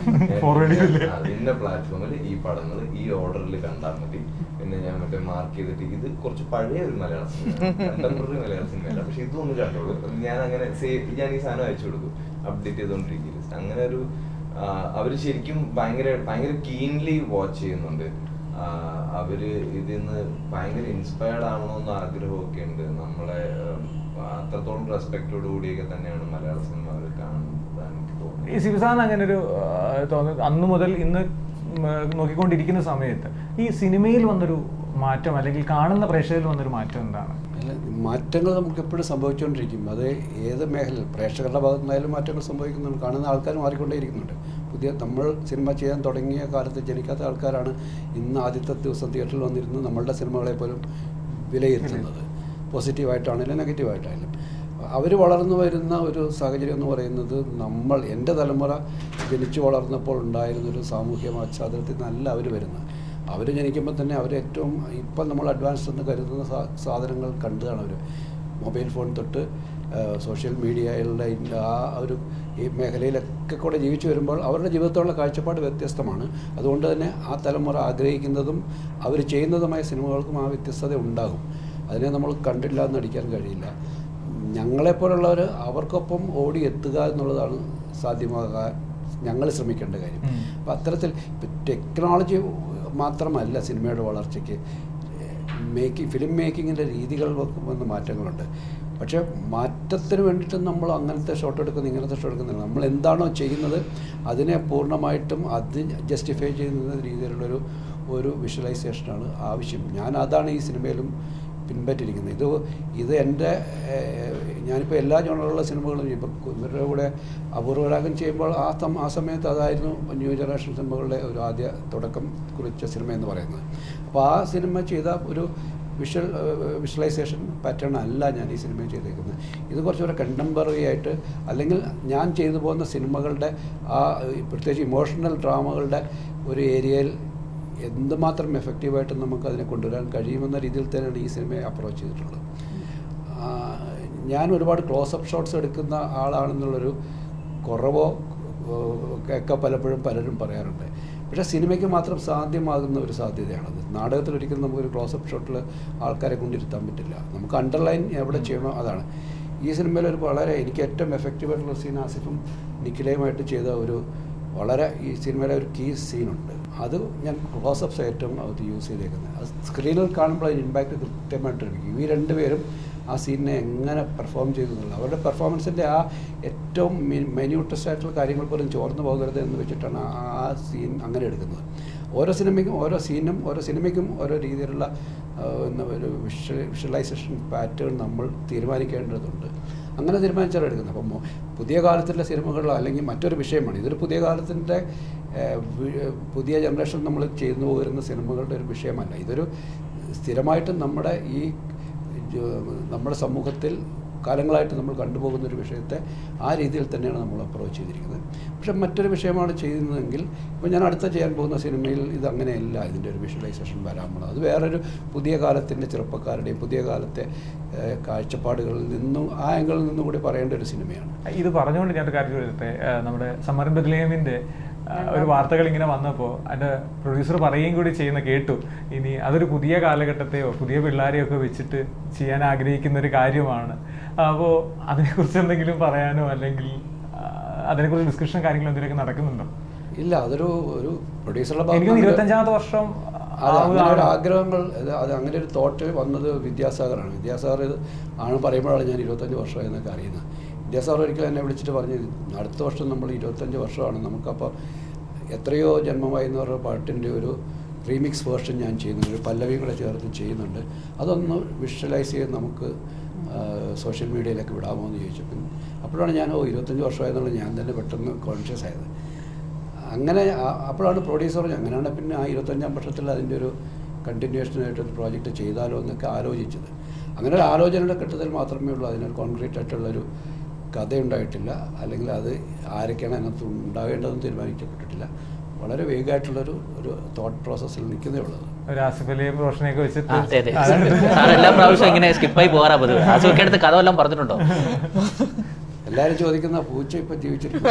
അതിന്റെ പ്ലാറ്റ്ഫോമിൽ ഈ പടങ്ങൾ ഈ ഓർഡറിൽ കണ്ടാൽ മതി. പിന്നെ ഞാൻ മറ്റേ മാർക്ക് ചെയ്തിട്ട് ഇത് കുറച്ച് പഴയ ഒരു മലയാള സിനിമ, കണ്ടംപററി മലയാള സിനിമയല്ല, പക്ഷെ ഇതൊന്നും കണ്ടോളൂ. ഞാൻ അങ്ങനെ ഞാൻ ഈ സാധനം അയച്ചു കൊടുക്കും, അപ്ഡേറ്റ് ചെയ്തോണ്ടിരിക്കും ലിസ്റ്റ്. അങ്ങനെ ഒരു അവര് ശരിക്കും ഭയങ്കര കീൻലി വാച്ച് ചെയ്യുന്നുണ്ട്. അവര് ഇതിന്ന് ഭയങ്കര ഇൻസ്പയർഡ് ആവണമെന്ന് ആഗ്രഹമൊക്കെ ഉണ്ട്. നമ്മളെ അത്രത്തോളം റെസ്പെക്റ്റോട് കൂടിയൊക്കെ തന്നെയാണ് മലയാള സിനിമ അവർ കാണുന്നത് എനിക്ക് തോന്നുന്നത്. ഈ ശിവസാറിന് അങ്ങനെ ഒരു തോന്നുന്നു അന്നു മുതൽ ഇന്ന് നോക്കിക്കൊണ്ടിരിക്കുന്ന സമയത്ത് ഈ സിനിമയിൽ വന്നൊരു മാറ്റം അല്ലെങ്കിൽ കാണുന്ന പ്രേക്ഷകരിൽ വന്നൊരു മാറ്റം എന്താണ്? മാറ്റങ്ങൾ നമുക്ക് എപ്പോഴും സംഭവിച്ചുകൊണ്ടിരിക്കും. അത് ഏത് മേഖലയിൽ പ്രേക്ഷകരുടെ ഭാഗത്തു നിന്നായാലും മാറ്റങ്ങൾ സംഭവിക്കുന്നുണ്ട്. കാണുന്ന ആൾക്കാർ മാറിക്കൊണ്ടേയിരിക്കുന്നുണ്ട്. നമ്മൾ സിനിമ ചെയ്യാൻ തുടങ്ങിയ കാലത്ത് ജനിക്കാത്ത ആൾക്കാരാണ് ഇന്ന് ആദ്യത്തെ ദിവസം തിയേറ്ററിൽ വന്നിരുന്ന് നമ്മളുടെ സിനിമകളെ പോലും വിലയിരുത്തുന്നത്. പോസിറ്റീവായിട്ടാണെങ്കിലും നെഗറ്റീവായിട്ടായാലും അവർ വളർന്നു വരുന്ന ഒരു സാഹചര്യം എന്ന് പറയുന്നത് എൻ്റെ തലമുറ ജനിച്ചു വളർന്നപ്പോൾ ഉണ്ടായിരുന്നൊരു സാമൂഹ്യ പശ്ചാത്തലത്തിൽ നിന്നല്ല അവർ വരുന്നത്. അവർ ജനിക്കുമ്പോൾ തന്നെ അവരേറ്റവും ഇപ്പം നമ്മൾ അഡ്വാൻസ്ഡ് എന്ന് കരുതുന്ന സാധനങ്ങൾ കണ്ടതാണ് അവർ. മൊബൈൽ ഫോൺ തൊട്ട് സോഷ്യൽ മീഡിയകളുടെ ആ ഒരു ഈ മേഖലയിലൊക്കെ കൂടെ ജീവിച്ചു വരുമ്പോൾ അവരുടെ ജീവിതത്തോടുള്ള കാഴ്ചപ്പാട് വ്യത്യസ്തമാണ്. അതുകൊണ്ട് തന്നെ ആ തലമുറ ആഗ്രഹിക്കുന്നതും അവർ ചെയ്യുന്നതുമായ സിനിമകൾക്കും ആ വ്യത്യസ്തത ഉണ്ടാകും. അതിനെ നമ്മൾ കണ്ടില്ല എന്ന് നടിക്കാൻ കഴിയില്ല. ഞങ്ങളെപ്പോലുള്ളവർ അവർക്കൊപ്പം ഓടി എത്തുക എന്നുള്ളതാണ് സാധ്യമാകാൻ ഞങ്ങൾ ശ്രമിക്കേണ്ട കാര്യം. അപ്പം അത്തരത്തിൽ ടെക്നോളജി മാത്രമല്ല സിനിമയുടെ വളർച്ചയ്ക്ക്, ഫിലിം മേക്കിങ്ങിൻ്റെ രീതികൾക്കും വന്ന മാറ്റങ്ങളുണ്ട്. പക്ഷേ മാറ്റത്തിന് വേണ്ടിയിട്ട് നമ്മൾ അങ്ങനത്തെ ഷോട്ട് എടുക്കുന്നു ഇങ്ങനത്തെ ഷോട്ട് എടുക്കുന്നില്ല. നമ്മൾ എന്താണോ ചെയ്യുന്നത് അതിനെ പൂർണ്ണമായിട്ടും അത് ജസ്റ്റിഫൈ ചെയ്യുന്ന രീതിയിലുള്ളൊരു വിഷ്വലൈസേഷനാണ് ആവശ്യം. അതാണ് ഈ സിനിമയിലും പിൻപറ്റിയിരിക്കുന്നത്. ഇത് എൻ്റെ ഞാനിപ്പോൾ എല്ലാ ജോണറുള്ള സിനിമകളും ഇപ്പം ഇവരുടെ കൂടെ അപൂർവരാഗം ചെയ്യുമ്പോൾ ആ സമയത്ത് അതായിരുന്നു ന്യൂ ജനറേഷൻ സിനിമകളുടെ ഒരു ആദ്യ തുടക്കം കുറിച്ച സിനിമ എന്ന് പറയുന്നത്. അപ്പോൾ ആ സിനിമ ചെയ്ത ഒരു വിഷ്വലൈസേഷൻ പാറ്റേൺ അല്ല ഞാൻ ഈ സിനിമ ചെയ്തേക്കുന്നത്. ഇത് കുറച്ചുകൂടെ കണ്ടംപററി ആയിട്ട് അല്ലെങ്കിൽ ഞാൻ ചെയ്തു പോകുന്ന സിനിമകളുടെ പ്രത്യേകിച്ച് ഇമോഷണൽ ഡ്രാമകളുടെ ഒരു ഏരിയയിൽ എന്തുമാത്രം എഫക്റ്റീവായിട്ട് നമുക്ക് അതിനെ കൊണ്ടുവരാൻ കഴിയുമെന്ന രീതിയിൽ തന്നെയാണ് ഈ സിനിമയെ അപ്രോച്ച് ചെയ്തിട്ടുള്ളത്. ഞാൻ ഒരുപാട് ക്ലോസപ്പ് ഷോട്ട്സ് എടുക്കുന്ന ആളാണെന്നുള്ളൊരു കുറവോ ഒക്കെ പലപ്പോഴും പലരും പറയാറുണ്ട്. പക്ഷേ സിനിമയ്ക്ക് മാത്രം സാധ്യമാകുന്ന ഒരു സാധ്യതയാണത്. നാടകത്തിൽ ഒരിക്കലും നമുക്കൊരു ക്ലോസപ്പ് ഷോട്ടിൽ ആൾക്കാരെ കൊണ്ടിരുത്താൻ പറ്റില്ല. നമുക്ക് അണ്ടർലൈൻ എവിടെ ചെയ്യണോ അതാണ്. ഈ സിനിമയിൽ എനിക്ക് ഏറ്റവും എഫക്റ്റീവായിട്ടുള്ള സീൻ ആസിഫും നിഖിലയുമായിട്ട് ചെയ്ത ഈ സിനിമയുടെ ഒരു കീ സീനുണ്ട്. അത് ഞാൻ ക്ലോസപ്സ് ഏറ്റവും അത് യൂസ് ചെയ്തേക്കുന്നത്. അത് സ്ക്രീനിൽ കാണുമ്പോൾ അതിന് ഇമ്പാക്റ്റ് കൃത്യമായിട്ടിരിക്കും. ഈ രണ്ടുപേരും ആ സീനിനെ എങ്ങനെ പെർഫോം ചെയ്തു എന്നുള്ളത്. അവരുടെ പെർഫോമൻസിൻ്റെ ആ ഏറ്റവും മൈന്യൂട്ടസ്റ്റ് ആയിട്ടുള്ള കാര്യങ്ങൾ പോലും ചോർന്നു പോകരുത് എന്ന് വെച്ചിട്ടാണ് ആ സീൻ അങ്ങനെ എടുക്കുന്നത്. ഓരോ സിനിമയ്ക്കും ഓരോ സീനും ഓരോ സിനിമയ്ക്കും ഓരോ രീതിയിലുള്ള ഒരു വിഷ്വലൈസേഷൻ പാറ്റേൺ നമ്മൾ തീരുമാനിക്കേണ്ടതുണ്ട്. അങ്ങനെ തീരുമാനിച്ചാണ് എടുക്കുന്നത്. അപ്പം പുതിയ കാലത്തിലെ സിനിമകളിലോ അല്ലെങ്കിൽ മറ്റൊരു വിഷയമാണ് ഇതൊരു പുതിയ കാലത്തിൻ്റെ പുതിയ ജനറേഷൻ നമ്മൾ ചെയ്തു പോരുന്ന സിനിമകളുടെ ഒരു വിഷയമല്ല. ഇതൊരു സ്ഥിരമായിട്ടും നമ്മുടെ സമൂഹത്തിൽ കാലങ്ങളായിട്ട് നമ്മൾ കണ്ടുപോകുന്ന ഒരു വിഷയത്തെ ആ രീതിയിൽ തന്നെയാണ് നമ്മൾ അപ്രോച്ച് ചെയ്തിരിക്കുന്നത്. പക്ഷെ മറ്റൊരു വിഷയമാണ് ചെയ്യുന്നതെങ്കിൽ ഇപ്പോൾ ഞാൻ അടുത്ത ചെയ്യാൻ പോകുന്ന സിനിമയിൽ ഇത് അങ്ങനെയല്ല ഇതിൻ്റെ ഒരു വിഷ്വലൈസേഷൻ വരാൻ പോകുന്നത്. അത് വേറൊരു പുതിയ കാലത്തിൻ്റെ ചെറുപ്പക്കാരുടെയും പുതിയ കാലത്തെ കാഴ്ചപ്പാടുകളിൽ നിന്നും ആ ആംഗിളിൽ നിന്നും കൂടി പറയേണ്ട ഒരു സിനിമയാണ്. ഇത് പറഞ്ഞുകൊണ്ട് ഞാനൊരു കാര്യം ചോദിച്ചത്, നമ്മുടെ സമരം ബദ്ലേമിൻ്റെ ഒരു വാർത്തകൾ ഇങ്ങനെ വന്നപ്പോൾ അതിൻ്റെ പ്രൊഡ്യൂസർ പറയുകയും കൂടി ചെയ്യുന്ന കേട്ടു, ഇനി അതൊരു പുതിയ കാലഘട്ടത്തെയോ പുതിയ പിള്ളേരെയോ ഒക്കെ വെച്ചിട്ട് ചെയ്യാൻ ആഗ്രഹിക്കുന്ന ഒരു കാര്യമാണ്. അപ്പോൾ അതിനെക്കുറിച്ച് എന്തെങ്കിലും പറയാനോ അല്ലെങ്കിൽ അതിനെക്കുറിച്ച് ഡിസ്കഷൻ കാര്യങ്ങളോ എന്തെങ്കിലുമൊക്കെ നടക്കുന്നുണ്ടോ? ഇല്ല, അതൊരു പ്രൊഡ്യൂസറുടെ 25ാമത്തെ വർഷം അങ്ങനെ ഒരു ആഗ്രഹങ്ങൾ അത് അങ്ങനെ ഒരു തോട്ട് വന്നത് വിദ്യാസാഗറാണ്. വിദ്യാസാഗർ ആണ് പറയുമ്പോഴാണ് ഞാൻ 25 വർഷമായെന്നൊക്കെ അറിയുന്നത്. വിദ്യാസാഗർ ഒരിക്കലും എന്നെ വിളിച്ചിട്ട് പറഞ്ഞു, അടുത്ത വർഷം നമ്മൾ 25 വർഷമാണ്, നമുക്കപ്പോൾ എത്രയോ ജന്മമായി എന്ന് പറഞ്ഞ പാട്ടിൻ്റെ ഒരു റീമിക്സ് വേർഷൻ ഞാൻ ചെയ്യുന്നുണ്ട്, ഒരു പല്ലവി കൂടെ ചേർത്ത് ചെയ്യുന്നുണ്ട്, അതൊന്ന് വിഷ്വലൈസ് ചെയ്ത് നമുക്ക് സോഷ്യൽ മീഡിയയിലേക്ക് വിടാമോ എന്ന് ചോദിച്ചു. പിന്നെ അപ്പോഴാണ് ഞാൻ 25 വർഷമായെന്നുള്ളത് ഞാൻ തന്നെ പെട്ടെന്ന് കോൺഷ്യസ് ആയത്. അങ്ങനെ അപ്പോഴാണ് പ്രൊഡ്യൂസർ അങ്ങനെയാണ് പിന്നെ ആ 25ാം വർഷത്തിൽ അതിൻ്റെ ഒരു കണ്ടിന്യൂഷനായിട്ടൊരു പ്രോജക്റ്റ് ചെയ്താലോ എന്നൊക്കെ ആലോചിച്ചത്. അങ്ങനെ ഒരു ആലോചനയുടെ ഘട്ടത്തിൽ മാത്രമേ ഉള്ളൂ, അതിനൊരു കോൺക്രീറ്റ് ആയിട്ടുള്ളൊരു കഥയുണ്ടായിട്ടില്ല, അല്ലെങ്കിൽ അത് ആരൊക്കെയാണ് അതിനകത്ത് ഉണ്ടാകേണ്ടതെന്ന് തീരുമാനിക്കപ്പെട്ടിട്ടില്ല. വളരെ വേഗമായിട്ടുള്ളൊരു തോട്ട് പ്രോസസ്സിൽ നിൽക്കുന്നേ ഉള്ളത്. ആസിഫിലെയും റോഷനെയൊക്കെ വെച്ചിട്ട് എല്ലാ പ്രാവശ്യം ഇങ്ങനെ സ്കിപ്പായി പോകാറാ പതിവ്. ആസിഫൊക്കെ അടുത്ത് കഥ വല്ലതും പറഞ്ഞിട്ടുണ്ടോ? എല്ലാവരും ചോദിക്കുന്ന പൂച്ച ഇപ്പം ജീവിച്ചിരിക്കും.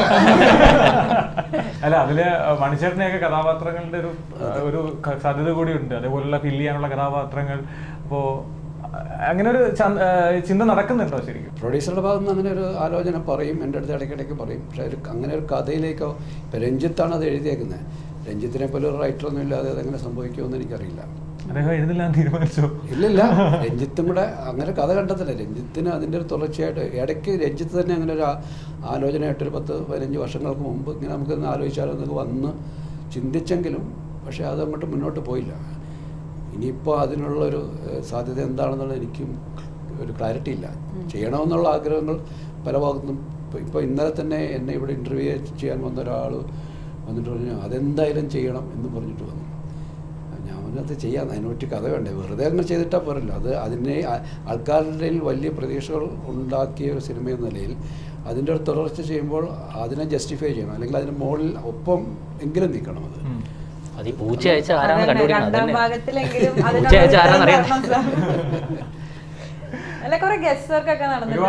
അല്ല, അതില് മണിച്ചേട്ടനെയൊക്കെ കഥാപാത്രങ്ങളുടെ ഒരു സാധ്യത കൂടിയുണ്ട്, അതേപോലുള്ള ഫില്ല് ചെയ്യാനുള്ള കഥാപാത്രങ്ങൾ. അപ്പോൾ അങ്ങനെ ഒരു ചിന്ത നടക്കുന്നുണ്ടോ ശരിക്കും? പ്രൊഡ്യൂസറുടെ ഭാഗത്ത് നിന്ന് അങ്ങനെ ഒരു ആലോചന പറയും, എൻ്റെ അടുത്ത് ഇടയ്ക്കിടയ്ക്ക് പറയും. പക്ഷേ അങ്ങനെ ഒരു കഥയിലേക്കോ, ഇപ്പം രഞ്ജിത്താണ് അത് എഴുതിയേക്കുന്നത്, രഞ്ജിത്തിനെ പോലെ ഒരു റൈറ്ററൊന്നും ഇല്ലാതെ അതെങ്ങനെ സംഭവിക്കുമെന്ന് എനിക്കറിയില്ല. അദ്ദേഹം എഴുതില്ലാന്ന് തീരുമാനിച്ചു? ഇല്ലില്ല, രഞ്ജിത്തും കൂടെ അങ്ങനെ കഥ കണ്ടെത്തില്ല. രഞ്ജിത്തിന് അതിൻ്റെ ഒരു തുടർച്ചയായിട്ട് ഇടയ്ക്ക് രഞ്ജിത്ത് തന്നെ അങ്ങനെ ഒരു ആലോചനയായിട്ടൊരു 10-15 വർഷങ്ങൾക്ക് മുമ്പ് ഇങ്ങനെ നമുക്കൊന്ന് ആലോചിച്ചാലോ എന്നൊക്കെ വന്ന് ചിന്തിച്ചെങ്കിലും പക്ഷേ അതങ്ങോട്ട് മുന്നോട്ട് പോയില്ല. ഇനിയിപ്പോൾ അതിനുള്ളൊരു സാധ്യത എന്താണെന്നുള്ളത് എനിക്കും ഒരു ക്ലാരിറ്റി ഇല്ല. ചെയ്യണമെന്നുള്ള ആഗ്രഹങ്ങൾ പല ഭാഗത്തും. ഇപ്പോൾ ഇന്നലെ തന്നെ എന്നെ ഇവിടെ ഇൻ്റർവ്യൂ ചെയ്യാൻ വന്ന ഒരാൾ വന്നിട്ട് പറഞ്ഞു അതെന്തായാലും ചെയ്യണം എന്ന് പറഞ്ഞിട്ട് വന്നു. ഞാൻ അതിനകത്ത് ചെയ്യാം, അതിനൊറ്റ കഥ വേണ്ടേ, വെറുതെ അങ്ങനെ ചെയ്തിട്ടാൽ പോരല്ലോ. അത് അതിനെ ആൾക്കാരുടെ വലിയ പ്രതീക്ഷകൾ ഉണ്ടാക്കിയ ഒരു സിനിമ എന്ന നിലയിൽ അതിൻ്റെ ഒരു തുടർച്ച ചെയ്യുമ്പോൾ അതിനെ ജസ്റ്റിഫൈ ചെയ്യണം, അല്ലെങ്കിൽ അതിന് മുകളിൽ ഒപ്പം എങ്കിലും നിൽക്കണം. അത് പൂച്ച അയച്ച ആരാണ് കണ്ടുപിടിക്കുന്നത്? അല്ല, കുറെ ഗസ്റ്റ് വർക്ക് ഒക്കെ നടന്നിട്ടുണ്ട്.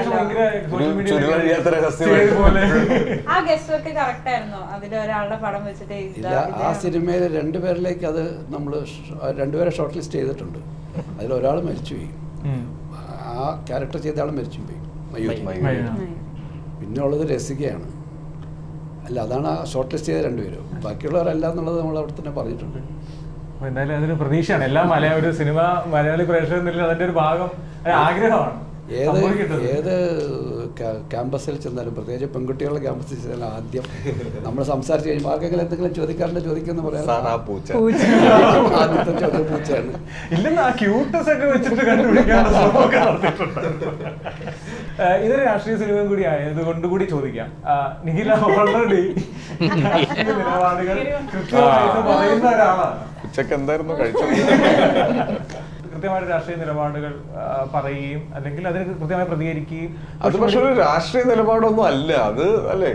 ആ ഗസ്റ്റ് വർക്ക് കറക്റ്റ് ആയിരുന്നോ? അതിൽ ഒരാളുടെ പടം വെച്ചിട്ട് ആ സിനിമയിൽ 2 പേരിലേക്ക് അത് നമ്മൾ 2 പേരെ ഷോർട്ട് ലിസ്റ്റ് ചെയ്തിട്ടുണ്ട്. അതിലൊരാൾ മരിച്ചുപോയി, ആ ക്യാരക്ടർ ചെയ്ത ആൾ മരിച്ചുപോയി, പിന്നെ ഉള്ളത് രസികയാണ്. അല്ല, അതാണ് ആ ഷോർട്ട് ലിസ്റ്റ് ചെയ്ത 2 പേരും. ബാക്കിയുള്ളവരല്ല എന്നുള്ളത് നമ്മൾ അവിടെ തന്നെ പറഞ്ഞിട്ടുണ്ട്. എന്തായാലും അതൊരു പ്രതീക്ഷയാണ്. എല്ലാ ഒരു സിനിമ മലയാളി പ്രേക്ഷകരിൽ അതിന്റെ ഒരു ഭാഗം ആഗ്രഹമാണ്. ഏത് ക്യാമ്പസിൽ ചെന്നാലും, പ്രത്യേകിച്ച് പെൺകുട്ടികളുടെ ക്യാമ്പസിൽ ചെന്നാലും ആദ്യം നമ്മൾ സംസാരിച്ച് കഴിയുമ്പോൾ ആർക്കെങ്കിലും എന്തെങ്കിലും ചോദിക്കാറുണ്ട്, ചോദിക്കുന്ന പറയാം ആദ്യത്തെ ചോദ്യം പൂച്ചയാണ്. ഇല്ലെന്ന് ആ ക്യൂട്ട്നെസ് ഒക്കെ വെച്ചിട്ട് കണ്ടുപിടിക്കാനുള്ള ശ്രമമൊക്കെ നടത്തിയിട്ടുണ്ട്. ഇതൊരു രാഷ്ട്രീയ സിനിമയും കൂടി ആയതുകൊണ്ട് കൂടി ചോദിക്കാം, നിഖില ഓൾറെഡി നിലപാടുകൾ കൃത്യമായിട്ട് പറയുന്ന ഒരാളാണ്. ഉച്ചക്ക് എന്തായിരുന്നു കഴിച്ചത്? കൃത്യമായിട്ട് രാഷ്ട്രീയ നിലപാടുകൾ പറയുകയും അല്ലെങ്കിൽ അതിന് കൃത്യമായി പ്രതികരിക്കുകയും. അത് പക്ഷെ ഒരു രാഷ്ട്രീയ നിലപാടൊന്നും അല്ല അത്, അല്ലേ?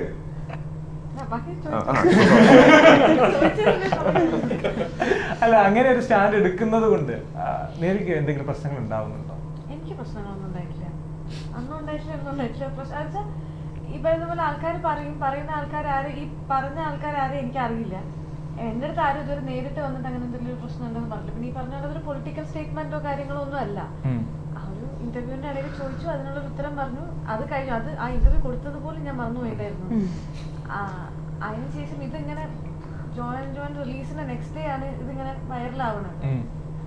അല്ല, അങ്ങനെ ഒരു സ്റ്റാൻഡ് എടുക്കുന്നത് കൊണ്ട് നേരിക്ക് എന്തെങ്കിലും പ്രശ്നങ്ങൾ ഉണ്ടാവുന്നുണ്ടോ? എനിക്ക് പ്രശ്നങ്ങളൊന്നും ഉണ്ടായിട്ടില്ല, അന്നും ഉണ്ടായിട്ടില്ല. ഈ പറയുന്ന പോലെ ആൾക്കാർ പറയുന്ന ആൾക്കാരും ഈ പറഞ്ഞ ആൾക്കാരും എനിക്ക് അറിയില്ല. എൻ്റെ അടുത്ത് ആരും ഇതുവരെ നേരിട്ട് വന്നിട്ട് അങ്ങനെ എന്തെങ്കിലും പ്രശ്നം ഉണ്ടെന്ന് പറഞ്ഞില്ല. പിന്നെ ഈ പറഞ്ഞ ഒരു പൊളിറ്റിക്കൽ സ്റ്റേറ്റ്മെന്റോ കാര്യങ്ങളോ ഒന്നും അല്ല. ആ ഒരു ഇന്റർവ്യൂവിന്റെ ഇടയിൽ ചോദിച്ചു, അതിനുള്ളൊരു ഉത്തരം പറഞ്ഞു, അത് കഴിഞ്ഞു. അത് ആ ഇന്റർവ്യൂ കൊടുത്തത് പോലും ഞാൻ മറന്നുപോയിട്ടായിരുന്നു. അതിനുശേഷം ഇതിങ്ങനെ ജോയിൻ റിലീസിന്റെ നെക്സ്റ്റ് ഡേ ആണ് ഇതിങ്ങനെ വൈറലാവുന്നത്.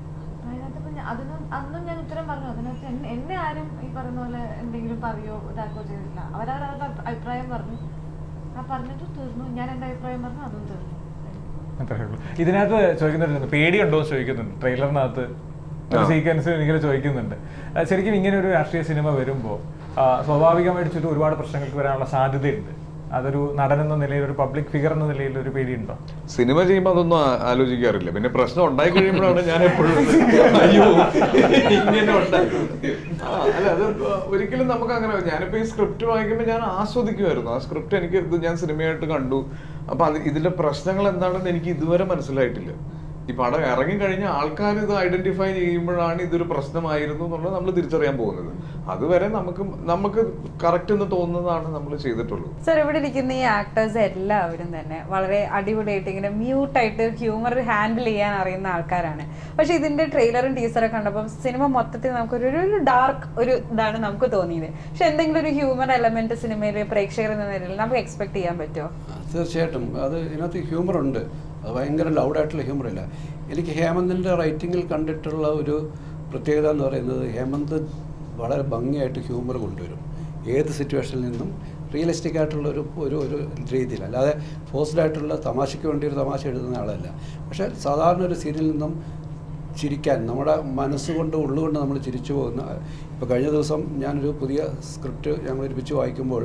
അന്നും ഞാൻ ഉത്തരം പറഞ്ഞു. അതിനകത്ത് എന്നെ ആരും ഈ പറയുന്ന പോലെ എന്തെങ്കിലും പറയോ ഇതാക്കോ ചെയ്തില്ല. അവരവരുടെ അഭിപ്രായം പറഞ്ഞു, ആ പറഞ്ഞിട്ട് തീർന്നു. ഞാൻ എൻ്റെ അഭിപ്രായം പറഞ്ഞു, അതും തീർന്നു. അത്രേ ഉള്ളൂ. ഇതിനകത്ത് ചോദിക്കുന്നുണ്ട്, പേടിയുണ്ടോ എന്ന് ചോദിക്കുന്നുണ്ട്. ട്രെയിലറിനകത്ത് ഒരു സീക്വൻസ് ഇങ്ങനെ ചോദിക്കുന്നുണ്ട്. ശരിക്കും ഇങ്ങനെ ഒരു രാഷ്ട്രീയ സിനിമ വരുമ്പോൾ സ്വാഭാവികമായിട്ട് ചുറ്റും ഒരുപാട് പ്രശ്നങ്ങൾക്ക് വരാനുള്ള സാധ്യതയുണ്ട്. അതൊരു നടൻ എന്ന നിലയിൽ, ഒരു പബ്ലിക് ഫിഗർ എന്ന നിലയിൽ ഒരു പേടിയുണ്ടോ? സിനിമ ചെയ്യുമ്പോൾ അതൊന്നും ആലോചിക്കാറില്ല. പിന്നെ പ്രശ്നം ഉണ്ടായി കഴിയുമ്പോഴാണ് ഞാൻ എപ്പോഴും അയ്യോ ഇങ്ങനെ ഉണ്ടായി. അല്ല, അത് ഒരിക്കലും നമുക്ക് അങ്ങനെ. ഞാനിപ്പോ ഈ സ്ക്രിപ്റ്റ് വായിക്കുമ്പോൾ ഞാൻ ആസ്വദിക്കുമായിരുന്നു. ആ സ്ക്രിപ്റ്റ് എനിക്ക് ഇത് ഞാൻ സിനിമയായിട്ട് കണ്ടു. അപ്പൊ ഇതിന്റെ പ്രശ്നങ്ങൾ എന്താണെന്ന് എനിക്ക് ഇതുവരെ മനസ്സിലായിട്ടില്ല. ഈ പടം ഇറങ്ങിക്കഴിഞ്ഞ ആൾക്കാർ ഇത് ഐഡന്റിഫൈ ചെയ്യുമ്പോഴാണ് ഇതൊരു പ്രശ്നമായിരുന്നു എന്നുള്ളത് നമ്മൾ തിരിച്ചറിയാൻ പോകുന്നത്. അതുവരെ നമുക്ക് കറക്റ്റ് എന്ന് തോന്നുന്നതാണ് നമ്മൾ ചെയ്തിട്ടുള്ളൂ. സർ, ഇവിടെ ഇരിക്കുന്ന ഈ ആക്ടേഴ്സ് എല്ലാവരും തന്നെ വളരെ അടിപൊളിയായിട്ട് ഇങ്ങനെ മ്യൂട്ടായിട്ട് ഹ്യൂമർ ഹാൻഡിൽ ചെയ്യാൻ അറിയുന്ന ആൾക്കാരാണ്. പക്ഷെ ഇതിന്റെ ട്രെയിലറും ടീസറൊക്കെ കണ്ടപ്പോൾ സിനിമ മൊത്തത്തിൽ നമുക്കൊരു ഡാർക്ക് ഒരു ഇതാണ് നമുക്ക് തോന്നിയത്. പക്ഷെ എന്തെങ്കിലും ഒരു ഹ്യൂമർ എലമെന്റ് സിനിമയിൽ പ്രേക്ഷകർ എന്ന നിലയിൽ നമുക്ക് എക്സ്പെക്ട് ചെയ്യാൻ പറ്റുമോ? തീർച്ചയായിട്ടും അത് ഇതിനകത്ത് ഹ്യൂമറുണ്ട്. അത് ഭയങ്കര ലൗഡായിട്ടുള്ള ഹ്യൂമറില്ല. എനിക്ക് ഹേമന്തിൻ്റെ റൈറ്റിങ്ങിൽ കണ്ടിട്ടുള്ള ഒരു പ്രത്യേകത എന്ന് പറയുന്നത്, ഹേമന്ത് വളരെ ഭംഗിയായിട്ട് ഹ്യൂമർ കൊണ്ടുവരും ഏത് സിറ്റുവേഷനിൽ നിന്നും. റിയലിസ്റ്റിക് ആയിട്ടുള്ള ഒരു രീതിയിൽ, അല്ലാതെ ഫോഴ്സ്ഡ് ആയിട്ടുള്ള തമാശയ്ക്ക് വേണ്ടി ഒരു തമാശ എഴുതുന്ന ആളല്ല. പക്ഷേ സാധാരണ ഒരു സീനിൽ നിന്നും ചിരിക്കാൻ, നമ്മുടെ മനസ്സുകൊണ്ട് ഉള്ളുകൊണ്ട് നമ്മൾ ചിരിച്ചു പോകുന്ന. ഇപ്പോൾ കഴിഞ്ഞ ദിവസം ഞാനൊരു പുതിയ സ്ക്രിപ്റ്റ് ഞങ്ങൾ ഒരുമിച്ച് വായിക്കുമ്പോൾ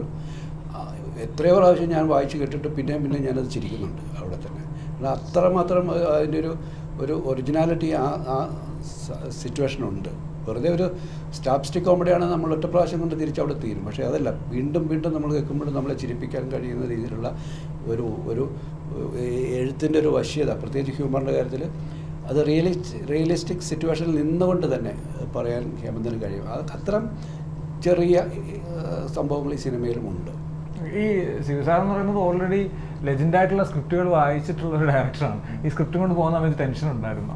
എത്രയോ പ്രാവശ്യം ഞാൻ വായിച്ച് കേട്ടിട്ട് പിന്നെയും ഞാനത് ചിരിക്കുന്നുണ്ട് അവിടെ തന്നെ. അത്രമാത്രം അതിൻ്റെ ഒരു ഒറിജിനാലിറ്റി ആ സിറ്റുവേഷനുണ്ട്. വെറുതെ ഒരു സ്റ്റാപ്സ്റ്റിക് കോമഡിയാണ്, നമ്മൾ ഒറ്റ പ്രാവശ്യം കൊണ്ട് തിരിച്ചവിടെ തീരും. പക്ഷേ അതല്ല, വീണ്ടും നമ്മൾ കേൾക്കുമ്പോഴും നമ്മളെ ചിരിപ്പിക്കാൻ കഴിയുന്ന രീതിയിലുള്ള ഒരു എഴുത്തിൻ്റെ ഒരു വശ്യത, പ്രത്യേകിച്ച് ഹ്യൂമറിൻ്റെ കാര്യത്തിൽ അത് റിയലിസ്റ്റിക് സിറ്റുവേഷനിൽ നിന്നുകൊണ്ട് തന്നെ പറയാൻ ഹേമന്തിന് കഴിയും. അത്തരം ചെറിയ സംഭവങ്ങൾ ഈ സിനിമയിലുമുണ്ട്. ഈ ശിവസാർ എന്ന് പറയുന്നത് ഓൾറെഡി ലെജൻഡ് ആയിട്ടുള്ള സ്ക്രിപ്റ്റുകൾ വായിച്ചിട്ടുള്ള ഒരു ഡയറക്ടറാണ്. ഈ സ്ക്രിപ്റ്റ് കൊണ്ട് പോകുന്ന സമയത്ത് ടെൻഷൻ ഉണ്ടായിരുന്നോ?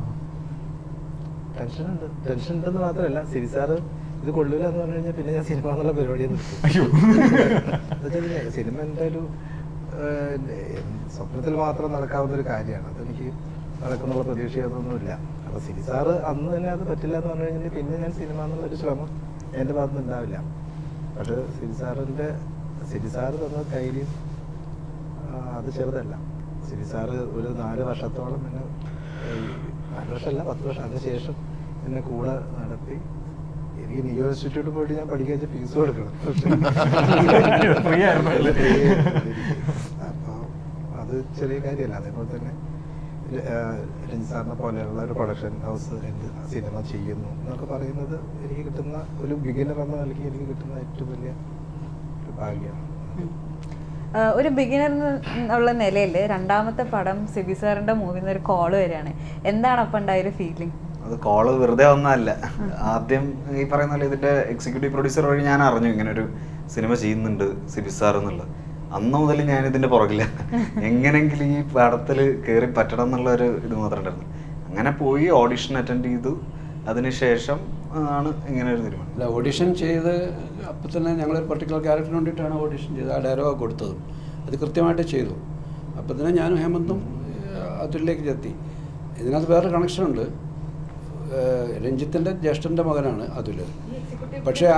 ടെൻഷൻ ഉണ്ടെന്ന് മാത്രമല്ല, ശിവസാർ ഇത് കൊള്ളില്ല എന്ന് പറഞ്ഞു കഴിഞ്ഞാൽ പിന്നെ ഞാൻ സിനിമ എന്നുള്ള പരിപാടിയെ നിർത്തും. സിനിമ എൻ്റെ ഒരു സ്വപ്നത്തിൽ മാത്രം നടക്കാവുന്ന ഒരു കാര്യമാണ്. അതെനിക്ക് നടക്കുന്നുള്ള പ്രതീക്ഷയൊന്നുമില്ല. അപ്പോൾ ശിവസാർ അന്ന് തന്നെ അത് പറ്റില്ല എന്ന് പറഞ്ഞു കഴിഞ്ഞാൽ പിന്നെ ഞാൻ സിനിമ എന്നുള്ളൊരു ശ്രമം എൻ്റെ ഭാഗത്തുനിന്ന് ഉണ്ടാവില്ല. പക്ഷേ സിരിസാർ തന്ന ധൈര്യം അത് ചെറുതല്ല. സിരിസാർ ഒരു 4 വർഷത്തോളം എന്നെ, 4 വർഷമല്ല 10 വർഷം അതിനുശേഷം എന്നെ കൂടെ നടത്തി. എനിക്ക് നിയോ ഇൻസ്റ്റിറ്റ്യൂട്ടിൽ പോയിട്ട് ഞാൻ പഠിക്കാൻ ഫീസ് കൊടുക്കണം. അപ്പോൾ അത് ചെറിയ കാര്യമല്ല. അതേപോലെ തന്നെ രഞ്ജിസാറിനെ പോലെയുള്ള ഒരു പ്രൊഡക്ഷൻ ഹൗസ് എന്ത് സിനിമ ചെയ്യുന്നു എന്നൊക്കെ പറയുന്നത് എനിക്ക് കിട്ടുന്ന ഒരു ബിഗിനർ എന്ന നിലയ്ക്ക് എനിക്ക് കിട്ടുന്ന ഏറ്റവും വലിയ ഒരു ഭാഗ്യമാണ്. ഒരു ബിഗിനർ എന്നുള്ള നിലയിൽ രണ്ടാമത്തെ പടം സിബി സാറിന്റെ മൂവിൽ നിന്ന് ഒരു കോള് വരികയാണ്. എന്താണ് അപ്പം ഉണ്ടായൊരു ഫീലിംഗ്? അത് കോള് വെറുതെ ഒന്നല്ല. ആദ്യം ഈ പറയുന്ന പോലെ ഇതിന്റെ എക്സിക്യൂട്ടീവ് പ്രൊഡ്യൂസർ വഴി ഞാൻ അറിഞ്ഞു ഇങ്ങനെ ഒരു സിനിമ ചെയ്യുന്നുണ്ട് സിബി സാർ എന്നുള്ളത്. അന്ന് മുതൽ ഞാൻ ഇതിന്റെ പുറകില്ല, എങ്ങനെങ്കിലും ഈ പടത്തിൽ കയറി പറ്റണം എന്നുള്ള ഒരു ഇത് മാത്രം ഉണ്ടായിരുന്നു. അങ്ങനെ പോയി ഓഡിഷൻ അറ്റൻഡ് ചെയ്തു. അതിനുശേഷം ആണ് ഇങ്ങനെ ഒരു തീരുമാനം. അല്ല, ഓഡിഷൻ ചെയ്ത് അപ്പം തന്നെ ഞങ്ങളൊരു പർട്ടിക്കുലർ ക്യാരക്ടറിന് വേണ്ടിയിട്ടാണ് ഓഡിഷൻ ചെയ്തത്. ആ ഡയലോഗ് കൊടുത്തതും അത് കൃത്യമായിട്ട് ചെയ്തു. അപ്പം തന്നെ ഞാനും ഹേമന്തും അതിലേക്ക് എത്തി. ഇതിനകത്ത് വേറൊരു കണക്ഷനുണ്ട്. രഞ്ജിത്തിൻ്റെ ജ്യേഷ്ഠൻ്റെ മകനാണ് അതുൽ. പക്ഷേ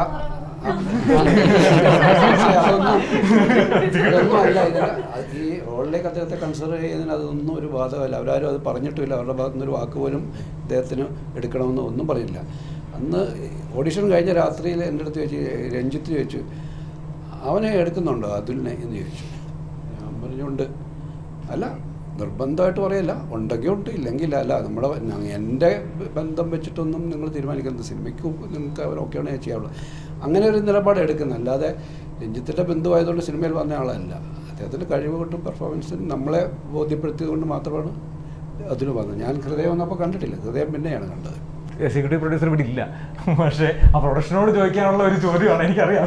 അതൊന്നും അല്ല. ഈ റോളിലേക്ക് അദ്ദേഹത്തെ കൺസിഡർ ചെയ്യുന്നതിന് അതൊന്നും ഒരു ബാധകമല്ല. അവരാരും അത് പറഞ്ഞിട്ടുമില്ല. അവരുടെ ഭാഗത്തുനിന്നൊരു വാക്ക് പോലും അദ്ദേഹത്തിന് എടുക്കണമെന്ന് ഒന്നും പറഞ്ഞില്ല. അന്ന് ഓഡിഷൻ കഴിഞ്ഞ രാത്രിയിൽ എൻ്റെ അടുത്ത് ചോദിച്ചു, രഞ്ജിത്ത് ചോദിച്ചു, അവനെ എടുക്കുന്നുണ്ടോ അതുലിനെ എന്ന് ചോദിച്ചു. ഞാൻ പറഞ്ഞുകൊണ്ട്, അല്ല നിർബന്ധമായിട്ട് പറയല്ല, ഉണ്ടെങ്കിൽ ഉണ്ട്, ഇല്ലെങ്കിൽ അല്ല. നമ്മുടെ എൻ്റെ ബന്ധം വെച്ചിട്ടൊന്നും നിങ്ങൾ തീരുമാനിക്കുന്നത്, സിനിമയ്ക്ക് നിങ്ങൾക്ക് അവരൊക്കെയാണ് ചെയ്യാവുള്ളൂ. അങ്ങനെ ഒരു നിലപാട് എടുക്കുന്നത്. അല്ലാതെ രഞ്ജിത്തിൻ്റെ ബന്ധുവായതുകൊണ്ട് സിനിമയിൽ വന്ന ആളല്ല. അദ്ദേഹത്തിൻ്റെ കഴിവ് കൊണ്ടും പെർഫോമൻസിനും നമ്മളെ ബോധ്യപ്പെടുത്തിയത് കൊണ്ട് മാത്രമാണ് അതിന് വന്നത്. ഞാൻ ഹൃദയം വന്നപ്പോൾ കണ്ടിട്ടില്ല, ഹൃദയം പിന്നെയാണ് കണ്ടത്. എക്സിക്യൂട്ടീവ് പ്രൊഡ്യൂസർ ഇവിടെ ഇല്ല. പക്ഷേ ആ പ്രൊഡക്ഷനോട് ചോദിക്കാനുള്ള ഒരു ചോദ്യമാണ് എനിക്കറിയാം.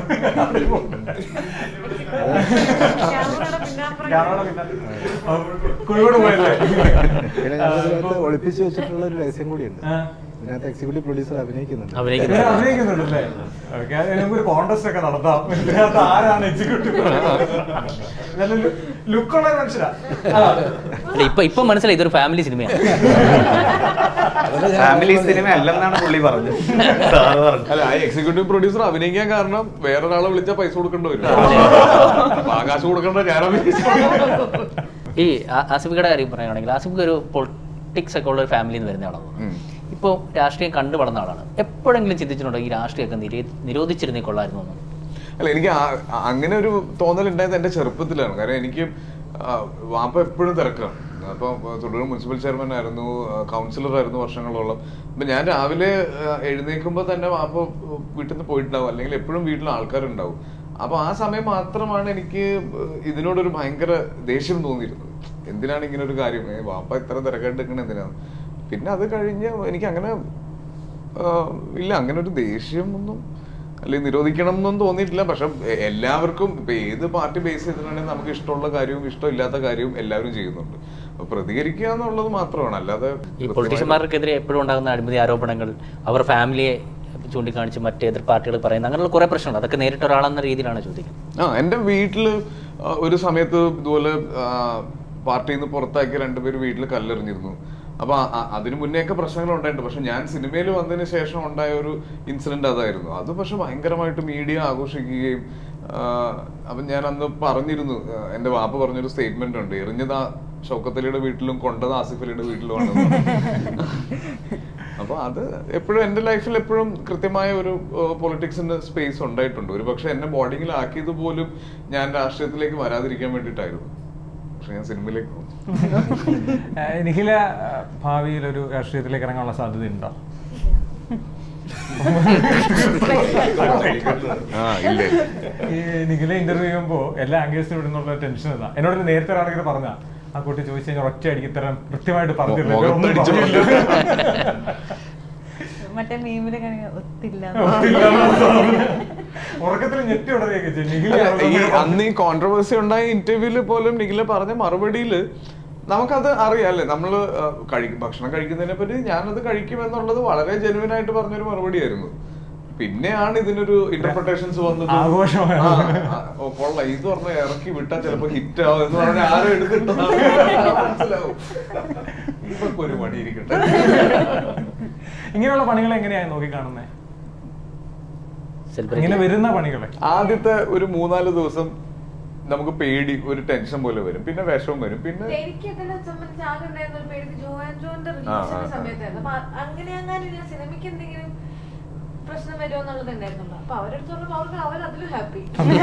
ഒളിപ്പിച്ചു വെച്ചിട്ടുള്ള ഒരു രഹസ്യം കൂടിയുണ്ട്. ഇതിനകത്ത് എക്സിക്യൂട്ടീവ് പ്രൊഡ്യൂസർ അഭിനയിക്കുന്നുണ്ട്. അഭിനയിക്കുന്നുണ്ടല്ലേ? ഓക്കെ, നമുക്കൊരു കോൺടെസ്റ്റ് ഒക്കെ നടത്താം. ഇതിനകത്ത് ആരാണ് എക്സിക്യൂട്ടീവ്? നല്ല ലുക്കുള്ള മനുഷ്യരാ. ഇപ്പൊ മനസ്സിലായി ഇതൊരു ഫാമിലി സിനിമയാണ്. ഫാമിലി സിനിമ അല്ലെന്നാണ് പുള്ളി പറഞ്ഞത്. അല്ല, ആ എക്സിക്യൂട്ടീവ് പ്രൊഡ്യൂസർ അഭിനയിക്കാൻ കാരണം വേറൊരാളെ വിളിച്ചാൽ പൈസ കൊടുക്കേണ്ടി വരും. ആകാശ് കൊടുക്കേണ്ട ഞാൻ ഈ ആസിഫിയുടെ കാര്യം പറയുകയാണെങ്കിൽ ആസിഫിക്ക് ഒരു പൊളിറ്റിക്സ് ഒക്കെ ഉള്ള ഒരു ഫാമിലിയിൽ നിന്ന് വരുന്ന ആളാണ്. ഇപ്പോൾ രാഷ്ട്രീയം കണ്ടു വളർന്ന ആളാണ്. എപ്പോഴെങ്കിലും ചിന്തിച്ചിട്ടുണ്ടോ ഈ രാഷ്ട്രീയമൊക്കെ നിരോധിച്ചിരുന്നേ കൊള്ളായിരുന്നു? അല്ല, എനിക്ക് അങ്ങനെ ഒരു തോന്നലുണ്ടായത് എൻ്റെ ചെറുപ്പത്തിലാണ്. കാരണം എനിക്ക് വാപ്പ എപ്പോഴും തിരക്കാണ്. അപ്പോൾ തുടർന്ന് മുനിസിപ്പൽ ചെയർമാൻ ആയിരുന്നു, കൗൺസിലർ ആയിരുന്നു വർഷങ്ങളോളം. അപ്പം ഞാൻ രാവിലെ എഴുന്നേൽക്കുമ്പോൾ തന്നെ വാപ്പ വീട്ടിൽ നിന്ന് പോയിട്ടുണ്ടാവും, അല്ലെങ്കിൽ എപ്പോഴും വീട്ടിൽ ആൾക്കാരുണ്ടാവും. അപ്പോൾ ആ സമയം മാത്രമാണ് എനിക്ക് ഇതിനോടൊരു ഭയങ്കര ദേഷ്യം തോന്നിയിരുന്നത്. എന്തിനാണ് ഇങ്ങനെ ഒരു കാര്യം, വാപ്പ ഇത്ര തിരക്കായിട്ട് നിൽക്കുന്നത് എന്തിനാണ്? പിന്നെ അത് കഴിഞ്ഞ് എനിക്ക് അങ്ങനെ ഇല്ല, അങ്ങനെ ഒരു ദേഷ്യം ഒന്നും അല്ലെങ്കിൽ നിരോധിക്കണം എന്നൊന്നും തോന്നിയിട്ടില്ല. പക്ഷെ എല്ലാവർക്കും ഇപ്പൊ ഏത് പാർട്ടി ബേസ് ചെയ്തിട്ടുണ്ടെങ്കിൽ നമുക്ക് ഇഷ്ടമുള്ള കാര്യവും ഇഷ്ടമില്ലാത്ത കാര്യവും എല്ലാവരും ചെയ്യുന്നുണ്ട്. അപ്പൊ പ്രതികരിക്കുക എന്നുള്ളത് മാത്രമാണ്. അല്ലാതെ ഈ പൊളിറ്റീഷ്യന്മാർക്കെതിരെ എപ്പോഴും ഉണ്ടാകുന്ന അഴിമതി ആരോപണങ്ങൾ, അവർ ഫാമിലിയെ ചൂണ്ടിക്കാണിച്ച് മറ്റേ എതിർ പാർട്ടികൾ പറയുന്ന അങ്ങനെയുള്ള കുറെ പ്രശ്നങ്ങൾ, അതൊക്കെ നേരിട്ട് ഒരാളെന്ന രീതിയിലാണ് ചോദിക്കുന്നത്. എൻ്റെ വീട്ടില് ഒരു സമയത്ത് ഇതുപോലെ പാർട്ടിയിൽ നിന്ന് പുറത്താക്കി രണ്ടുപേര് വീട്ടിൽ കല്ലെറിഞ്ഞിരുന്നു. അപ്പൊ അതിനു മുന്നേയൊക്കെ പ്രശ്നങ്ങൾ ഉണ്ടായിട്ടുണ്ട്. പക്ഷെ ഞാൻ സിനിമയിൽ വന്നതിന് ശേഷം ഉണ്ടായ ഒരു ഇൻസിഡന്റ് അതായിരുന്നു. അത് പക്ഷെ ഭയങ്കരമായിട്ട് മീഡിയ ആഘോഷിക്കുകയും അപ്പൊ ഞാൻ അന്ന് പറഞ്ഞിരുന്നു, എന്റെ വാപ്പ പറഞ്ഞൊരു സ്റ്റേറ്റ്മെന്റ് ഉണ്ട്, എറിഞ്ഞത് ഷൗക്കത്തലിയുടെ വീട്ടിലും കൊണ്ടത് ആസിഫ് അലിയുടെ വീട്ടിലുമാണ്. അപ്പൊ അത് എപ്പോഴും എന്റെ ലൈഫിൽ എപ്പോഴും കൃത്യമായ ഒരു പൊളിറ്റിക്സിന്റെ സ്പേസ് ഉണ്ടായിട്ടുണ്ട്. ഒരു പക്ഷെ എന്നെ ബോർഡിങ്ങിലാക്കിയത് പോലും ഞാൻ രാഷ്ട്രീയത്തിലേക്ക് വരാതിരിക്കാൻ വേണ്ടിയിട്ടായിരുന്നു. പക്ഷെ ഞാൻ സിനിമയിലേക്ക് പോകും. നിഖില ഭാവിയിൽ ഒരു രാഷ്ട്രീയത്തിലേക്ക് ഇറങ്ങാനുള്ള സാധ്യത ഉണ്ടോ? നിഖില ഇന്റർവ്യൂ ചെയ്യുമ്പോ എല്ലാ ആംഗേഴ്സിനും ഇടുന്നുള്ള ടെൻഷൻ ഇതാ. എന്നോട് നേരത്തെ ഒരാളെങ്കിലും പറഞ്ഞ ആ കുട്ടി ചോദിച്ചു കഴിഞ്ഞാൽ ഒറ്റ അടിക്ക് ഇത്തരം കൃത്യമായിട്ട് പറഞ്ഞില്ല. മറ്റേ മീമിലെ ഒത്തില്ല ഉറക്കത്തിൽ ഞെട്ടി ഉടനെയൊക്കെ. അന്ന് ഈ കോൺട്രവേഴ്സി ഉണ്ടായ ഇന്റർവ്യൂല് പോലും നിഖില പറഞ്ഞ മറുപടിയില് നമുക്കത് അറിയാല്ലേ, നമ്മള് ഭക്ഷണം കഴിക്കുന്നതിനെ പറ്റി ഞാനത് കഴിക്കുമെന്നുള്ളത് വളരെ ജെനുവിൻ ആയിട്ട് പറഞ്ഞൊരു മറുപടിയായിരുന്നു. പിന്നെയാണ് ഇതിനൊരു ഇന്റർപ്രിട്ടേഷൻസ് വന്നത്. കൊള്ളാം, ഇത് പറഞ്ഞ ഇറക്കി വിട്ടാൽ ചിലപ്പോ ഹിറ്റ് ആവും എന്ന് പറഞ്ഞാൽ ആരും എടുത്തിട്ടുണ്ടാവും. ഇതൊക്കെ ഒരു പണി ഇരിക്കട്ടെ. ഇങ്ങനെയുള്ള പണികൾ എങ്ങനെയാണ് നോക്കി കാണുന്നത്? ഇങ്ങനെ വരുന്ന പണികളെ ആദ്യത്തെ ഒരു 3-4 ദിവസം നമുക്ക് പേടി, ഒരു ടെൻഷൻ പോലെ വരും, പിന്നെ വിഷമം വരും. പിന്നെ എനിക്ക് ഇതിനെ സംബന്ധിച്ച് ആകെ ഉണ്ടായിരുന്ന ഒരു പേടി ജോന്റെ റിലീസിന്റെ സമയത്തായിരുന്നു. അപ്പൊ അങ്ങനെ അങ്ങനെ സിനിമയ്ക്ക് എന്തെങ്കിലും പ്രശ്നം വരുമോ എന്നുള്ളത് ഉണ്ടായിരുന്നുള്ളൂ. അപ്പൊ അവരെടുത്ത് പറഞ്ഞപ്പോ അവർക്ക് അവരതിലും ഹാപ്പി.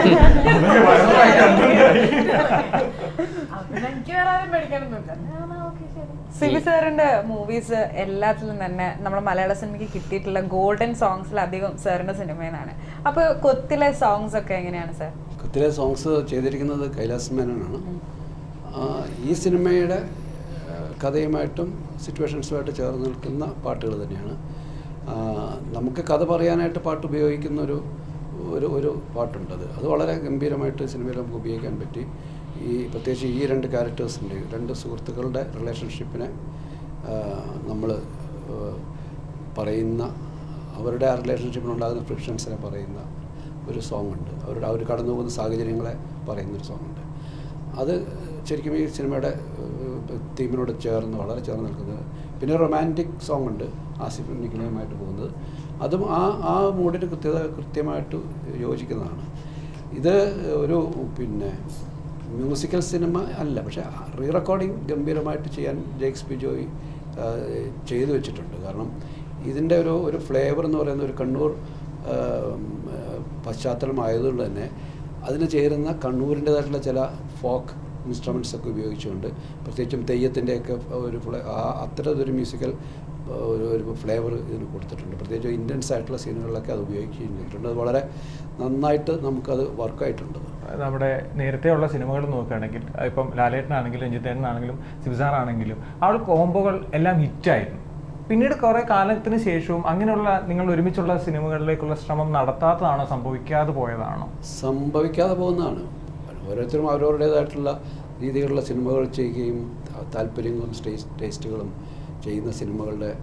എനിക്ക് വേറെ ആരും പേടിക്കാനൊന്നുമില്ല. സിബി സാറിന്റെ മൂവീസ് എല്ലാത്തിലും തന്നെ നമ്മുടെ മലയാള സിനിമയ്ക്ക് കിട്ടിയിട്ടുള്ള ഗോൾഡൻ സോങ്സിൽ അധികം സാറിന്റെ സിനിമയിലാണ്. അപ്പൊ കൊത്തിലെ സോങ്സ് ഒക്കെ എങ്ങനെയാണ് സാർ? കൊത്തിലെ സോങ്സ് ചെയ്തിരിക്കുന്നത് കൈലാസ് മേനോനാണ്. ഈ സിനിമയുടെ കഥയുമായിട്ടും സിറ്റുവേഷൻസുമായിട്ട് ചേർന്ന് നിൽക്കുന്ന പാട്ടുകൾ തന്നെയാണ്. നമുക്ക് കഥ പറയാനായിട്ട് പാട്ട് ഉപയോഗിക്കുന്ന ഒരു പാട്ടുണ്ടത്. അത് വളരെ ഗംഭീരമായിട്ട് സിനിമയിൽ നമുക്ക് ഉപയോഗിക്കാൻ പറ്റി. പ്രത്യേകിച്ച് ഈ 2 ക്യാരക്ടേഴ്സിൻ്റെ 2 സുഹൃത്തുക്കളുടെ റിലേഷൻഷിപ്പിനെ നമ്മൾ പറയുന്ന, അവരുടെ ആ റിലേഷൻഷിപ്പിനുണ്ടാകുന്ന ഫ്രിക്ഷൻസിനെ പറയുന്ന ഒരു സോങ് ഉണ്ട്. അവർ കടന്നു പോകുന്ന സാഹചര്യങ്ങളെ പറയുന്നൊരു സോങ് ഉണ്ട്. അത് ശരിക്കും ഈ സിനിമയുടെ തീമിനോട് വളരെ ചേർന്ന് നിൽക്കുന്നത്. പിന്നെ റൊമാൻറ്റിക് സോങ് ഉണ്ട് ആസിഫും നിഖിലയുമായിട്ട് പോകുന്നത്. അതും ആ മൂഡിന് കൃത്യമായിട്ട് യോജിക്കുന്നതാണ്. ഇത് ഒരു മ്യൂസിക്കൽ സിനിമ അല്ല, പക്ഷേ റീ റെക്കോർഡിങ് ഗംഭീരമായിട്ട് ചെയ്യാൻ ജെയ്ക്സ് പി ജോയ് ചെയ്തു വെച്ചിട്ടുണ്ട്. കാരണം ഇതിൻ്റെ ഒരു ഫ്ലേവർ എന്ന് പറയുന്ന ഒരു കണ്ണൂർ പശ്ചാത്തലമായതുകൊണ്ട് തന്നെ അതിന് ചേരുന്ന കണ്ണൂരിൻ്റേതായിട്ടുള്ള ചില ഫോക്ക് ഇൻസ്ട്രുമെൻറ്റ്സ് ഒക്കെ ഉപയോഗിച്ചുകൊണ്ട്, പ്രത്യേകിച്ചും തെയ്യത്തിൻ്റെയൊക്കെ അത്തരമൊരു മ്യൂസിക്കൽ ഒരു ഫ്ലേവർ ഇതിന് കൊടുത്തിട്ടുണ്ട്. പ്രത്യേകിച്ച് ഇൻറ്റൻസ് ആയിട്ടുള്ള സീനുകളിലൊക്കെ അത് ഉപയോഗിച്ചിട്ടുണ്ട്. അത് വളരെ നന്നായിട്ട് നമുക്കത് വർക്കായിട്ടുണ്ട്. നമ്മുടെ നേരത്തെയുള്ള സിനിമകൾ നോക്കുകയാണെങ്കിൽ ഇപ്പം ലാലേട്ടനാണെങ്കിലും രഞ്ജിത്തേട്ടനാണെങ്കിലും സിബിസാറാണെങ്കിലും ആ ഒരു കോംബോകൾ എല്ലാം ഹിറ്റായിരുന്നു. പിന്നീട് കുറേ കാലത്തിന് ശേഷവും അങ്ങനെയുള്ള നിങ്ങൾ ഒരുമിച്ചുള്ള സിനിമകളിലേക്കുള്ള ശ്രമം നടത്താത്തതാണോ, സംഭവിക്കാതെ പോയതാണോ? സംഭവിക്കാതെ പോകുന്നതാണ്. ഓരോരുത്തരും അവരവരുടേതായിട്ടുള്ള രീതിയിലുള്ള സിനിമകൾ ചെയ്യുകയും താല്പര്യങ്ങളും ടേസ്റ്റുകളും ചെയ്യുന്ന സിനിമകളുടെ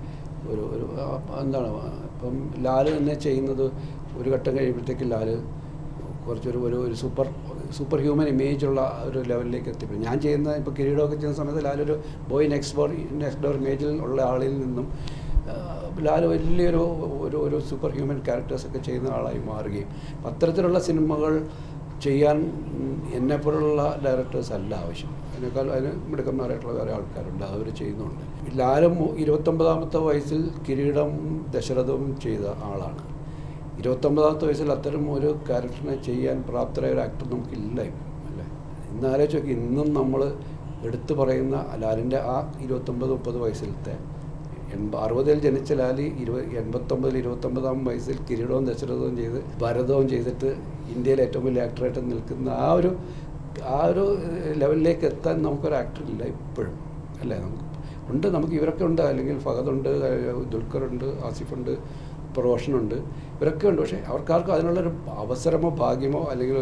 ഒരു എന്താണ് ഇപ്പം ലാൽ തന്നെ ചെയ്യുന്നത് ഒരു ഘട്ടം കഴിയുമ്പോഴത്തേക്ക് ലാൽ കുറച്ചൊരു ഒരു സൂപ്പർ ഹ്യൂമൻ ഇമേജുള്ള ഒരു ലെവലിലേക്ക് എത്തിപ്പെടും. ഞാൻ ചെയ്യുന്ന ഇപ്പോൾ കിരീടമൊക്കെ ചെയ്യുന്ന സമയത്ത് ലാലൊരു ബോയ് നെക്സ്റ്റ് ഡോർ ഇമേജിൽ ഉള്ള ആളിൽ നിന്നും ലാൽ വലിയൊരു ഒരു സൂപ്പർ ഹ്യൂമൻ ക്യാരക്ടേഴ്സൊക്കെ ചെയ്യുന്ന ആളായി മാറുകയും അത്തരത്തിലുള്ള സിനിമകൾ ചെയ്യാൻ എന്നെപ്പോലുള്ള ഡയറക്ടേഴ്സ് അല്ല ആവശ്യം. അതിനേക്കാൾ അതിന് മിടുക്കന്മാരായിട്ടുള്ള വേറെ ആൾക്കാരുണ്ട്, അവർ ചെയ്യുന്നുണ്ട്. ലാലും 29ാമത്തെ വയസ്സിൽ കിരീടം ദശരഥവും ചെയ്ത ആളാണ്. 29ാമത്തെ വയസ്സിൽ അത്തരം ഒരു ക്യാരക്ടറിനെ ചെയ്യാൻ പ്രാപ്തരായ ഒരു ആക്ടർ നമുക്കില്ല അല്ലേ. ഇന്ന് ആലോചിച്ച് നോക്കി, ഇന്നും നമ്മൾ എടുത്തു പറയുന്ന ലാലിൻ്റെ ആ 29-30 വയസ്സിലത്തെ 60-ൽ ജനിച്ച ലാൽ 89-ൽ 29ാം വയസ്സിൽ കിരീടവും ദശരഥവും ചെയ്ത് ഭരതവും ചെയ്തിട്ട് ഇന്ത്യയിലെ ഏറ്റവും വലിയ ആക്ടറായിട്ട് നിൽക്കുന്ന ആ ഒരു ലെവലിലേക്ക് എത്താൻ നമുക്കൊരു ആക്ടറില്ല ഇപ്പോഴും അല്ലേ. നമുക്ക് ഇവരൊക്കെ ഉണ്ട്, അല്ലെങ്കിൽ ഫഹദുണ്ട്, ദുൽഖറുണ്ട്, ആസിഫുണ്ട്, ഇപ്പോൾ റോഷനുണ്ട്, ഇവരൊക്കെ ഉണ്ട്. പക്ഷേ അവർക്കാർക്കും അതിനുള്ളൊരു അവസരമോ ഭാഗ്യമോ അല്ലെങ്കിൽ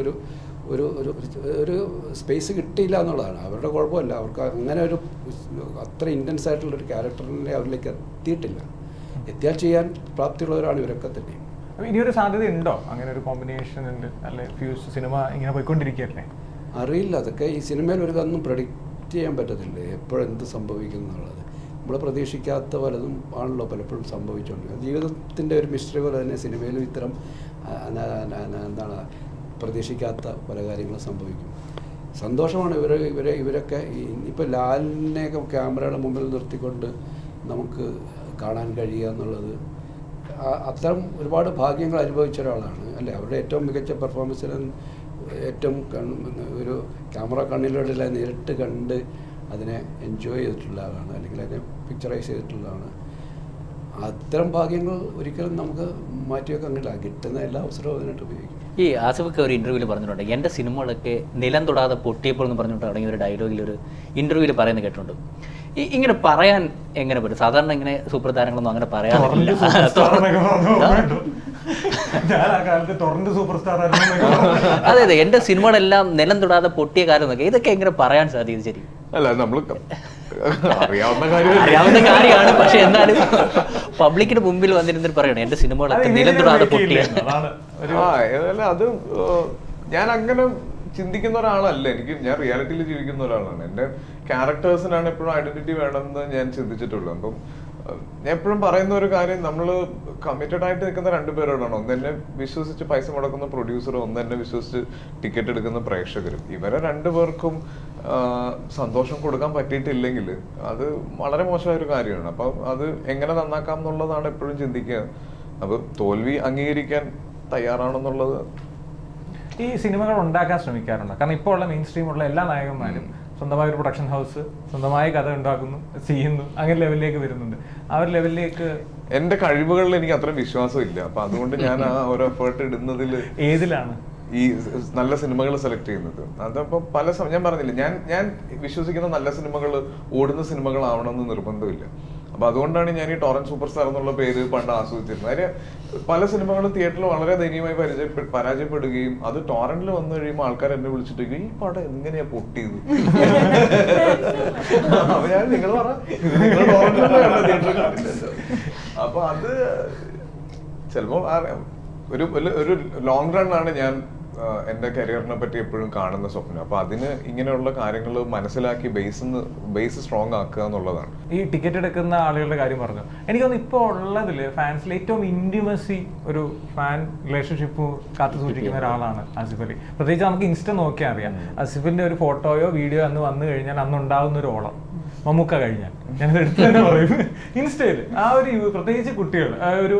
ഒരു സ്പേസ് കിട്ടിയില്ല എന്നുള്ളതാണ് അവരുടെ കുഴപ്പമല്ല. അവർക്ക് അങ്ങനെ അത്ര ഇൻറ്റൻസ് ആയിട്ടുള്ളൊരു ക്യാരക്ടറിനെ അവരിലേക്ക് എത്തിയിട്ടില്ല. എത്തിയാൽ ചെയ്യാൻ പ്രാപ്തിയുള്ളവരാണ് ഇവരൊക്കെ തന്നെ. ഇനിയൊരു സാധ്യത ഉണ്ടോ അങ്ങനെ ഒരു കോമ്പിനേഷൻ ഉണ്ട് അല്ലെ? ഫ്യൂസ് സിനിമ ഇങ്ങനെ പോയിക്കൊണ്ടിരിക്കുകയല്ലേ, അറിയില്ല. അതൊക്കെ ഈ സിനിമയിൽ ഒന്നും പ്രഡിക്റ്റ് ചെയ്യാൻ പറ്റത്തില്ല എപ്പോഴെന്ത് സംഭവിക്കും എന്നുള്ളത്. നമ്മൾ പ്രതീക്ഷിക്കാത്ത പലതും ആണല്ലോ പലപ്പോഴും സംഭവിച്ചുകൊണ്ടിരിക്കുന്നത്. ജീവിതത്തിൻ്റെ ഒരു മിസ്റ്ററി പോലെ തന്നെ സിനിമയിലും ഇത്തരം എന്താണ് പ്രതീക്ഷിക്കാത്ത പല കാര്യങ്ങളും സംഭവിക്കും. സന്തോഷമാണ് ഇവരൊക്കെ ഇപ്പോൾ ലാലിനെയൊക്കെ ക്യാമറയുടെ മുമ്പിൽ നിർത്തിക്കൊണ്ട് നമുക്ക് കാണാൻ കഴിയുക എന്നുള്ളത് അത്തരം ഒരുപാട് ഭാഗ്യങ്ങൾ അനുഭവിച്ച ഒരാളാണ് അല്ലേ. അവരുടെ ഏറ്റവും മികച്ച പെർഫോമൻസിന് ഏറ്റവും ഒരു ക്യാമറ കണ്ണിലൂടെ നേരിട്ട് കണ്ട് അതിനെ എൻജോയ് ചെയ്തിട്ടുള്ള ആളാണ്, അല്ലെങ്കിൽ അതിനെ പിക്ചറൈസ് ചെയ്തിട്ടുള്ളതാണ്. അത്തരം ഭാഗ്യങ്ങൾ ഒരിക്കലും നമുക്ക് മാറ്റിവെക്കാൻ കഴിയില്ല. കിട്ടുന്ന എല്ലാ അവസരവും അതിനായിട്ട് ഉപയോഗിക്കും. ഈ ആസിഫൊക്കെ ഒരു ഇൻ്റർവ്യൂവിൽ പറഞ്ഞിട്ടുണ്ട്, എൻ്റെ സിനിമകളൊക്കെ നിലം തൊടാതെ പൊട്ടിയപ്പോൾ എന്ന് പറഞ്ഞിട്ട് തുടങ്ങിയ ഒരു ഡയലോഗിൽ ഒരു ഇൻ്റർവ്യൂവിൽ പറയുന്നത് കേട്ടിട്ടുണ്ട്. ഇങ്ങനെ പറയാൻ എങ്ങനെ പറ്റും? സാധാരണ ഇങ്ങനെ സൂപ്പർ താരങ്ങളൊന്നും അങ്ങനെ പറയാറില്ല. അതെ അതെ, എൻ്റെ സിനിമകളെല്ലാം നിലം തൊടാതെ പൊട്ടിയ കാര്യം എന്നൊക്കെ, ഇതൊക്കെ എങ്ങനെ പറയാൻ സാധിക്കും? ശരി അല്ല, നമ്മൾ അറിയാവുന്ന കാര്യമാണ്. പക്ഷെ എന്നാലും പബ്ലിക്കിന് മുമ്പിൽ വന്നിരുന്നിട്ട് പറയണം എൻ്റെ സിനിമകളൊക്കെ നിലം തൊടാതെ പൊട്ടിയ. അത് ഞാൻ അങ്ങനെ ചിന്തിക്കുന്ന ഒരാളല്ല. ഞാൻ റിയാലിറ്റിയിൽ ജീവിക്കുന്ന ഒരാളാണ്. എൻ്റെ ക്യാരക്ടേഴ്സിനാണ് എപ്പോഴും ഐഡന്റിറ്റി വേണമെന്ന് ഞാൻ ചിന്തിച്ചിട്ടുള്ളൂ. അപ്പം ഞാൻ എപ്പോഴും പറയുന്ന ഒരു കാര്യം, നമ്മൾ കമ്മിറ്റഡ് ആയിട്ട് നിൽക്കുന്ന രണ്ടുപേരോടാണ്. ഒന്ന് എന്നെ വിശ്വസിച്ച് പൈസ മുടക്കുന്ന പ്രൊഡ്യൂസറും, ഒന്ന് എന്നെ വിശ്വസിച്ച് ടിക്കറ്റ് എടുക്കുന്ന പ്രേക്ഷകരും. ഇവരെ രണ്ടുപേർക്കും സന്തോഷം കൊടുക്കാൻ പറ്റിയിട്ടില്ലെങ്കിൽ അത് വളരെ മോശമായ ഒരു കാര്യമാണ്. അപ്പം അത് എങ്ങനെ നന്നാക്കാം എന്നുള്ളതാണ് എപ്പോഴും ചിന്തിക്കുക. അപ്പൊ തോൽവി അംഗീകരിക്കാൻ തയ്യാറാണെന്നുള്ളത്. ഈ സിനിമകൾ ഉണ്ടാക്കാൻ ശ്രമിക്കാറുണ്ട്. കാരണം ഇപ്പോൾ ഉള്ള മെയിൻ സ്ട്രീം ഉള്ള എല്ലാ നായകന്മാരും സ്വന്തമായ ഒരു പ്രൊഡക്ഷൻ ഹൗസ്, സ്വന്തമായി കഥ ഉണ്ടാക്കുന്നു, ചെയ്യുന്നു, അങ്ങനെ ലെവലിലേക്ക് വരുന്നുണ്ട്. ആ ഒരു ലെവലിലേക്ക് എന്റെ കഴിവുകളിൽ എനിക്ക് അത്രയും വിശ്വാസമില്ല. അപ്പൊ അതുകൊണ്ട് ഞാൻ ആ ഒരു എഫേർട്ട് ഇടുന്നതിൽ ഏതിലാണ് ഈ നല്ല സിനിമകൾ സെലക്ട് ചെയ്യുന്നത്. അതപ്പോ ഞാൻ പറഞ്ഞില്ല, ഞാൻ വിശ്വസിക്കുന്ന നല്ല സിനിമകൾ ഓടുന്ന സിനിമകളാവണമെന്ന് നിർബന്ധമില്ല. അപ്പൊ അതുകൊണ്ടാണ് ഞാൻ ഈ ടോറന്റ് സൂപ്പർ സ്റ്റാർ എന്നുള്ള പേര് പണ്ട് ആസ്വദിച്ചിരുന്നത്. അതിന് പല സിനിമകളും തിയേറ്ററിൽ വളരെ ദയനീയമായി പരാജയപ്പെടുകയും അത് ടോറന്റിൽ വന്നു കഴിയുമ്പോൾ ആൾക്കാർ എന്നെ വിളിച്ചിട്ട് ഈ പടം എങ്ങനെയാ പൊട്ടിയത്. അപ്പൊ ഞാൻ നിങ്ങൾ അപ്പൊ അത് ചിലപ്പോ ഒരു ലോങ് റൺ ആണ് ഞാൻ എന്റെ കരിയറിനെ പറ്റി എപ്പോഴും കാണുന്ന സ്വപ്നം. അപ്പൊ അതിന് ഇങ്ങനെയുള്ള കാര്യങ്ങൾ മനസ്സിലാക്കി ബേസ് സ്ട്രോങ് ആക്കുക എന്നുള്ളതാണ്. ഈ ടിക്കറ്റ് എടുക്കുന്ന ആളുകളുടെ കാര്യം പറഞ്ഞു. എനിക്കൊന്ന് ഇപ്പോൾ ഉള്ളതില് ഫാൻസിൽ ഏറ്റവും ഇന്റിമസി ഒരു ഫാൻ റിലേഷൻഷിപ്പ് കാത്തു സൂക്ഷിക്കുന്ന ഒരാളാണ് ആസിഫ് അലി. പ്രത്യേകിച്ച് നമുക്ക് ഇൻസ്റ്റ നോക്കിയാൽ അറിയാം, ആസിഫിന്റെ ഒരു ഫോട്ടോയോ വീഡിയോ അന്ന് വന്നു കഴിഞ്ഞാൽ അന്ന് ഉണ്ടാകുന്ന ഒരു ഓളം മമ്മൂക്ക കഴിഞ്ഞാൽ ഞാനത് എടുത്തു തന്നെ പറയും. ഇൻസ്റ്റയിൽ ആ ഒരു പ്രത്യേകിച്ച് കുട്ടികൾ, ഒരു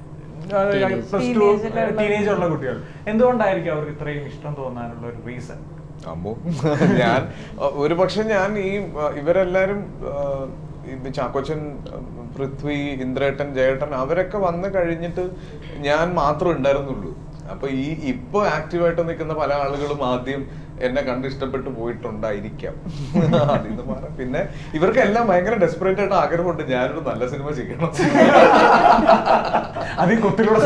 ടീനേജ് ഉള്ള കുട്ടികൾ, എന്തുകൊണ്ടായിരിക്കും അവർക്ക് ഇത്രയും ഇഷ്ടം തോന്നാനുള്ള ഒരു റീസൺ? ഞാൻ ഒരു പക്ഷെ ഞാൻ ഇവരെല്ലാരും ചാക്കോച്ചൻ, പൃഥ്വി, ഇന്ദ്രേട്ടൻ, ജയേട്ടൻ അവരൊക്കെ വന്നു കഴിഞ്ഞിട്ട് ഞാൻ മാത്രം ഉണ്ടായിരുന്നുള്ളൂ. അപ്പൊ ഇപ്പൊ ആക്റ്റീവായിട്ട് നിൽക്കുന്ന പല ആളുകളും ആദ്യം എന്നെ കണ്ട് ഇഷ്ടപ്പെട്ടു പോയിട്ടുണ്ടായിരിക്കാം. അതിന്ന് മാറാം. പിന്നെ ഇവർക്കെല്ലാം ഭയങ്കര ഡെസ്പറേറ്റ് ആയിട്ട് ആഗ്രഹമുണ്ട് ഞാനൊരു നല്ല സിനിമ ചെയ്യണം. അത് കൊത്തിലൂടെ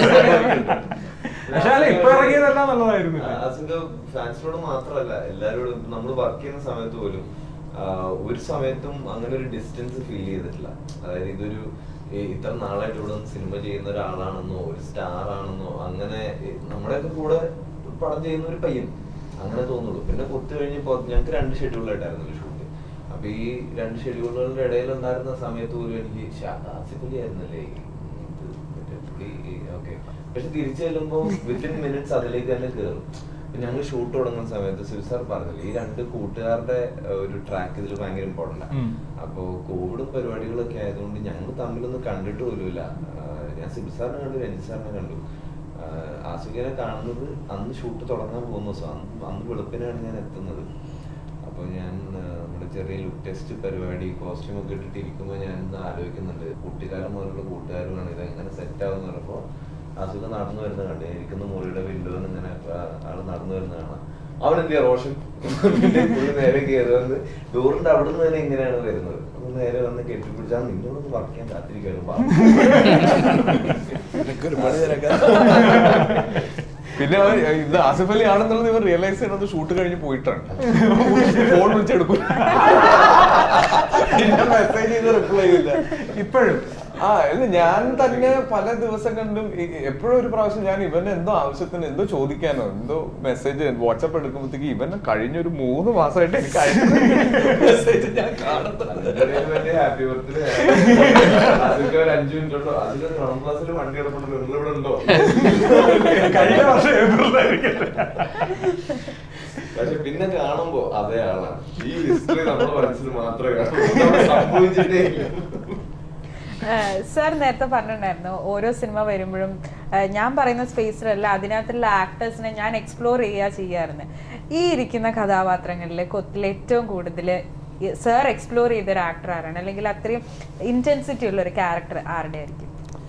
ഫാൻസിനോട് മാത്രമല്ല, എല്ലാരോടും നമ്മൾ വർക്ക് ചെയ്യുന്ന സമയത്ത് പോലും ഒരു സമയത്തും അങ്ങനെ ഒരു ഡിസ്റ്റൻസ് ഫീൽ ചെയ്തിട്ടില്ല. അതായത് ഇത്ര നാളായിട്ട് ഇവിടെ സിനിമ ചെയ്യുന്ന ഒരാളാണെന്നോ ഒരു സ്റ്റാർ ആണെന്നോ അങ്ങനെ നമ്മുടെയൊക്കെ കൂടെ പടം ചെയ്യുന്ന ഒരു പയ്യൻ അങ്ങനെ തോന്നുള്ളൂ. പിന്നെ കൊത്തു കഴിഞ്ഞപ്പോൾ ഞങ്ങൾക്ക് 2 ഷെഡ്യൂളായിട്ടായിരുന്നു ഷൂട്ട്. അപ്പൊ ഈ 2 ഷെഡ്യൂളുകളുടെ ഇടയിൽ ഉണ്ടായിരുന്ന സമയത്ത് പോലും എനിക്ക് ആസിഫ് ആയിരുന്നല്ലേ ഓക്കെ. പക്ഷെ തിരിച്ചു ചെല്ലുമ്പോൾ വിത്തിൻ മിനിറ്റ്സ് അതിലേക്ക് തന്നെ കയറും. ഞങ്ങൾ ഷൂട്ട് തുടങ്ങുന്ന സമയത്ത് സിവിസാർ പറഞ്ഞില്ല ഈ 2 കൂട്ടുകാരുടെ ഒരു ട്രാക്ക് ഇതിൽ ഭയങ്കര ഇമ്പോർട്ടൻ്റ് ആണ്. അപ്പോൾ കോവിഡും പരിപാടികളൊക്കെ ആയതുകൊണ്ട് ഞങ്ങൾ തമ്മിലൊന്നും കണ്ടിട്ട് പോലുമില്ല. ഞാൻ സിവിസാറിനെ കണ്ടു, രഞ്ജിസാറിനെ കണ്ടു. ആസിഫിനെ കാണുന്നത് അന്ന് ഷൂട്ട് തുടങ്ങാൻ പോകുന്ന ദിവസം, അന്ന് വെളുപ്പിനാണ് ഞാൻ എത്തുന്നത്. അപ്പോൾ ഞാൻ നമ്മുടെ ചെറിയ ലുക്ക് ടെസ്റ്റ് പരിപാടി കോസ്റ്റ്യൂമൊക്കെ ഇട്ടിട്ടിരിക്കുമ്പോൾ ഞാൻ ഇന്ന് ആലോചിക്കുന്നുണ്ട് കുട്ടിക്കാലം മുതലുള്ള കൂട്ടുകാരുമാണ് ഇത് എങ്ങനെ സെറ്റ് ആവുന്ന പറഞ്ഞപ്പോൾ ആസിഫ് നടന്നു വരുന്ന കണ്ടു. ഇരിക്കുന്ന മുറിയുടെ വിൻഡോന്ന് ഇങ്ങനെ ആള് നടന്നു വരുന്ന കാണാം. അവിടെ എന്ത് ചെയ്യാ റോഷൻ നേരെ കയറി വന്ന് ഡോറിന്റെ അവിടെ നിന്ന് തന്നെ ഇങ്ങനെയാണ് വരുന്നത്. നേരെ വന്ന് കെട്ടിപ്പിടിച്ചാൽ നിന്നോടൊന്ന് വർക്ക് ചെയ്യാൻ കാത്തിരിക്കാനും പിന്നെ ഇത് ആസിഫ് അലി ആണെന്നുള്ളത് ഇവർ റിയലൈസ് ചെയ്യുന്നത് ഷൂട്ട് കഴിഞ്ഞ് പോയിട്ടാണ്. ഫോൺ വിളിച്ചെടുക്കും, മെസ്സേജ് ചെയ്ത് റിപ്ലൈ ചെയ്യില്ല ഇപ്പോഴും. അല്ല ഞാൻ തന്നെ പല ദിവസം കണ്ടും എപ്പോഴും ഒരു പ്രാവശ്യം ഞാൻ ഇവന് എന്തോ ആവശ്യത്തിന് എന്തോ ചോദിക്കാനോ എന്തോ മെസ്സേജ് വാട്സാപ്പ് എടുക്കുമ്പോഴത്തേക്ക് ഇവന് കഴിഞ്ഞൊരു 3 മാസമായിട്ട് എനിക്ക് മെസ്സേജ് ഞാൻ കാണുന്നത്. ഹാപ്പി ബർത്ത്ഡേ 5 മിനിറ്റ് ഉണ്ടോ അതിൽ ക്ലാസ്സിൽ വണ്ടി എടുക്കണ്ടല്ലോ നിങ്ങളിവിടെ ഉണ്ടോ കഴിഞ്ഞ വർഷം ഏപ്രിലായിരിക്കും. പക്ഷെ പിന്നെ കാണുമ്പോ അതേ ആളാണ്. ഈ ഹിസ്റ്ററി നമ്മുടെ മനസ്സിൽ മാത്രമേ സംഭവിച്ചിട്ടേ. സാർ നേരത്തെ പറഞ്ഞിട്ടുണ്ടായിരുന്നു ഓരോ സിനിമ വരുമ്പോഴും ഞാൻ പറയുന്ന സ്പേസിലല്ല അതിനകത്തുള്ള ആക്ടേഴ്സിനെ ഞാൻ എക്സ്പ്ലോർ ചെയ്യാറുണ്ട്. ഈ ഇരിക്കുന്ന കഥാപാത്രങ്ങളിൽ കൊത്തിൽ ഏറ്റവും കൂടുതൽ സാർ എക്സ്പ്ലോർ ചെയ്തൊരു ആക്ടർ ആരാണ്, അല്ലെങ്കിൽ അത്രയും ഇന്റൻസിറ്റി ഉള്ള ഒരു ക്യാരക്ടർ ആരുടെ ആയിരിക്കും?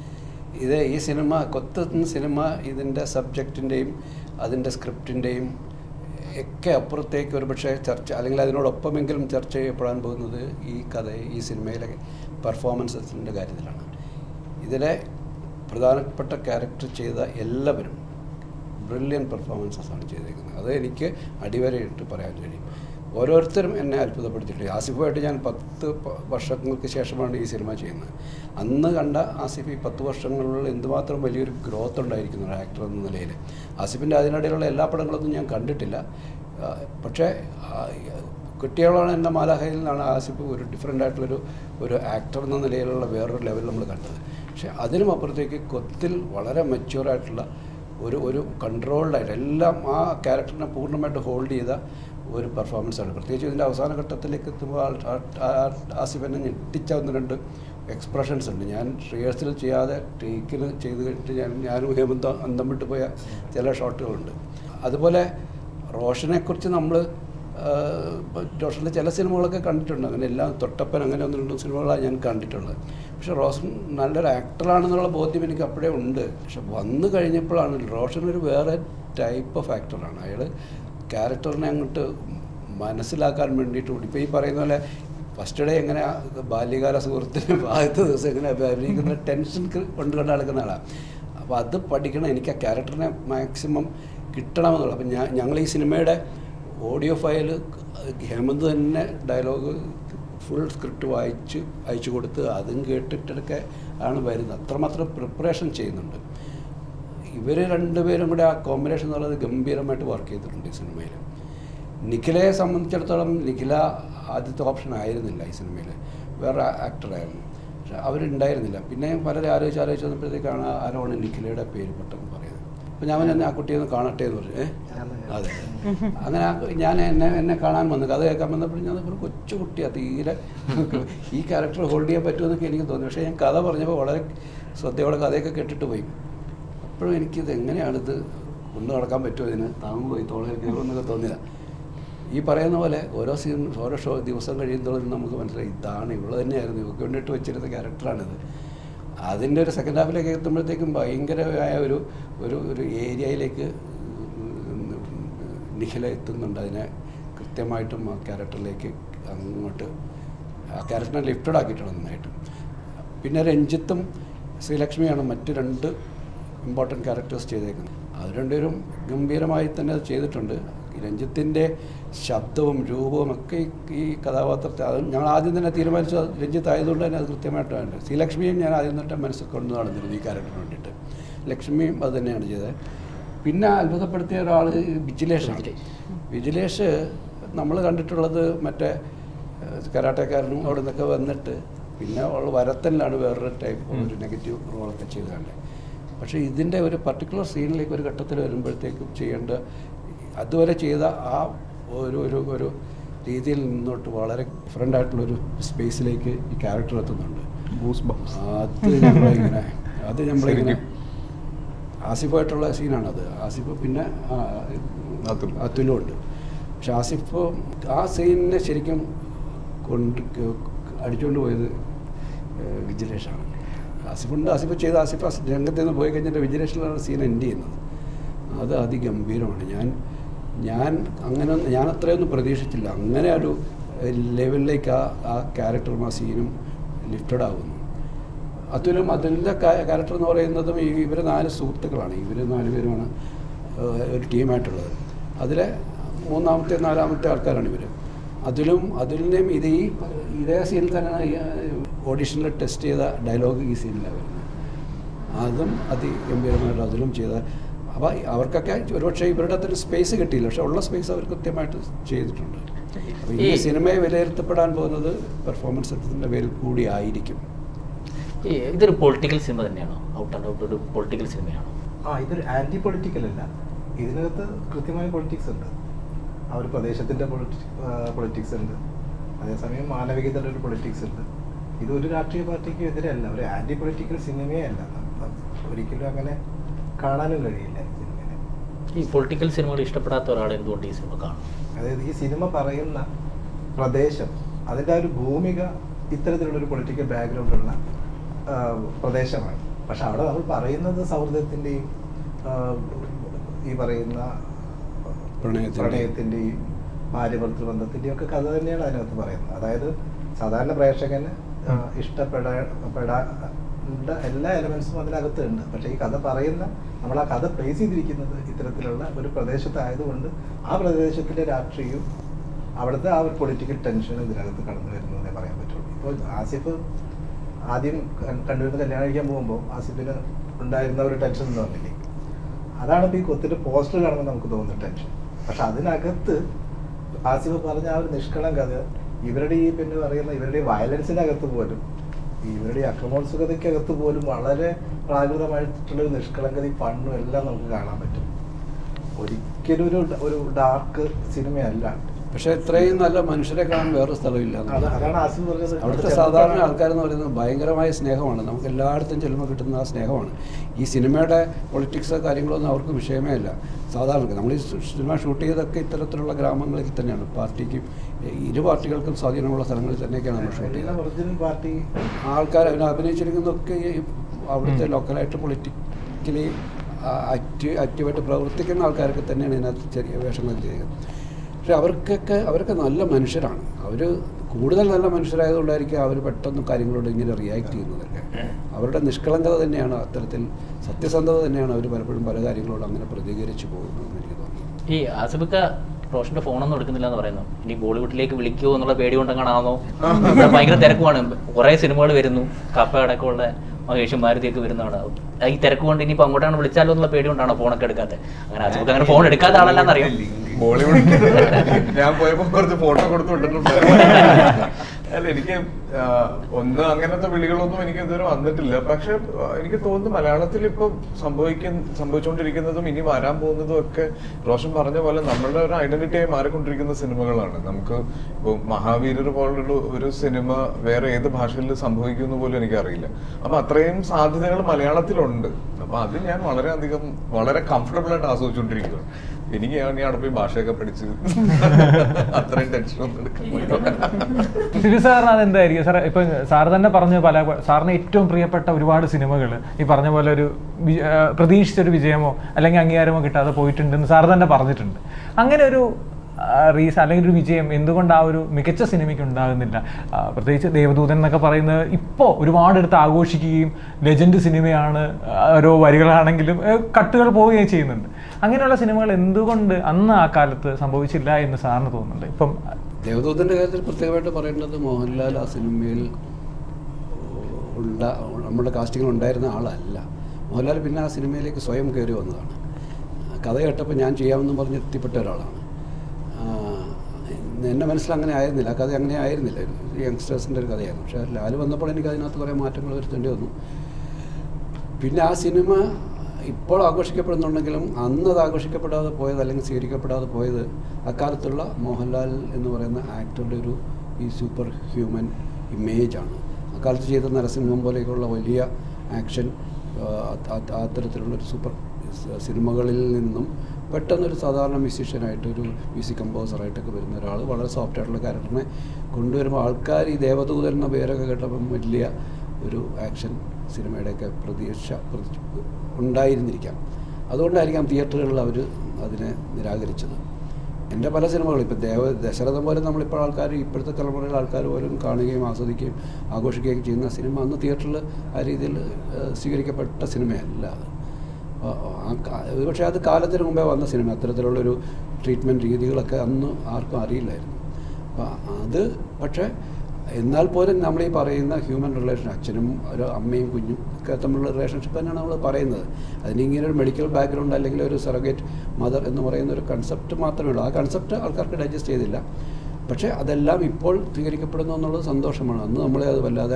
ഈ സിനിമ കൊത്ത് സിനിമ ഇതിൻ്റെ സബ്ജക്റ്റിൻ്റെയും അതിൻ്റെ സ്ക്രിപ്റ്റിൻ്റെയും ഒക്കെ അപ്പുറത്തേക്ക് ഒരു പക്ഷേ ചർച്ച അല്ലെങ്കിൽ അതിനോടൊപ്പമെങ്കിലും ചർച്ച ചെയ്യപ്പെടാൻ പോകുന്നത് ഈ കഥ ഈ സിനിമയിലെ പെർഫോമൻസസിൻ്റെ കാര്യത്തിലാണ്. ഇതിലെ പ്രധാനപ്പെട്ട ക്യാരക്ടർ ചെയ്ത എല്ലാവരും ബ്രില്യൻ പെർഫോമൻസസാണ് ചെയ്തിരിക്കുന്നത്. അത് എനിക്ക് അടിവരയിട്ട് പറയാൻ കഴിയും. ഓരോരുത്തരും എന്നെ അത്ഭുതപ്പെടുത്തിയിട്ടുണ്ട്. ആസിഫുമായിട്ട് ഞാൻ 10 വർഷങ്ങൾക്ക് ശേഷമാണ് ഈ സിനിമ ചെയ്യുന്നത്. അന്ന് കണ്ട ആസിഫ് ഈ 10 വർഷങ്ങളിൽ എന്തുമാത്രം വലിയൊരു ഗ്രോത്ത് ഉണ്ടായിരിക്കുന്നു ഒരു ആക്ടർ എന്ന നിലയിൽ. ആസിഫിൻ്റെ അതിനിടയിലുള്ള എല്ലാ പടങ്ങളൊന്നും ഞാൻ കണ്ടിട്ടില്ല. പക്ഷേ കുട്ടികളാണ് എൻ്റെ മാലാഹയിൽ നിന്നാണ് ആസിഫ് ഒരു ഡിഫറെൻ്റ് ആയിട്ടുള്ളൊരു ആക്ടർ എന്ന നിലയിലുള്ള വേറൊരു ലെവൽ നമ്മൾ കണ്ടത്. പക്ഷേ അതിനും അപ്പുറത്തേക്ക് കൊത്തിൽ വളരെ മെച്യൂറായിട്ടുള്ള ഒരു കൺട്രോൾഡായിട്ട് എല്ലാം ആ ക്യാരക്ടറിനെ പൂർണ്ണമായിട്ട് ഹോൾഡ് ചെയ്ത ഒരു പെർഫോമൻസാണ്. പ്രത്യേകിച്ച് ഇതിൻ്റെ അവസാന ഘട്ടത്തിലേക്ക് എത്തുമ്പോൾ ആസിഫ് എന്നെ ഞെട്ടിച്ച 1-2 എക്സ്പ്രഷൻസ് ഉണ്ട്. ഞാൻ റിഹേഴ്സൽ ചെയ്യാതെ ടേക്കിന് ചെയ്ത് കഴിഞ്ഞിട്ട് ഞാനും ഹേമന്ത് അന്തം വിട്ട് പോയ ചില ഷോട്ടുകളുണ്ട്. അതുപോലെ റോഷനെക്കുറിച്ച് നമ്മൾ റോഷൻ്റെ ചില സിനിമകളൊക്കെ കണ്ടിട്ടുണ്ട്. അങ്ങനെ എല്ലാം തൊട്ടപ്പൻ അങ്ങനെ 1-2 സിനിമകളാണ് ഞാൻ കണ്ടിട്ടുള്ളത്. പക്ഷേ റോഷൻ നല്ലൊരു ആക്ടറാണെന്നുള്ള ബോധ്യം എനിക്ക് അപ്പോഴേ ഉണ്ട്. പക്ഷെ വന്നു കഴിഞ്ഞപ്പോഴാണ് റോഷൻ ഒരു വേറെ ടൈപ്പ് ഓഫ് ആക്ടറാണ്. അയാൾ ക്യാരക്ടറിനെ അങ്ങോട്ട് മനസ്സിലാക്കാൻ വേണ്ടിയിട്ട് ഇപ്പോൾ ഈ പറയുന്ന പോലെ ഫസ്റ്റ് ഡേ എങ്ങനെ ബാല്യകാല സുഹൃത്തിന് ആദ്യത്തെ ദിവസം എങ്ങനെ അഭിനയിക്കുന്ന ടെൻഷൻ കൊണ്ട് നടക്കുന്ന ആളാണ്. അപ്പോൾ അത് പഠിക്കണം, എനിക്ക് ആ ക്യാരക്ടറിനെ മാക്സിമം കിട്ടണമെന്നുള്ളത്. അപ്പം ഞങ്ങൾ ഈ സിനിമയുടെ ഓഡിയോ ഫയൽ ഹേമന്ത് തന്നെ ഡയലോഗ് ഫുൾ സ്ക്രിപ്റ്റ് അയച്ചു കൊടുത്ത് അതും കേട്ടിട്ടൊക്കെ ആണ് വരുന്നത്. അത്രമാത്രം പ്രിപ്പറേഷൻ ചെയ്യുന്നുണ്ട്. ഇവർ രണ്ടുപേരും കൂടെ ആ കോമ്പിനേഷൻ എന്നുള്ളത് ഗംഭീരമായിട്ട് വർക്ക് ചെയ്തിട്ടുണ്ട് ഈ സിനിമയിൽ. നിഖിലയെ സംബന്ധിച്ചിടത്തോളം നിഖില ആദ്യത്തെ ഓപ്ഷൻ ആയിരുന്നില്ല ഈ സിനിമയിൽ, വേറെ ആക്ടറായിരുന്നു. പക്ഷെ അവരുണ്ടായിരുന്നില്ല. പിന്നെ പലരും ആലോചിച്ച് വന്നപ്പോഴത്തേക്കാണ് ആരോണ് നിഖിലയുടെ പേര് പെട്ടെന്ന് പറയുന്നത്. അപ്പോൾ ഞാൻ തന്നെ ആ കുട്ടിയെ ഒന്ന് കാണട്ടെ എന്ന് പറഞ്ഞു. അതെ, അങ്ങനെ ഞാൻ എന്നെ കാണാൻ വന്നു, കഥ കേൾക്കാൻ വന്നപ്പോൾ ഞാൻ ഒരു കൊച്ചു കുട്ടിയാണ്, തീരെ ഈ ക്യാരക്ടർ ഹോൾഡ് ചെയ്യാൻ പറ്റുമെന്നൊക്കെ എനിക്ക് തോന്നി. പക്ഷേ ഞാൻ കഥ പറഞ്ഞപ്പോൾ വളരെ ശ്രദ്ധയോടെ കഥയൊക്കെ കേട്ടിട്ട് പോയി. അപ്പോഴും എനിക്കിത് എങ്ങനെയാണിത് കൊണ്ടു നടക്കാൻ പറ്റുമോ, ഇതിന് താങ്ങ് പോയി തോളയിൽ കയറുമെന്നൊക്കെ തോന്നിയതാണ്. ഈ പറയുന്ന പോലെ ഓരോ ദിവസം കഴിയുന്നതോടും നമുക്ക് മനസ്സിലായി ഇതാണ് ഇവള് തന്നെയായിരുന്നു, ഇവർക്ക് വേണ്ടിയിട്ട് വെച്ചിരുന്ന ക്യാരക്ടറാണിത്. അതിൻ്റെ ഒരു സെക്കൻഡ് ഹാഫിലേക്ക് എത്തുമ്പോഴത്തേക്കും ഭയങ്കരമായ ഒരു ഏരിയയിലേക്ക് നിഖില എത്തുന്നുണ്ട്. അതിനെ കൃത്യമായിട്ടും ആ ക്യാരക്ടറിലേക്ക് അങ്ങോട്ട് ആ ക്യാരക്ടറിനെ ലിഫ്റ്റഡ് ആക്കിയിട്ടുണ്ട് നന്നായിട്ട്. പിന്നെ രഞ്ജിത്തും ശ്രീലക്ഷ്മിയാണ് മറ്റ് 2 ഇമ്പോർട്ടൻറ്റ് ക്യാരക്ടേഴ്സ് ചെയ്തേക്കുന്നത്. അത് രണ്ടുപേരും ഗംഭീരമായി തന്നെ അത് ചെയ്തിട്ടുണ്ട്. രഞ്ജിത്തിൻ്റെ ശബ്ദവും രൂപവും ഒക്കെ ഈ കഥാപാത്രത്തെ അത് ഞങ്ങൾ ആദ്യം തന്നെ തീരുമാനിച്ചു. രഞ്ജിത്ത് ആയതുകൊണ്ട് തന്നെ അത് കൃത്യമായിട്ടാണ്. ശ്രീലക്ഷ്മിയും ഞാൻ ആദ്യം തൊട്ട് മനസ്സിൽ കൊണ്ടു നടന്നിരുന്നു ഈ ക്യാരക്ടറിന് വേണ്ടിയിട്ട്. ലക്ഷ്മിയും അത് തന്നെയാണ് ചെയ്തത്. പിന്നെ അത്ഭുതപ്പെടുത്തിയ ഒരാൾ വിജിലേഷാണ്. വിജിലേഷ് നമ്മൾ കണ്ടിട്ടുള്ളത് മറ്റേ കരാട്ടക്കാരനും അവിടെ നിന്നൊക്കെ വന്നിട്ട് പിന്നെ വരത്തനിലാണ് വേറൊരു ടൈപ്പ് ഒരു നെഗറ്റീവ് റോളൊക്കെ ചെയ്തത്. പക്ഷേ ഇതിൻ്റെ ഒരു പർട്ടിക്കുലർ സീനിലേക്ക് ഒരു ഘട്ടത്തിൽ വരുമ്പോഴത്തേക്കും ചെയ്യേണ്ട അതുവരെ ചെയ്ത ആ ഒരു രീതിയിൽ നിന്നോട്ട് വളരെ ഡിഫറെൻ്റ് ആയിട്ടുള്ളൊരു സ്പേസിലേക്ക് ഈ ക്യാരക്ടർ എത്തുന്നുണ്ട്. അത് നമ്മളിങ്ങനെ ആസിഫായിട്ടുള്ള സീനാണത്. ആസിഫ് പിന്നെ അതുലും ഉണ്ട്. പക്ഷെ ആസിഫ് ആ സീനിനെ ശരിക്കും അടിച്ചുകൊണ്ട് പോയത് വിജിലേഷാണ്. ആസിഫ് ചെയ്ത് ആസിഫ് രംഗത്ത് നിന്ന് പോയി കഴിഞ്ഞിട്ട് വിജിലേഷനിലാണ് സീൻ എൻഡ് ചെയ്യുന്നത്. അത് അതിഗംഭീരമാണ്. ഞാൻ അത്രയൊന്നും പ്രതീക്ഷിച്ചില്ല. അങ്ങനെ ഒരു ലെവലിലേക്ക് ആ ക്യാരക്ടറും ആ സീനും ലിഫ്റ്റഡ് ആകുന്നു. അതിൻ്റെ ക്യാരക്ടർ എന്ന് പറയുന്നതും ഇവർ 4 സുഹൃത്തുക്കളാണ്. ഇവർ 4 പേരുമാണ് ഒരു ടീമായിട്ടുള്ളത്. അതിലെ 3ാമത്തെ 4ാമത്തെ ആൾക്കാരാണ് ഇവർ. അതിലിനെയും ഇതേ സീനിൽ തന്നെയാണ് ഓഡിഷനിൽ ടെസ്റ്റ് ചെയ്ത ഡയലോഗ് ഈ സീനിലാണ് വരുന്നത്. അതും അതിഗംഭീരമായിട്ട് അതിലും ചെയ്ത. അപ്പോൾ അവർക്കൊക്കെ ഒരുപക്ഷെ ഇവരുടെ അത്ര സ്പേസ് കിട്ടിയില്ല. പക്ഷെ ഉള്ള സ്പേസ് അവർ കൃത്യമായിട്ട് ചെയ്തിട്ടുണ്ട്. അപ്പോൾ ഈ സിനിമയെ വിലയിരുത്തപ്പെടാൻ പോകുന്നത് പെർഫോമൻസിൻ്റെ പേരിൽ കൂടി ആയിരിക്കും. ഇതൊരു പൊളിറ്റിക്കൽ സിനിമ തന്നെയാണോ? ഔട്ട് ആൻഡ് ഔട്ട് ഒരു പൊളിറ്റിക്കൽ സിനിമയാണോ? ഇതൊരു ആൻറ്റി പൊളിറ്റിക്കൽ അല്ല. ഇതിനകത്ത് കൃത്യമായ പൊളിറ്റിക്സ് ഉണ്ട്. ആ ഒരു പ്രദേശത്തിൻ്റെ പൊളിറ്റിക്സ് ഉണ്ട്. അതേസമയം മാനവികതയുടെ ഒരു പൊളിറ്റിക്സ് ഉണ്ട്. ഇതൊരു രാഷ്ട്രീയ പാർട്ടിക്കും എതിരല്ല. ഒരു ആൻറ്റി പൊളിറ്റിക്കൽ സിനിമയേ അല്ല. ഒരിക്കലും അങ്ങനെ കാണാനും കഴിയില്ല ഈ സിനിമയെ. ഈ പൊളിറ്റിക്കൽ സിനിമകൾ ഇഷ്ടപ്പെടാത്ത ഒരാൾ എന്തുകൊണ്ട് ഈ സിനിമ കാണും? അതായത് ഈ സിനിമ പറയുന്ന പ്രദേശം, അതിൻ്റെ ഒരു ഭൂമിക ഇത്തരത്തിലുള്ളൊരു പൊളിറ്റിക്കൽ ബാക്ക്ഗ്രൗണ്ടുള്ള പ്രദേശമാണ്. പക്ഷെ അവിടെ നമ്മൾ പറയുന്നത് സൗഹൃദത്തിൻ്റെയും ഈ പറയുന്ന പ്രണയത്തിൻ്റെയും ഭാര്യ-ഭർത്തൃ ബന്ധത്തിൻ്റെയും ഒക്കെ കഥ തന്നെയാണ് അതിനകത്ത് പറയുന്നത്. അതായത് സാധാരണ പ്രേക്ഷകന് ഇഷ്ടപ്പെടേണ്ട എല്ലാ എലമെൻസും അതിനകത്ത് ഉണ്ട്. പക്ഷേ ഈ കഥ പറയുന്ന നമ്മൾ ആ കഥ പ്ലേസ് ചെയ്തിരിക്കുന്നത് ഇത്തരത്തിലുള്ള ഒരു പ്രദേശത്തായതുകൊണ്ട് ആ പ്രദേശത്തിൻ്റെ രാഷ്ട്രീയവും അവിടുത്തെ ആ ഒരു പൊളിറ്റിക്കൽ ടെൻഷനും ഇതിനകത്ത് കടന്നു വരുന്നതേ പറയാൻ പറ്റുള്ളൂ. ഇപ്പോൾ ആസിഫ് ആദ്യം കണ്ടുവരുന്ന കല്യാണം കഴിക്കാൻ പോകുമ്പോൾ ആസിഫിന് ഉണ്ടായിരുന്ന ഒരു ടെൻഷൻ എന്ന് പറഞ്ഞില്ലേ, അതാണ് ഇപ്പോൾ ഈ കൊത്തിൻ്റെ പോസ്റ്റർ കാണുമ്പോൾ നമുക്ക് തോന്നുന്ന ടെൻഷൻ. പക്ഷെ അതിനകത്ത് ആസിഫ് പറഞ്ഞ ആ ഒരു നിഷ്കളങ്കത ഇവരുടെ ഈ പിന്നെ പറയുന്ന ഇവരുടെ വയലൻസിനകത്ത് പോലും ഇവരുടെ അക്രമോത്സുകതയ്ക്കകത്ത് പോലും വളരെ പ്രാകൃതമായിട്ടുള്ളൊരു നിഷ്കളങ്കത ഫണ്ണും എല്ലാം നമുക്ക് കാണാൻ പറ്റും. ഒരിക്കലും ഒരു ഡാർക്ക് സിനിമയല്ല. പക്ഷെ ഇത്രയും നല്ല മനുഷ്യരെ കാണാൻ വേറെ സ്ഥലമില്ല. അതാണ് ആസിഫ് പറഞ്ഞത്. അവിടുത്തെ സാധാരണ ആൾക്കാരെന്ന് പറയുന്നത് ഭയങ്കരമായ സ്നേഹമാണ്. നമുക്ക് എല്ലായിടത്തും ചെല്ലുമ്പോൾ കിട്ടുന്ന ആ സ്നേഹമാണ്. ഈ സിനിമയുടെ പൊളിറ്റിക്സ് കാര്യങ്ങളൊന്നും അവർക്ക് വിഷയമേ അല്ല. സാധാരണ നമ്മൾ ഈ സിനിമ ഷൂട്ട് ചെയ്തൊക്കെ ഇത്തരത്തിലുള്ള ഗ്രാമങ്ങളിൽ തന്നെയാണ്. ഇരു പാർട്ടികൾക്കും സ്വാധീനമുള്ള സ്ഥലങ്ങളിൽ തന്നെയൊക്കെയാണ് നമ്മൾ ഷൂട്ട് ചെയ്തത്. ഒറിജിനൽ പാർട്ടി ആൾക്കാർ അതിനെ അഭിനയിച്ചിരിക്കുന്നതൊക്കെ അവിടുത്തെ ലോക്കലായിട്ട് പൊളിറ്റിക്കലി ആക്റ്റീവായിട്ട് പ്രവർത്തിക്കുന്ന ആൾക്കാർക്ക് തന്നെയാണ് ഇതിനകത്ത് ചെറിയ വേഷങ്ങൾ ചെയ്യുന്നത്. പക്ഷെ അവരൊക്കെ നല്ല മനുഷ്യരാണ്. അവർ കൂടുതൽ നല്ല മനുഷ്യരായതുകൊണ്ടായിരിക്കും അവർ പെട്ടെന്ന് കാര്യങ്ങളോട് ഇങ്ങനെ റിയാക്ട് ചെയ്യുന്നതൊക്കെ. അവരുടെ നിഷ്കളങ്കത തന്നെയാണ്, അത്തരത്തിൽ സത്യസന്ധത തന്നെയാണ് അവർ പലപ്പോഴും പല കാര്യങ്ങളോട് അങ്ങനെ പ്രതികരിച്ചു പോകുന്നതെന്ന് എനിക്ക് തോന്നുന്നു. ഈ ആസിഫിക്ക റോഷന്റെ ഫോണൊന്നും എടുക്കുന്നില്ല എന്ന് പറയുന്നു. ഇനി ബോളിവുഡിലേക്ക് വിളിക്കുമോ എന്നുള്ള പേടി കൊണ്ടെങ്ങാണോ? ഭയങ്കര തിരക്കുമാണ്, കുറെ സിനിമകൾ വരുന്നു, കപ്പ അടക്കമുള്ള മഹേഷും മാരുതിയൊക്കെ വരുന്നതാണ്. ഈ തിരക്ക് കൊണ്ട് ഇനിയിപ്പോൾ അങ്ങോട്ടാണ് വിളിച്ചാലോ എന്നുള്ള പേടി കൊണ്ടാണോ ഫോണൊക്കെ എടുക്കാത്തത്? അങ്ങനെ ആസിഫിക്ക് അങ്ങനെ ഫോൺ എടുക്കാത്ത ആളല്ലാന്നറിയാം. ബോളിവുഡ് ഞാൻ പോയപ്പോ കുറച്ച് ഫോട്ടോ കൊടുത്തു വിട്ടിട്ടുണ്ട്. അല്ല, എനിക്ക് അങ്ങനത്തെ വിളികളൊന്നും എനിക്ക് ഇതുവരെ വന്നിട്ടില്ല. പക്ഷെ എനിക്ക് തോന്നുന്നു മലയാളത്തിൽ ഇപ്പൊ സംഭവിച്ചുകൊണ്ടിരിക്കുന്നതും ഇനി വരാൻ പോകുന്നതും ഒക്കെ റോഷൻ പറഞ്ഞ പോലെ നമ്മളുടെ ഒരു ഐഡന്റിറ്റിയായി മാറിക്കൊണ്ടിരിക്കുന്ന സിനിമകളാണ്. നമുക്ക് ഇപ്പൊ മഹാവീരർ പോലുള്ള ഒരു സിനിമ വേറെ ഏത് ഭാഷയിൽ സംഭവിക്കുമെന്ന് പോലും എനിക്കറിയില്ല. അപ്പൊ അത്രയും സാധ്യതകൾ മലയാളത്തിലുണ്ട്. അപ്പൊ അത് ഞാൻ വളരെ കംഫർട്ടബിൾ ആയിട്ട് ആസ്വദിച്ചുകൊണ്ടിരിക്കുകയാണ്. എനിക്ക് ഞാൻ അവിടെ പോയി ഭാഷയൊക്കെ പഠിച്ച് അത്രയും ടെൻഷനൊന്നും എടുക്കുന്നില്ല. സാറിന് അതെന്തായിരിക്കും സാർ? ഇപ്പൊ സാർ തന്നെ പറഞ്ഞ സാറിന് ഏറ്റവും പ്രിയപ്പെട്ട ഒരുപാട് സിനിമകൾ ഈ പറഞ്ഞ പോലെ ഒരു പ്രതീക്ഷിച്ചൊരു വിജയമോ അല്ലെങ്കിൽ അംഗീകാരമോ കിട്ടാതെ പോയിട്ടുണ്ടെന്ന് സാർ തന്നെ പറഞ്ഞിട്ടുണ്ട്. അങ്ങനെ ഒരു അല്ലെങ്കിൽ ഒരു വിജയം എന്തുകൊണ്ട് ആ ഒരു മികച്ച സിനിമയ്ക്ക് ഉണ്ടാകുന്നില്ല? പ്രത്യേകിച്ച് ദേവദൂതൻ എന്നൊക്കെ പറയുന്നത് ഇപ്പോൾ ഒരുപാടെടുത്ത് ആഘോഷിക്കുകയും ലെജൻഡ് സിനിമയാണ്, ഓരോ വരികളാണെങ്കിലും കട്ടുകൾ പോവുകയും ചെയ്യുന്നുണ്ട്. അങ്ങനെയുള്ള സിനിമകൾ എന്തുകൊണ്ട് അന്ന് ആ കാലത്ത് സംഭവിച്ചില്ല എന്ന് സാറിന് തോന്നുന്നുണ്ട്? ഇപ്പം ദേവദൂതൻ്റെ കാര്യത്തിൽ പ്രത്യേകമായിട്ട് പറയേണ്ടത് മോഹൻലാൽ ആ സിനിമയിൽ നമ്മുടെ കാസ്റ്റിങ്ങിൽ ഉണ്ടായിരുന്ന ആളല്ല. മോഹൻലാൽ പിന്നെ ആ സിനിമയിലേക്ക് സ്വയം കയറി വന്നതാണ്. കഥ കേട്ടപ്പോൾ ഞാൻ ചെയ്യാമെന്ന് പറഞ്ഞ് എത്തിപ്പെട്ട ഒരാളാണ്. എൻ്റെ മനസ്സിൽ അങ്ങനെ ആയിരുന്നില്ല, ആ കഥ അങ്ങനെ ആയിരുന്നില്ല, യങ്സ്റ്റേഴ്സിൻ്റെ ഒരു കഥയായിരുന്നു. പക്ഷേ ലാൽ വന്നപ്പോൾ എനിക്ക് അതിനകത്ത് കുറേ മാറ്റങ്ങൾ വരുത്തേണ്ടി വന്നു. പിന്നെ ആ സിനിമ ഇപ്പോൾ ആഘോഷിക്കപ്പെടുന്നുണ്ടെങ്കിലും അന്നത് ആഘോഷിക്കപ്പെടാതെ പോയത് അല്ലെങ്കിൽ സ്വീകരിക്കപ്പെടാതെ പോയത് അക്കാലത്തുള്ള മോഹൻലാൽ എന്ന് പറയുന്ന ആക്ടറുടെ ഈ സൂപ്പർ ഹ്യൂമൻ ഇമേജാണ്. അക്കാലത്ത് ചെയ്ത നരസിംഹം പോലെയൊക്കെയുള്ള വലിയ ആക്ഷൻ അത്തരത്തിലുള്ളൊരു സൂപ്പർ സിനിമകളിൽ നിന്നും പെട്ടെന്നൊരു സാധാരണ മ്യൂസീഷ്യനായിട്ടൊരു മ്യൂസിക് കമ്പോസറായിട്ടൊക്കെ വരുന്ന ഒരാൾ വളരെ സോഫ്റ്റായിട്ടുള്ള ക്യാരക്ടറിനെ കൊണ്ടുവരുമ്പോൾ ആൾക്കാർ ഈ ദേവദൂതൻ എന്ന പേരൊക്കെ കേട്ടപ്പം വലിയ ഒരു ആക്ഷൻ സിനിമയുടെയൊക്കെ പ്രതീക്ഷ ഉണ്ടായിരുന്നിരിക്കാം. അതുകൊണ്ടായിരിക്കാം തിയേറ്ററുകളിൽ അവർ അതിനെ നിരാകരിച്ചത്. എൻ്റെ പല സിനിമകളും ഇപ്പം ദശരഥം പോലെ നമ്മളിപ്പോൾ ആൾക്കാർ ഇപ്പോഴത്തെ തലമുറയിലെ ആൾക്കാർ പോലും കാണുകയും ആസ്വദിക്കുകയും ആഘോഷിക്കുകയും ചെയ്യുന്ന സിനിമ അന്ന് തിയേറ്ററിൽ ആ രീതിയിൽ സ്വീകരിക്കപ്പെട്ട സിനിമയല്ല. പക്ഷേ അത് കാലത്തിന് മുമ്പേ വന്ന സിനിമ. അത്തരത്തിലുള്ളൊരു ട്രീറ്റ്മെൻറ്റ് രീതികളൊക്കെ അന്ന് ആർക്കും അറിയില്ലായിരുന്നു. അപ്പോൾ അത് പക്ഷേ എന്നാൽ പോലും നമ്മൾ ഈ പറയുന്ന ഹ്യൂമൻ റിലേഷൻ, അച്ഛനും ഒരു അമ്മയും കുഞ്ഞും ഒക്കെ തമ്മിലുള്ള റിലേഷൻഷിപ്പ് തന്നെയാണ് നമ്മൾ പറയുന്നത്. അതിനിങ്ങനെ ഒരു മെഡിക്കൽ ബാക്ക്ഗ്രൗണ്ട് അല്ലെങ്കിൽ ഒരു സറഗേറ്റ് മദർ എന്ന് പറയുന്ന ഒരു കൺസെപ്റ്റ് മാത്രമേ ഉള്ളൂ. ആ കൺസെപ്റ്റ് ആൾക്കാർക്ക് ഡൈജസ്റ്റ് ചെയ്തില്ല. പക്ഷേ അതെല്ലാം ഇപ്പോൾ സ്വീകരിക്കപ്പെടുന്നു എന്നുള്ളത് സന്തോഷമാണ്. അന്ന് നമ്മളെ അത് വല്ലാതെ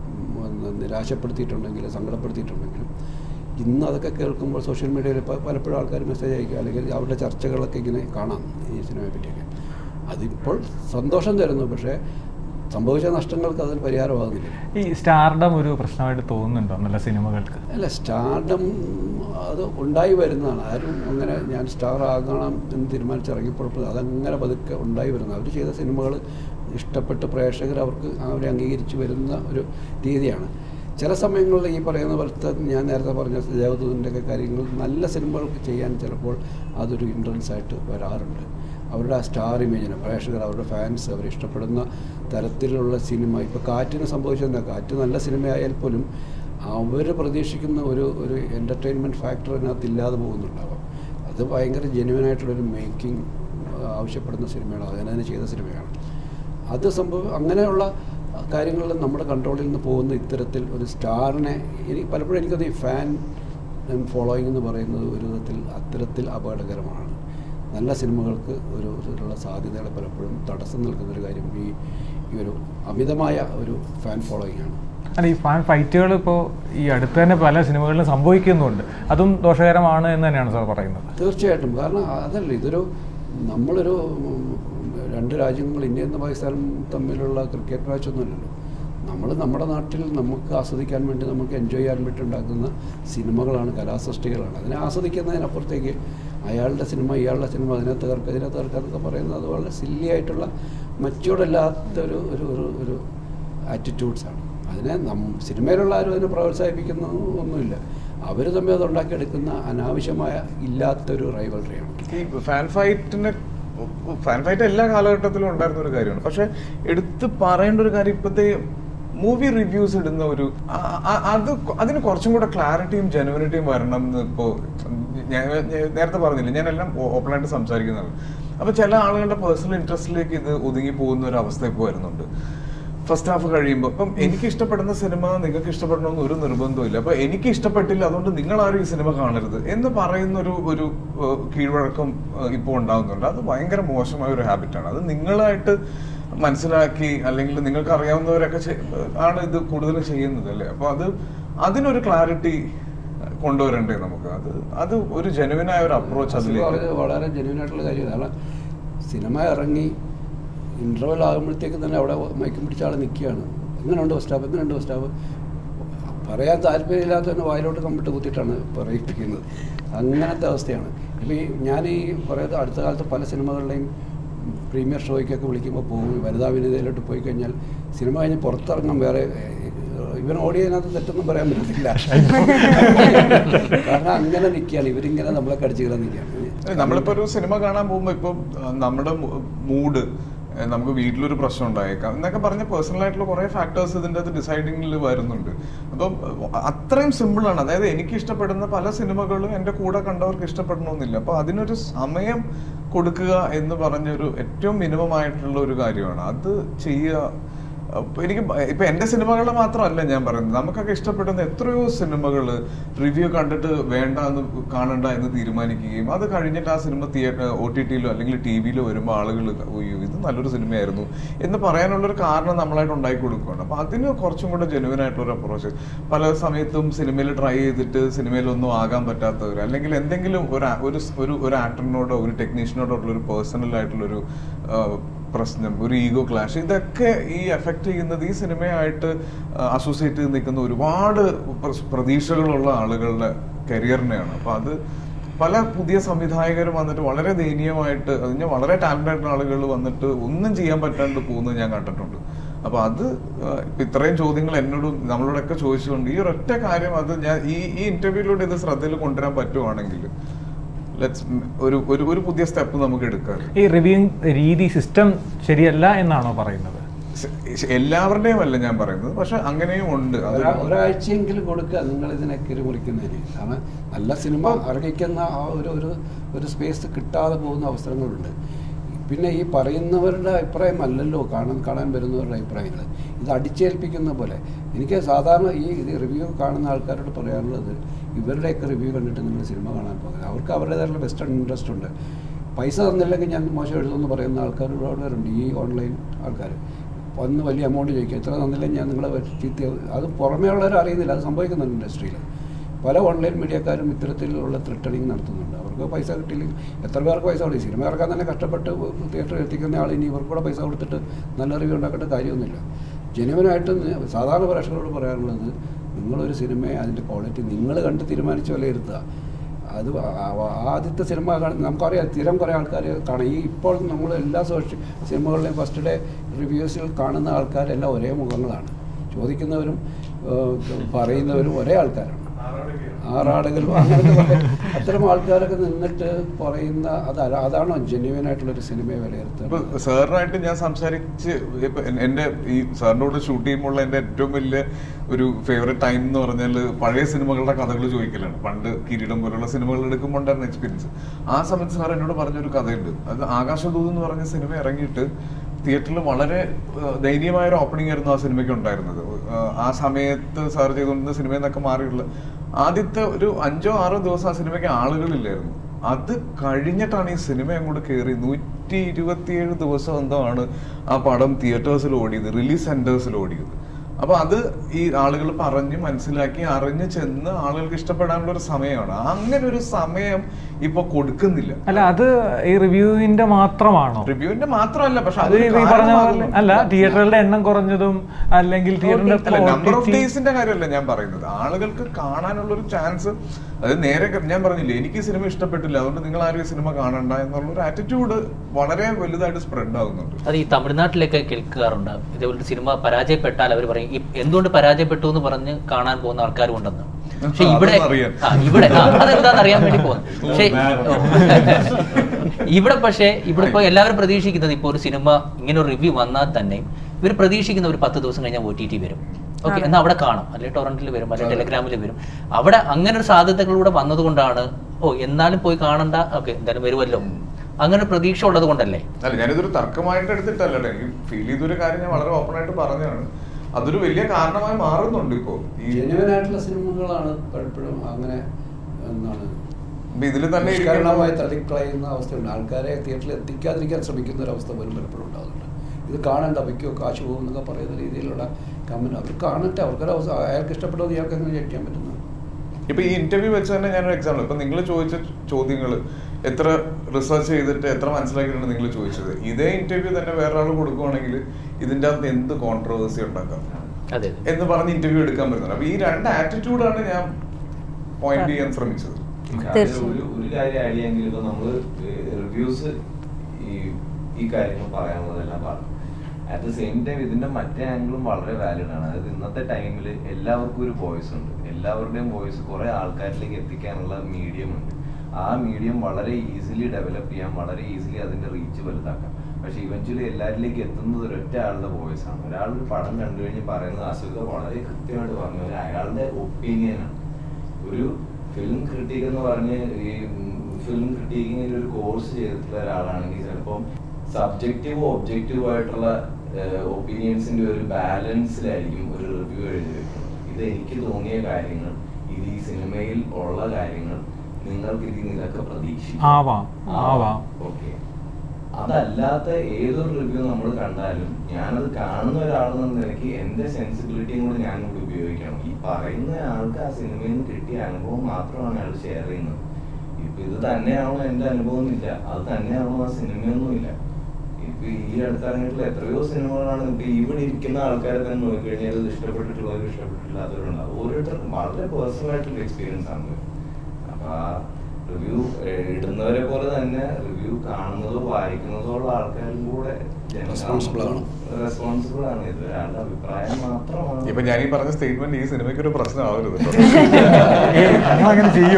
നിരാശപ്പെടുത്തിയിട്ടുണ്ടെങ്കിലും സങ്കടപ്പെടുത്തിയിട്ടുണ്ടെങ്കിലും ഇന്ന് അതൊക്കെ കേൾക്കുമ്പോൾ സോഷ്യൽ മീഡിയയിൽ ഇപ്പോൾ പലപ്പോഴും ആൾക്കാർ മെസ്സേജ് അയക്കുക അല്ലെങ്കിൽ അവരുടെ ചർച്ചകളൊക്കെ ഇങ്ങനെ കാണാം ഈ സിനിമയെ പറ്റിയൊക്കെ. അതിപ്പോൾ സന്തോഷം തരുന്നു. പക്ഷേ സംഭവിച്ച നഷ്ടങ്ങൾക്ക് അതിൽ പരിഹാരമാകുന്നില്ല. ഈ സ്റ്റാർഡം ഒരു പ്രശ്നമായിട്ട് തോന്നുന്നുണ്ടോ നല്ല സിനിമകൾക്ക്? അല്ല, സ്റ്റാർഡം അത് ഉണ്ടായി വരുന്നതാണ്. ആരും അങ്ങനെ ഞാൻ സ്റ്റാർ ആകണം എന്ന് തീരുമാനിച്ചിറങ്ങിയപ്പോൾ അതങ്ങനെ പതുക്കെ ഉണ്ടായി വരുന്നത്. അവർ ചെയ്ത സിനിമകൾ ഇഷ്ടപ്പെട്ട് പ്രേക്ഷകർ അവരെ അംഗീകരിച്ച് വരുന്ന ഒരു രീതിയാണ്. ചില സമയങ്ങളിൽ ഈ പറയുന്ന പോലത്തെ ഞാൻ നേരത്തെ പറഞ്ഞ ദേവദൂതൻ്റെയൊക്കെ കാര്യങ്ങൾ നല്ല സിനിമകൾക്ക് ചെയ്യാൻ ചിലപ്പോൾ അതൊരു ഹിൻഡ്രൻസ് ആയിട്ട് വരാറുണ്ട്. അവരുടെ ആ സ്റ്റാർ ഇമേജിന് പ്രേക്ഷകർ, അവരുടെ ഫാൻസ് അവരിഷ്ടപ്പെടുന്ന തരത്തിലുള്ള സിനിമ ഇപ്പോൾ കാറ്റിന് സംഭവിച്ചതെന്താ, കാറ്റ് നല്ല സിനിമയായാൽ പോലും അവർ പ്രതീക്ഷിക്കുന്ന ഒരു എൻ്റർടൈൻമെൻറ്റ് ഫാക്ടർ അതിനകത്ത് ഇല്ലാതെ പോകുന്നുണ്ടാവാം. അത് ഭയങ്കര ജെന്യുവനായിട്ടുള്ളൊരു മേക്കിംഗ് ആവശ്യപ്പെടുന്ന സിനിമയാണ്, അങ്ങനെ ചെയ്ത സിനിമയാണ്. അത് അങ്ങനെയുള്ള കാര്യങ്ങളിൽ നമ്മുടെ കൺട്രോളിൽ നിന്ന് പോകുന്ന ഇത്തരത്തിൽ ഒരു സ്റ്റാറിനെ പലപ്പോഴും എനിക്കത് ഈ ഫാൻ ഫോളോയിങ് എന്ന് പറയുന്നത് ഒരു വിധത്തിൽ അത്തരത്തിൽ അപകടകരമാണ്. നല്ല സിനിമകൾക്ക് ഉള്ള സാധ്യതകളെ പലപ്പോഴും തടസ്സം നിൽക്കുന്നൊരു കാര്യം ഈ ഒരു അമിതമായ ഒരു ഫാൻ ഫോളോയിങ് ആണ്. അല്ല, ഈ ഫാൻ ഫൈറ്റുകൾ ഇപ്പോൾ ഈ അടുത്ത് തന്നെ പല സിനിമകളിലും സംഭവിക്കുന്നുണ്ട്. അതും ദോഷകരമാണ് എന്ന് തന്നെയാണ് സാർ പറയുന്നത്? തീർച്ചയായിട്ടും. കാരണം അതല്ല, നമ്മളൊരു രണ്ട് രാജ്യങ്ങൾ ഇന്ത്യയും പാകിസ്ഥാനും തമ്മിലുള്ള ക്രിക്കറ്റ് മാച്ചൊന്നുമില്ലല്ലോ. നമ്മുടെ നാട്ടിൽ നമുക്ക് ആസ്വദിക്കാൻ വേണ്ടി നമുക്ക് എൻജോയ് ചെയ്യാൻ വേണ്ടി ഉണ്ടാക്കുന്ന സിനിമകളാണ്, കലാസൃഷ്ടികളാണ്. അതിനെ ആസ്വദിക്കുന്നതിനപ്പുറത്തേക്ക് അയാളുടെ സിനിമ ഇയാളുടെ സിനിമ അതിനകത്ത് എന്നൊക്കെ പറയുന്നത് അത് വളരെ സില്ലി ആയിട്ടുള്ള മച്ചുവേർഡല്ലാത്തൊരു ഒരു ആറ്റിറ്റ്യൂഡ്സാണ്. അതിനെ സിനിമയിലുള്ള ആരും അതിനെ പ്രോത്സാഹിപ്പിക്കുന്ന ഒന്നുമില്ല. അവർ തമ്മിൽ അത് ഉണ്ടാക്കിയെടുക്കുന്ന അനാവശ്യമായ ഇല്ലാത്തൊരു റൈവൽറിയാണ്. ഈ ഫാൻ ഫൈറ്റ് എല്ലാ കാലഘട്ടത്തിലും ഉണ്ടായിരുന്ന ഒരു കാര്യമാണ്. പക്ഷെ എടുത്ത് പറയേണ്ട ഒരു കാര്യം, ഇപ്പോഴത്തെ മൂവി റിവ്യൂസ് ഇടുന്ന അതിന് കുറച്ചും കൂടെ ക്ലാരിറ്റിയും ജെനുവിനിറ്റിയും വരണം എന്ന് ഇപ്പോൾ ഞാൻ നേരത്തെ പറഞ്ഞില്ല, ഞാനെല്ലാം ഓപ്പണായിട്ട് സംസാരിക്കുന്നതാണ്. അപ്പോൾ ചില ആളുകളുടെ പേഴ്സണൽ ഇൻട്രസ്റ്റിലേക്ക് ഇത് ഒതുങ്ങി പോകുന്ന ഒരു അവസ്ഥ ഇപ്പോൾ വരുന്നുണ്ട്. ഫസ്റ്റ് ഹാഫ് കഴിയുമ്പോൾ ഇപ്പം എനിക്ക് ഇഷ്ടപ്പെടുന്ന സിനിമ നിങ്ങൾക്ക് ഇഷ്ടപ്പെടണമെന്ന് ഒരു നിർബന്ധമില്ല. അപ്പോൾ എനിക്ക് ഇഷ്ടപ്പെട്ടില്ല, അതുകൊണ്ട് നിങ്ങളാരും ഈ സിനിമ കാണരുത് എന്ന് പറയുന്ന ഒരു കീഴ്വഴക്കം ഇപ്പോൾ ഉണ്ടാകുന്നുണ്ട്. അത് ഭയങ്കര മോശമായ ഒരു ഹാബിറ്റാണ്. അത് നിങ്ങളായിട്ട് മനസ്സിലാക്കി അല്ലെങ്കിൽ നിങ്ങൾക്ക് അറിയാവുന്നവരൊക്കെ ആണ് ഇത് കൂടുതലും ചെയ്യുന്നത് അല്ലേ. അപ്പോൾ അതിനൊരു ക്ലാരിറ്റി കൊണ്ടുവരണ്ടേ നമുക്ക്? അത് ഒരു ജെനുവിനായ ഒരു അപ്രോച്ച് അതിലേക്ക് വളരെ ജെനുവിനായിട്ടുള്ള കാര്യമാണ്. സിനിമ ഇറങ്ങി ഇൻ്റർവെൽ ആകുമ്പോഴത്തേക്ക് തന്നെ അവിടെ മയക്കം പിടിച്ച ആൾ നിൽക്കുകയാണ്. എങ്ങനെയുണ്ട് ഫസ്റ്റ് ഹാഫ് പറയാൻ താല്പര്യമില്ലാത്ത തന്നെ വായിലോട്ട് കമ്പിട്ട് കുത്തിയിട്ടാണ് പറയിപ്പിക്കുന്നത്. അങ്ങനത്തെ അവസ്ഥയാണ്. ഇപ്പോൾ ഞാൻ പറയുന്നത് അടുത്ത കാലത്ത് പല സിനിമകളുടെയും പ്രീമിയർ ഷോയ്ക്കൊക്കെ വിളിക്കുമ്പോൾ പോകും. വനിതാ വിനിതയിലോട്ട് പോയി കഴിഞ്ഞാൽ സിനിമ കഴിഞ്ഞ് പുറത്തിറങ്ങാൻ വേറെ ഇവൻ ഓടിയതിനകത്ത് തെറ്റൊന്നും പറയാൻ പറ്റത്തില്ല. കാരണം അങ്ങനെ നിൽക്കുകയാണ് ഇവരിങ്ങനെ നമ്മളെ കടിച്ചു കയറാൻ നിൽക്കുകയാണ്. നമ്മളിപ്പോൾ ഒരു സിനിമ കാണാൻ പോകുമ്പോൾ ഇപ്പം നമ്മുടെ മൂഡ് നമുക്ക് വീട്ടിലൊരു പ്രശ്നം ഉണ്ടായേക്കാം എന്നൊക്കെ പറഞ്ഞ പേഴ്സണൽ ആയിട്ടുള്ള കുറേ ഫാക്ടേഴ്സ് ഇതിൻ്റെ അത് ഡിസൈഡിങ്ങിൽ വരുന്നുണ്ട്. അപ്പം അത്രയും സിമ്പിളാണ്. അതായത് എനിക്ക് ഇഷ്ടപ്പെടുന്ന പല സിനിമകളും എൻ്റെ കൂടെ കണ്ടവർക്ക് ഇഷ്ടപ്പെടണമെന്നില്ല. അപ്പോൾ അതിനൊരു സമയം കൊടുക്കുക എന്ന് പറഞ്ഞൊരു ഏറ്റവും മിനിമം ആയിട്ടുള്ള ഒരു കാര്യമാണ്. അത് ചെയ്യുക. എനിക്ക് ഇപ്പൊ എന്റെ സിനിമകൾ മാത്രമല്ല ഞാൻ പറയുന്നത്, നമുക്കൊക്കെ ഇഷ്ടപ്പെടുന്ന എത്രയോ സിനിമകൾ റിവ്യൂ കണ്ടിട്ട് വേണ്ട എന്ന് കാണണ്ട എന്ന് തീരുമാനിക്കുകയും അത് കഴിഞ്ഞിട്ട് ആ സിനിമ OTT-ലോ അല്ലെങ്കിൽ TV-ലോ വരുമ്പോൾ ആളുകൾ അയ്യോ ഇത് നല്ലൊരു സിനിമയായിരുന്നു എന്ന് പറയാനുള്ളൊരു കാരണം നമ്മളായിട്ട് ഉണ്ടാക്കി കൊടുക്കുകയാണ്. അപ്പൊ അതിന് കുറച്ചും കൂടെ ജെനുവിൻ ആയിട്ടുള്ളൊരു അപ്രോച്ച്. പല സമയത്തും സിനിമയിൽ ട്രൈ ചെയ്തിട്ട് സിനിമയിലൊന്നും ആകാൻ പറ്റാത്തവർ അല്ലെങ്കിൽ എന്തെങ്കിലും ഒരു ആക്ടറിനോടോ ഒരു ടെക്നീഷ്യനോടോ ഉള്ളൊരു പേഴ്സണൽ ആയിട്ടുള്ളൊരു പ്രശ്നം, ഒരു ഈഗോ ക്ലാഷ്, ഇതൊക്കെ ഈ എഫക്ട് ചെയ്യുന്നത് ഈ സിനിമയായിട്ട് അസോസിയേറ്റ് ചെയ്ത് നിൽക്കുന്ന ഒരുപാട് പ്രതീക്ഷകളുള്ള ആളുകളുടെ കരിയറിനെയാണ്. അപ്പൊ അത് പല പുതിയ സംവിധായകർ വന്നിട്ട് വളരെ ദയനീയമായിട്ട് അതിന് വളരെ ടാലന്റ് ആയിട്ടുള്ള ആളുകൾ വന്നിട്ട് ഒന്നും ചെയ്യാൻ പറ്റാണ്ട് പോകുന്നത് ഞാൻ കണ്ടിട്ടുണ്ട്. അപ്പൊ അത് ഇത്രയും ചോദ്യങ്ങൾ എന്നോടും നമ്മളോടൊക്കെ ചോദിച്ചുകൊണ്ട് ഈ ഒരൊറ്റ കാര്യം അത് ഞാൻ ഈ ഇന്റർവ്യൂയിലൂടെ ഇത് ശ്രദ്ധയിൽ കൊണ്ടുവരാൻ പറ്റുവാണെങ്കിൽ ഒരു പുതിയ സ്റ്റെപ്പ് നമുക്ക് എടുക്കാം. ഈ റിവ്യൂയിങ് രീതി സിസ്റ്റം ശരിയല്ല എന്നാണോ പറയുന്നത്? എല്ലാവരുടെയും അല്ല ഞാൻ പറയുന്നത്, പക്ഷെ അങ്ങനെയും ഉണ്ട്. ഒരാഴ്ചയെങ്കിലും കൊടുക്കുക നിങ്ങൾ ഇതിനൊക്കെ മുറിക്കുന്നതിന്. കാരണം നല്ല സിനിമ ഇറങ്ങിക്കുന്ന ആ ഒരു സ്പേസ് കിട്ടാതെ പോകുന്ന അവസരങ്ങളുണ്ട്. പിന്നെ ഈ പറയുന്നവരുടെ അഭിപ്രായം അല്ലല്ലോ കാണാൻ വരുന്നവരുടെ അഭിപ്രായങ്ങൾ. ഇത് അടിച്ചേൽപ്പിക്കുന്ന പോലെ. എനിക്ക് സാധാരണ ഈ റിവ്യൂ കാണുന്ന ആൾക്കാരോട് പറയാനുള്ളത്, ഇവരുടെയൊക്കെ റിവ്യൂ കണ്ടിട്ട് നിങ്ങൾ സിനിമ കാണാൻ പോകുന്നത് അവർക്ക് അവരുടേതായിട്ടുള്ള വെസ്റ്റേൺ ഇൻട്രസ്റ്റ് ഉണ്ട്. പൈസ തന്നില്ലെങ്കിൽ ഞാൻ മോശം എഴുതുമെന്ന് പറയുന്ന ആൾക്കാർ ഒരുപാട് പേരുണ്ട്. ഈ ഓൺലൈൻ ആൾക്കാർ വന്ന് വലിയ എമൗണ്ട് ചോദിക്കുക, ഇത്ര തന്നില്ലെങ്കിൽ ഞാൻ നിങ്ങളെ ചീത്ത. അത് പുറമേ ഉള്ളവർ അറിയുന്നില്ല, അത് സംഭവിക്കുന്നുണ്ട് ഇൻഡസ്ട്രിയിൽ. പല ഓൺലൈൻ മീഡിയക്കാരും ഇത്തരത്തിലുള്ള ത്രെട്ടണിങ് നടത്തുന്നുണ്ട്. അവർക്ക് പൈസ കിട്ടിയില്ലെങ്കിൽ എത്ര പേർക്ക് പൈസ കൊടുക്കും? സിനിമ ഇറക്കാൻ തന്നെ കഷ്ടപ്പെട്ട് തിയേറ്ററിൽ എത്തിക്കുന്ന ആൾ ഇനി ഇവർക്ക് കൂടെ പൈസ കൊടുത്തിട്ട് നല്ല റിവ്യൂ ഉണ്ടാക്കേണ്ട കാര്യമൊന്നുമില്ല. ജെനുവിനായിട്ട് സാധാരണ പ്രേക്ഷകരോട് പറയാനുള്ളത്, നിങ്ങളൊരു സിനിമയെ അതിൻ്റെ ക്വാളിറ്റി നിങ്ങൾ കണ്ട് തീരുമാനിച്ച് വിലയിരുത്തുക. അത് ആദ്യത്തെ സിനിമ നമുക്കറിയാം, സ്ഥിരം കുറേ ആൾക്കാർ കാണാം. ഈ ഇപ്പോൾ നമ്മൾ എല്ലാ സിനിമകളിലെയും ഫസ്റ്റ് ഡേ റിവ്യൂസിൽ കാണുന്ന ആൾക്കാരെല്ലാം ഒരേ മുഖങ്ങളാണ്. ചോദിക്കുന്നവരും പറയുന്നവരും ഒരേ ആൾക്കാരാണ്. ആറാടുകളും അങ്ങനത്തെ അത്തരം ആൾക്കാരൊക്കെ നിന്നിട്ട് പറയുന്ന അതാണോ ജെന്യുവൻ ആയിട്ടുള്ളൊരു സിനിമയെ വിലയിരുത്തുന്നത്? സാറിനായിട്ട് ഞാൻ സംസാരിച്ച് എൻ്റെ ഈ സാറിനോട് ഷൂട്ട് ചെയ്യുമ്പോൾ എൻ്റെ ഏറ്റവും വലിയ ഒരു ഫേവറേറ്റ് ടൈം എന്ന് പറഞ്ഞാൽ പഴയ സിനിമകളുടെ കഥകൾ ചോദിക്കലാണ്. പണ്ട് കിരീടം പോലുള്ള സിനിമകൾ എടുക്കുമ്പോൾ ഉണ്ടായിരുന്ന എക്സ്പീരിയൻസ്. ആ സമയത്ത് സാർ എന്നോട് പറഞ്ഞൊരു കഥയുണ്ട്. അത് ആകാശദൂത് എന്ന് പറഞ്ഞ സിനിമ ഇറങ്ങിയിട്ട് തിയേറ്ററിൽ വളരെ ദയനീയമായ ഒരു ഓപ്പണിംഗ് ആയിരുന്നു ആ സിനിമയ്ക്ക് ഉണ്ടായിരുന്നത്. ആ സമയത്ത് സാർ ചെയ്തുകൊണ്ടിരുന്ന സിനിമയിൽ നിന്നൊക്കെ മാറിയുള്ള ആദ്യത്തെ ഒരു 5-6 ദിവസം ആ സിനിമയ്ക്ക് ആളുകളില്ലായിരുന്നു. അത് കഴിഞ്ഞിട്ടാണ് ഈ സിനിമ അങ്ങോട്ട് കയറി 127 ദിവസം എന്തോ ആണ് ആ പടം തിയേറ്റേഴ്സിൽ ഓടിയത്, റിലീസ് സെന്റേഴ്സിൽ ഓടിയത്. അപ്പൊ അത് ഈ ആളുകൾ പറഞ്ഞ് മനസ്സിലാക്കി അറിഞ്ഞ് ചെന്ന് ആളുകൾക്ക് ഇഷ്ടപ്പെടാനുള്ള ഒരു സമയമാണ്. അങ്ങനെ ഒരു സമയം ഇപ്പൊ കൊടുക്കുന്നില്ല. അല്ല, അത് ഈ റിവ്യൂവിന്റെ മാത്രമാണോ? റിവ്യൂവിന്റെ മാത്രമല്ല, പക്ഷെ അത് പറഞ്ഞ പോലെ അല്ല, തിയേറ്ററുകളുടെ എണ്ണം കുറഞ്ഞതും അല്ലെങ്കിൽ നമ്പർ ഓഫ് ഡേയ്സിന്റെ കാര്യമല്ല ഞാൻ പറയുന്നത്. ആളുകൾക്ക് കാണാനുള്ള ഒരു ചാൻസ്. അത് നേരെ ഞാൻ പറഞ്ഞില്ലേ, എനിക്ക് സിനിമ ഇഷ്ടപ്പെട്ടില്ല അതുകൊണ്ട് നിങ്ങൾ ആരും ഈ സിനിമ കാണണ്ട എന്നുള്ള ഒരു ആറ്റിറ്റ്യൂഡ് വളരെ വലുതായിട്ട് സ്പ്രെഡ് ആകുന്നുണ്ട്. അത് ഈ തമിഴ്നാട്ടിലൊക്കെ കേൾക്കാറുണ്ട്. ഇതേപോലെ സിനിമ പരാജയപ്പെട്ടാൽ അവർ പറയും എന്തുകൊണ്ട് പരാജയപ്പെട്ടു എന്ന് പറഞ്ഞ് കാണാൻ പോകുന്ന ആൾക്കാരും ഉണ്ടെന്ന്. പക്ഷെ ഇവിടെ അതെന്താന്ന് അറിയാൻ വേണ്ടി പോകുന്നു. പക്ഷെ ഇവിടെ ഇപ്പൊ എല്ലാവരും പ്രതീക്ഷിക്കുന്നത്, ഇപ്പൊ ഒരു സിനിമ ഇങ്ങനെ ഒരു റിവ്യൂ വന്നാൽ തന്നെ ഇവർ പ്രതീക്ഷിക്കുന്ന ഒരു 10 ദിവസം കഴിഞ്ഞാൽ OTT വരും. ഓക്കെ, എന്നാൽ അവിടെ കാണും, അല്ലെങ്കിൽ ടൊറന്റിൽ വരും, അല്ലെങ്കിൽ ടെലഗ്രാമിൽ വരും. അവിടെ അങ്ങനെ ഒരു സാധ്യതകളിലൂടെ വന്നതുകൊണ്ടാണ് എന്നാലും പോയി കാണണ്ട, ഓക്കെ എന്തായാലും വരുമല്ലോ, അങ്ങനെ പ്രതീക്ഷ ഉള്ളത് കൊണ്ടല്ലേ. അല്ല, ഞാനിതൊരു തർക്കമായിട്ട് എടുത്തിട്ടല്ലേ, എനിക്ക് ഫീൽ ചെയ്തൊരു കാര്യം ഞാൻ വളരെ ഓപ്പൺ ആയിട്ട് പറഞ്ഞതാണ്. അതൊരു വലിയ കാരണമായി മാറുന്നുണ്ട്. ഇപ്പോ ഈ ജെന്യുവനായിട്ടുള്ള സിനിമകളാണ് പലപ്പോഴും അങ്ങനെ എന്താണ് ഇതിൽ തന്നെ തള്ളിക്കളയുന്ന അവസ്ഥയുണ്ട്. ആൾക്കാരെ തിയേറ്ററിൽ എത്തിക്കാതിരിക്കാൻ ശ്രമിക്കുന്ന ഒരു അവസ്ഥ പോലും പലപ്പോഴും ഉണ്ടാകുന്നുണ്ട്. ഇത് കാണണ്ട, വയ്ക്കോ കാശ് പോകും എന്നൊക്കെ പറയുന്ന രീതിയിലുള്ള കമന്റ് അവർ കാണട്ടെ, അവർക്കൊരു അവസ്ഥ അയാൾക്ക് ഇഷ്ടപ്പെട്ടത് ഇയാൾക്ക് എങ്ങനെ ജയിക്കാൻ പറ്റുന്നത്. ഇപ്പൊ ഈ ഇന്റർവ്യൂ വെച്ച് തന്നെ ഞാനൊരു എക്സാമ്പിൾ, ഇപ്പൊ നിങ്ങൾ ചോദിച്ച ചോദ്യങ്ങൾ എത്ര റിസർച്ച് ചെയ്തിട്ട് എത്ര മനസ്സിലാക്കിയിട്ടാണ് നിങ്ങൾ ചോദിച്ചത്. ഇതേ ഇന്റർവ്യൂ തന്നെ വേറൊരാൾ കൊടുക്കുവാണെങ്കിൽ ഇതിന്റെ അകത്ത് എന്ത് കോൺട്രവേഴ്സി ഉണ്ടാക്കാം എന്ന് പറഞ്ഞ് ഇന്റർവ്യൂ എടുക്കാൻ പറ്റുന്നത്. അപ്പൊ ഈ രണ്ട് ആറ്റിറ്റ്യൂഡാണ് ഞാൻ പോയിന്റ് ചെയ്യാൻ ശ്രമിച്ചത്. ഒരു കാര്യം ആഡ് ചെയ്യാമെങ്കിൽ ഇപ്പൊ നമ്മള് റിവ്യൂസ് ഈ കാര്യങ്ങൾ പറയാനുള്ളതെല്ലാം പറഞ്ഞു. അറ്റ് ദ സെയിം ടൈം ഇതിന്റെ മറ്റേ ആംഗിളും വളരെ വാലിഡ് ആണ്. അതായത് ഇന്നത്തെ ടൈമിൽ എല്ലാവർക്കും ഒരു വോയിസ് ഉണ്ട്. എല്ലാവരുടെയും വോയിസ് കുറെ ആൾക്കാരിലേക്ക് എത്തിക്കാനുള്ള മീഡിയം ഉണ്ട്. ആ മീഡിയം വളരെ ഈസിലി ഡെവലപ്പ് ചെയ്യാം, വളരെ ഈസിലി അതിന്റെ റീച്ച് വലുതാക്കാം. പക്ഷെ ഇവഞ്ച്വലി എല്ലാവരിലേക്ക് എത്തുന്നത് ഒരൊറ്റ ആളുടെ വോയിസ് ആണ്. ഒരാളൊരു പടം കണ്ടു കഴിഞ്ഞ് പറയുന്നത് അസുഖ വളരെ കൃത്യമായിട്ട് പറഞ്ഞു, അയാളുടെ ഒപ്പീനിയനാണ്. ഒരു ഫിലിം ക്രിട്ടിക് എന്ന് പറഞ്ഞ് ഈ ഫിലിം ക്രിട്ടിക്കിങ്ങിൽ ഒരു കോഴ്സ് ചെയ്തിട്ടുള്ള ഒരാളാണെങ്കിൽ ചിലപ്പം സബ്ജക്റ്റീവോ ഒബ്ജക്റ്റീവോ ആയിട്ടുള്ള ഒപ്പീനിയൻസിന്റെ ഒരു ബാലൻസിലായിരിക്കും ഒരു റിവ്യൂ എഴുതി വെക്കുന്നത്. ഇത് എനിക്ക് തോന്നിയ കാര്യങ്ങൾ, ഇത് ഈ സിനിമയിൽ ഉള്ള കാര്യങ്ങൾ, നിങ്ങൾക്ക് ഇതിൽ നിന്നൊക്കെ പ്രതീക്ഷിക്കാം. ഓക്കെ, അതല്ലാത്ത ഏതൊരു റിവ്യൂ നമ്മൾ കണ്ടാലും ഞാനത് കാണുന്ന ഒരാളെന്ന നിലയ്ക്ക് എന്റെ സെൻസിബിലിറ്റിയും കൂടെ ഞാൻ കൂടി ഉപയോഗിക്കണം. ഈ പറയുന്ന ആൾക്ക് ആ സിനിമയിൽ നിന്ന് കിട്ടിയ അനുഭവം മാത്രമാണ് അയാൾ ഷെയർ ചെയ്യുന്നത്. ഇപ്പൊ ഇത് തന്നെയാണോ എന്റെ അനുഭവം എന്നില്ല, അത് തന്നെയാണോ ആ സിനിമയൊന്നുമില്ല. ഇപ്പൊ ഈ അടുത്തിറങ്ങിയിട്ടുള്ള എത്രയോ സിനിമകളാണ് ഇപ്പൊ ഇവിടെ ഇരിക്കുന്ന ആൾക്കാരെ തന്നെ നോക്കിക്കഴിഞ്ഞാൽ ഇത് ഇഷ്ടപ്പെട്ടിട്ടുള്ളവരും ഇഷ്ടപ്പെട്ടിട്ടില്ലാത്തവരുണ്ടാവും. ഓരോരുത്തർക്കും വളരെ പേഴ്സണൽ ആയിട്ടുള്ള എക്സ്പീരിയൻസ് ആണ്. അപ്പൊ ആ റിവ്യൂ ഇടുന്നവരെ പോലെ തന്നെ റിവ്യൂ കാണുന്നതോ വായിക്കുന്നതോ ഉള്ള ആൾക്കാരും കൂടെ റെസ്പോൺസിബിൾ ആണ്. ഇത് ഒരാളുടെ അഭിപ്രായം മാത്രമാണ്. ഇപ്പൊ ഞാൻ ഈ പറഞ്ഞ സ്റ്റേറ്റ്മെന്റ് ഈ സിനിമയ്ക്ക് ഒരു പ്രശ്നമാവരുത്. അങ്ങനെ ചെയ്യോ?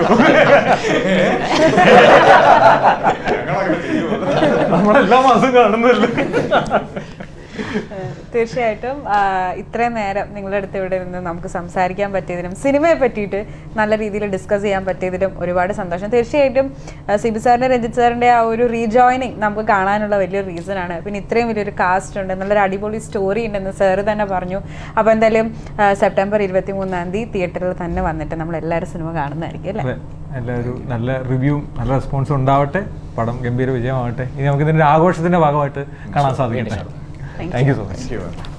നമ്മളെല്ലാ മാസം കാണുന്നല്ലോ. തീർച്ചയായിട്ടും ഇത്രയും നേരം നിങ്ങളുടെ അടുത്ത് ഇവിടെ നിന്ന് നമുക്ക് സംസാരിക്കാൻ പറ്റിയതിനും സിനിമയെ പറ്റിയിട്ട് നല്ല രീതിയിൽ ഡിസ്കസ് ചെയ്യാൻ പറ്റിയതിലും ഒരുപാട് സന്തോഷം. തീർച്ചയായിട്ടും സിബി സാറിൻ്റെ രഞ്ജിത്ത് സാറിൻ്റെ ആ ഒരു റീജോയിനിങ് നമുക്ക് കാണാനുള്ള വലിയൊരു റീസൺ ആണ്. പിന്നെ ഇത്രയും വലിയൊരു കാസ്റ്റ് ഉണ്ട്, നല്ലൊരു അടിപൊളി സ്റ്റോറി ഉണ്ടെന്ന് സാറ് തന്നെ പറഞ്ഞു. അപ്പോൾ എന്തായാലും സെപ്റ്റംബർ 23 തിയേറ്ററിൽ തന്നെ വന്നിട്ട് നമ്മളെല്ലാവരും സിനിമ കാണുന്നതായിരിക്കും അല്ലേ? എല്ലാവരും നല്ല റിവ്യൂ നല്ല റെസ്പോൺസ് ഉണ്ടാവട്ടെ, പടം ഗംഭീര വിജയമാവട്ടെ. ഇനി നമുക്ക് ഇതിൻ്റെ ആഘോഷത്തിൻ്റെ ഭാഗമായിട്ട് കാണാൻ സാധിക്കട്ടെ. Thank you so much.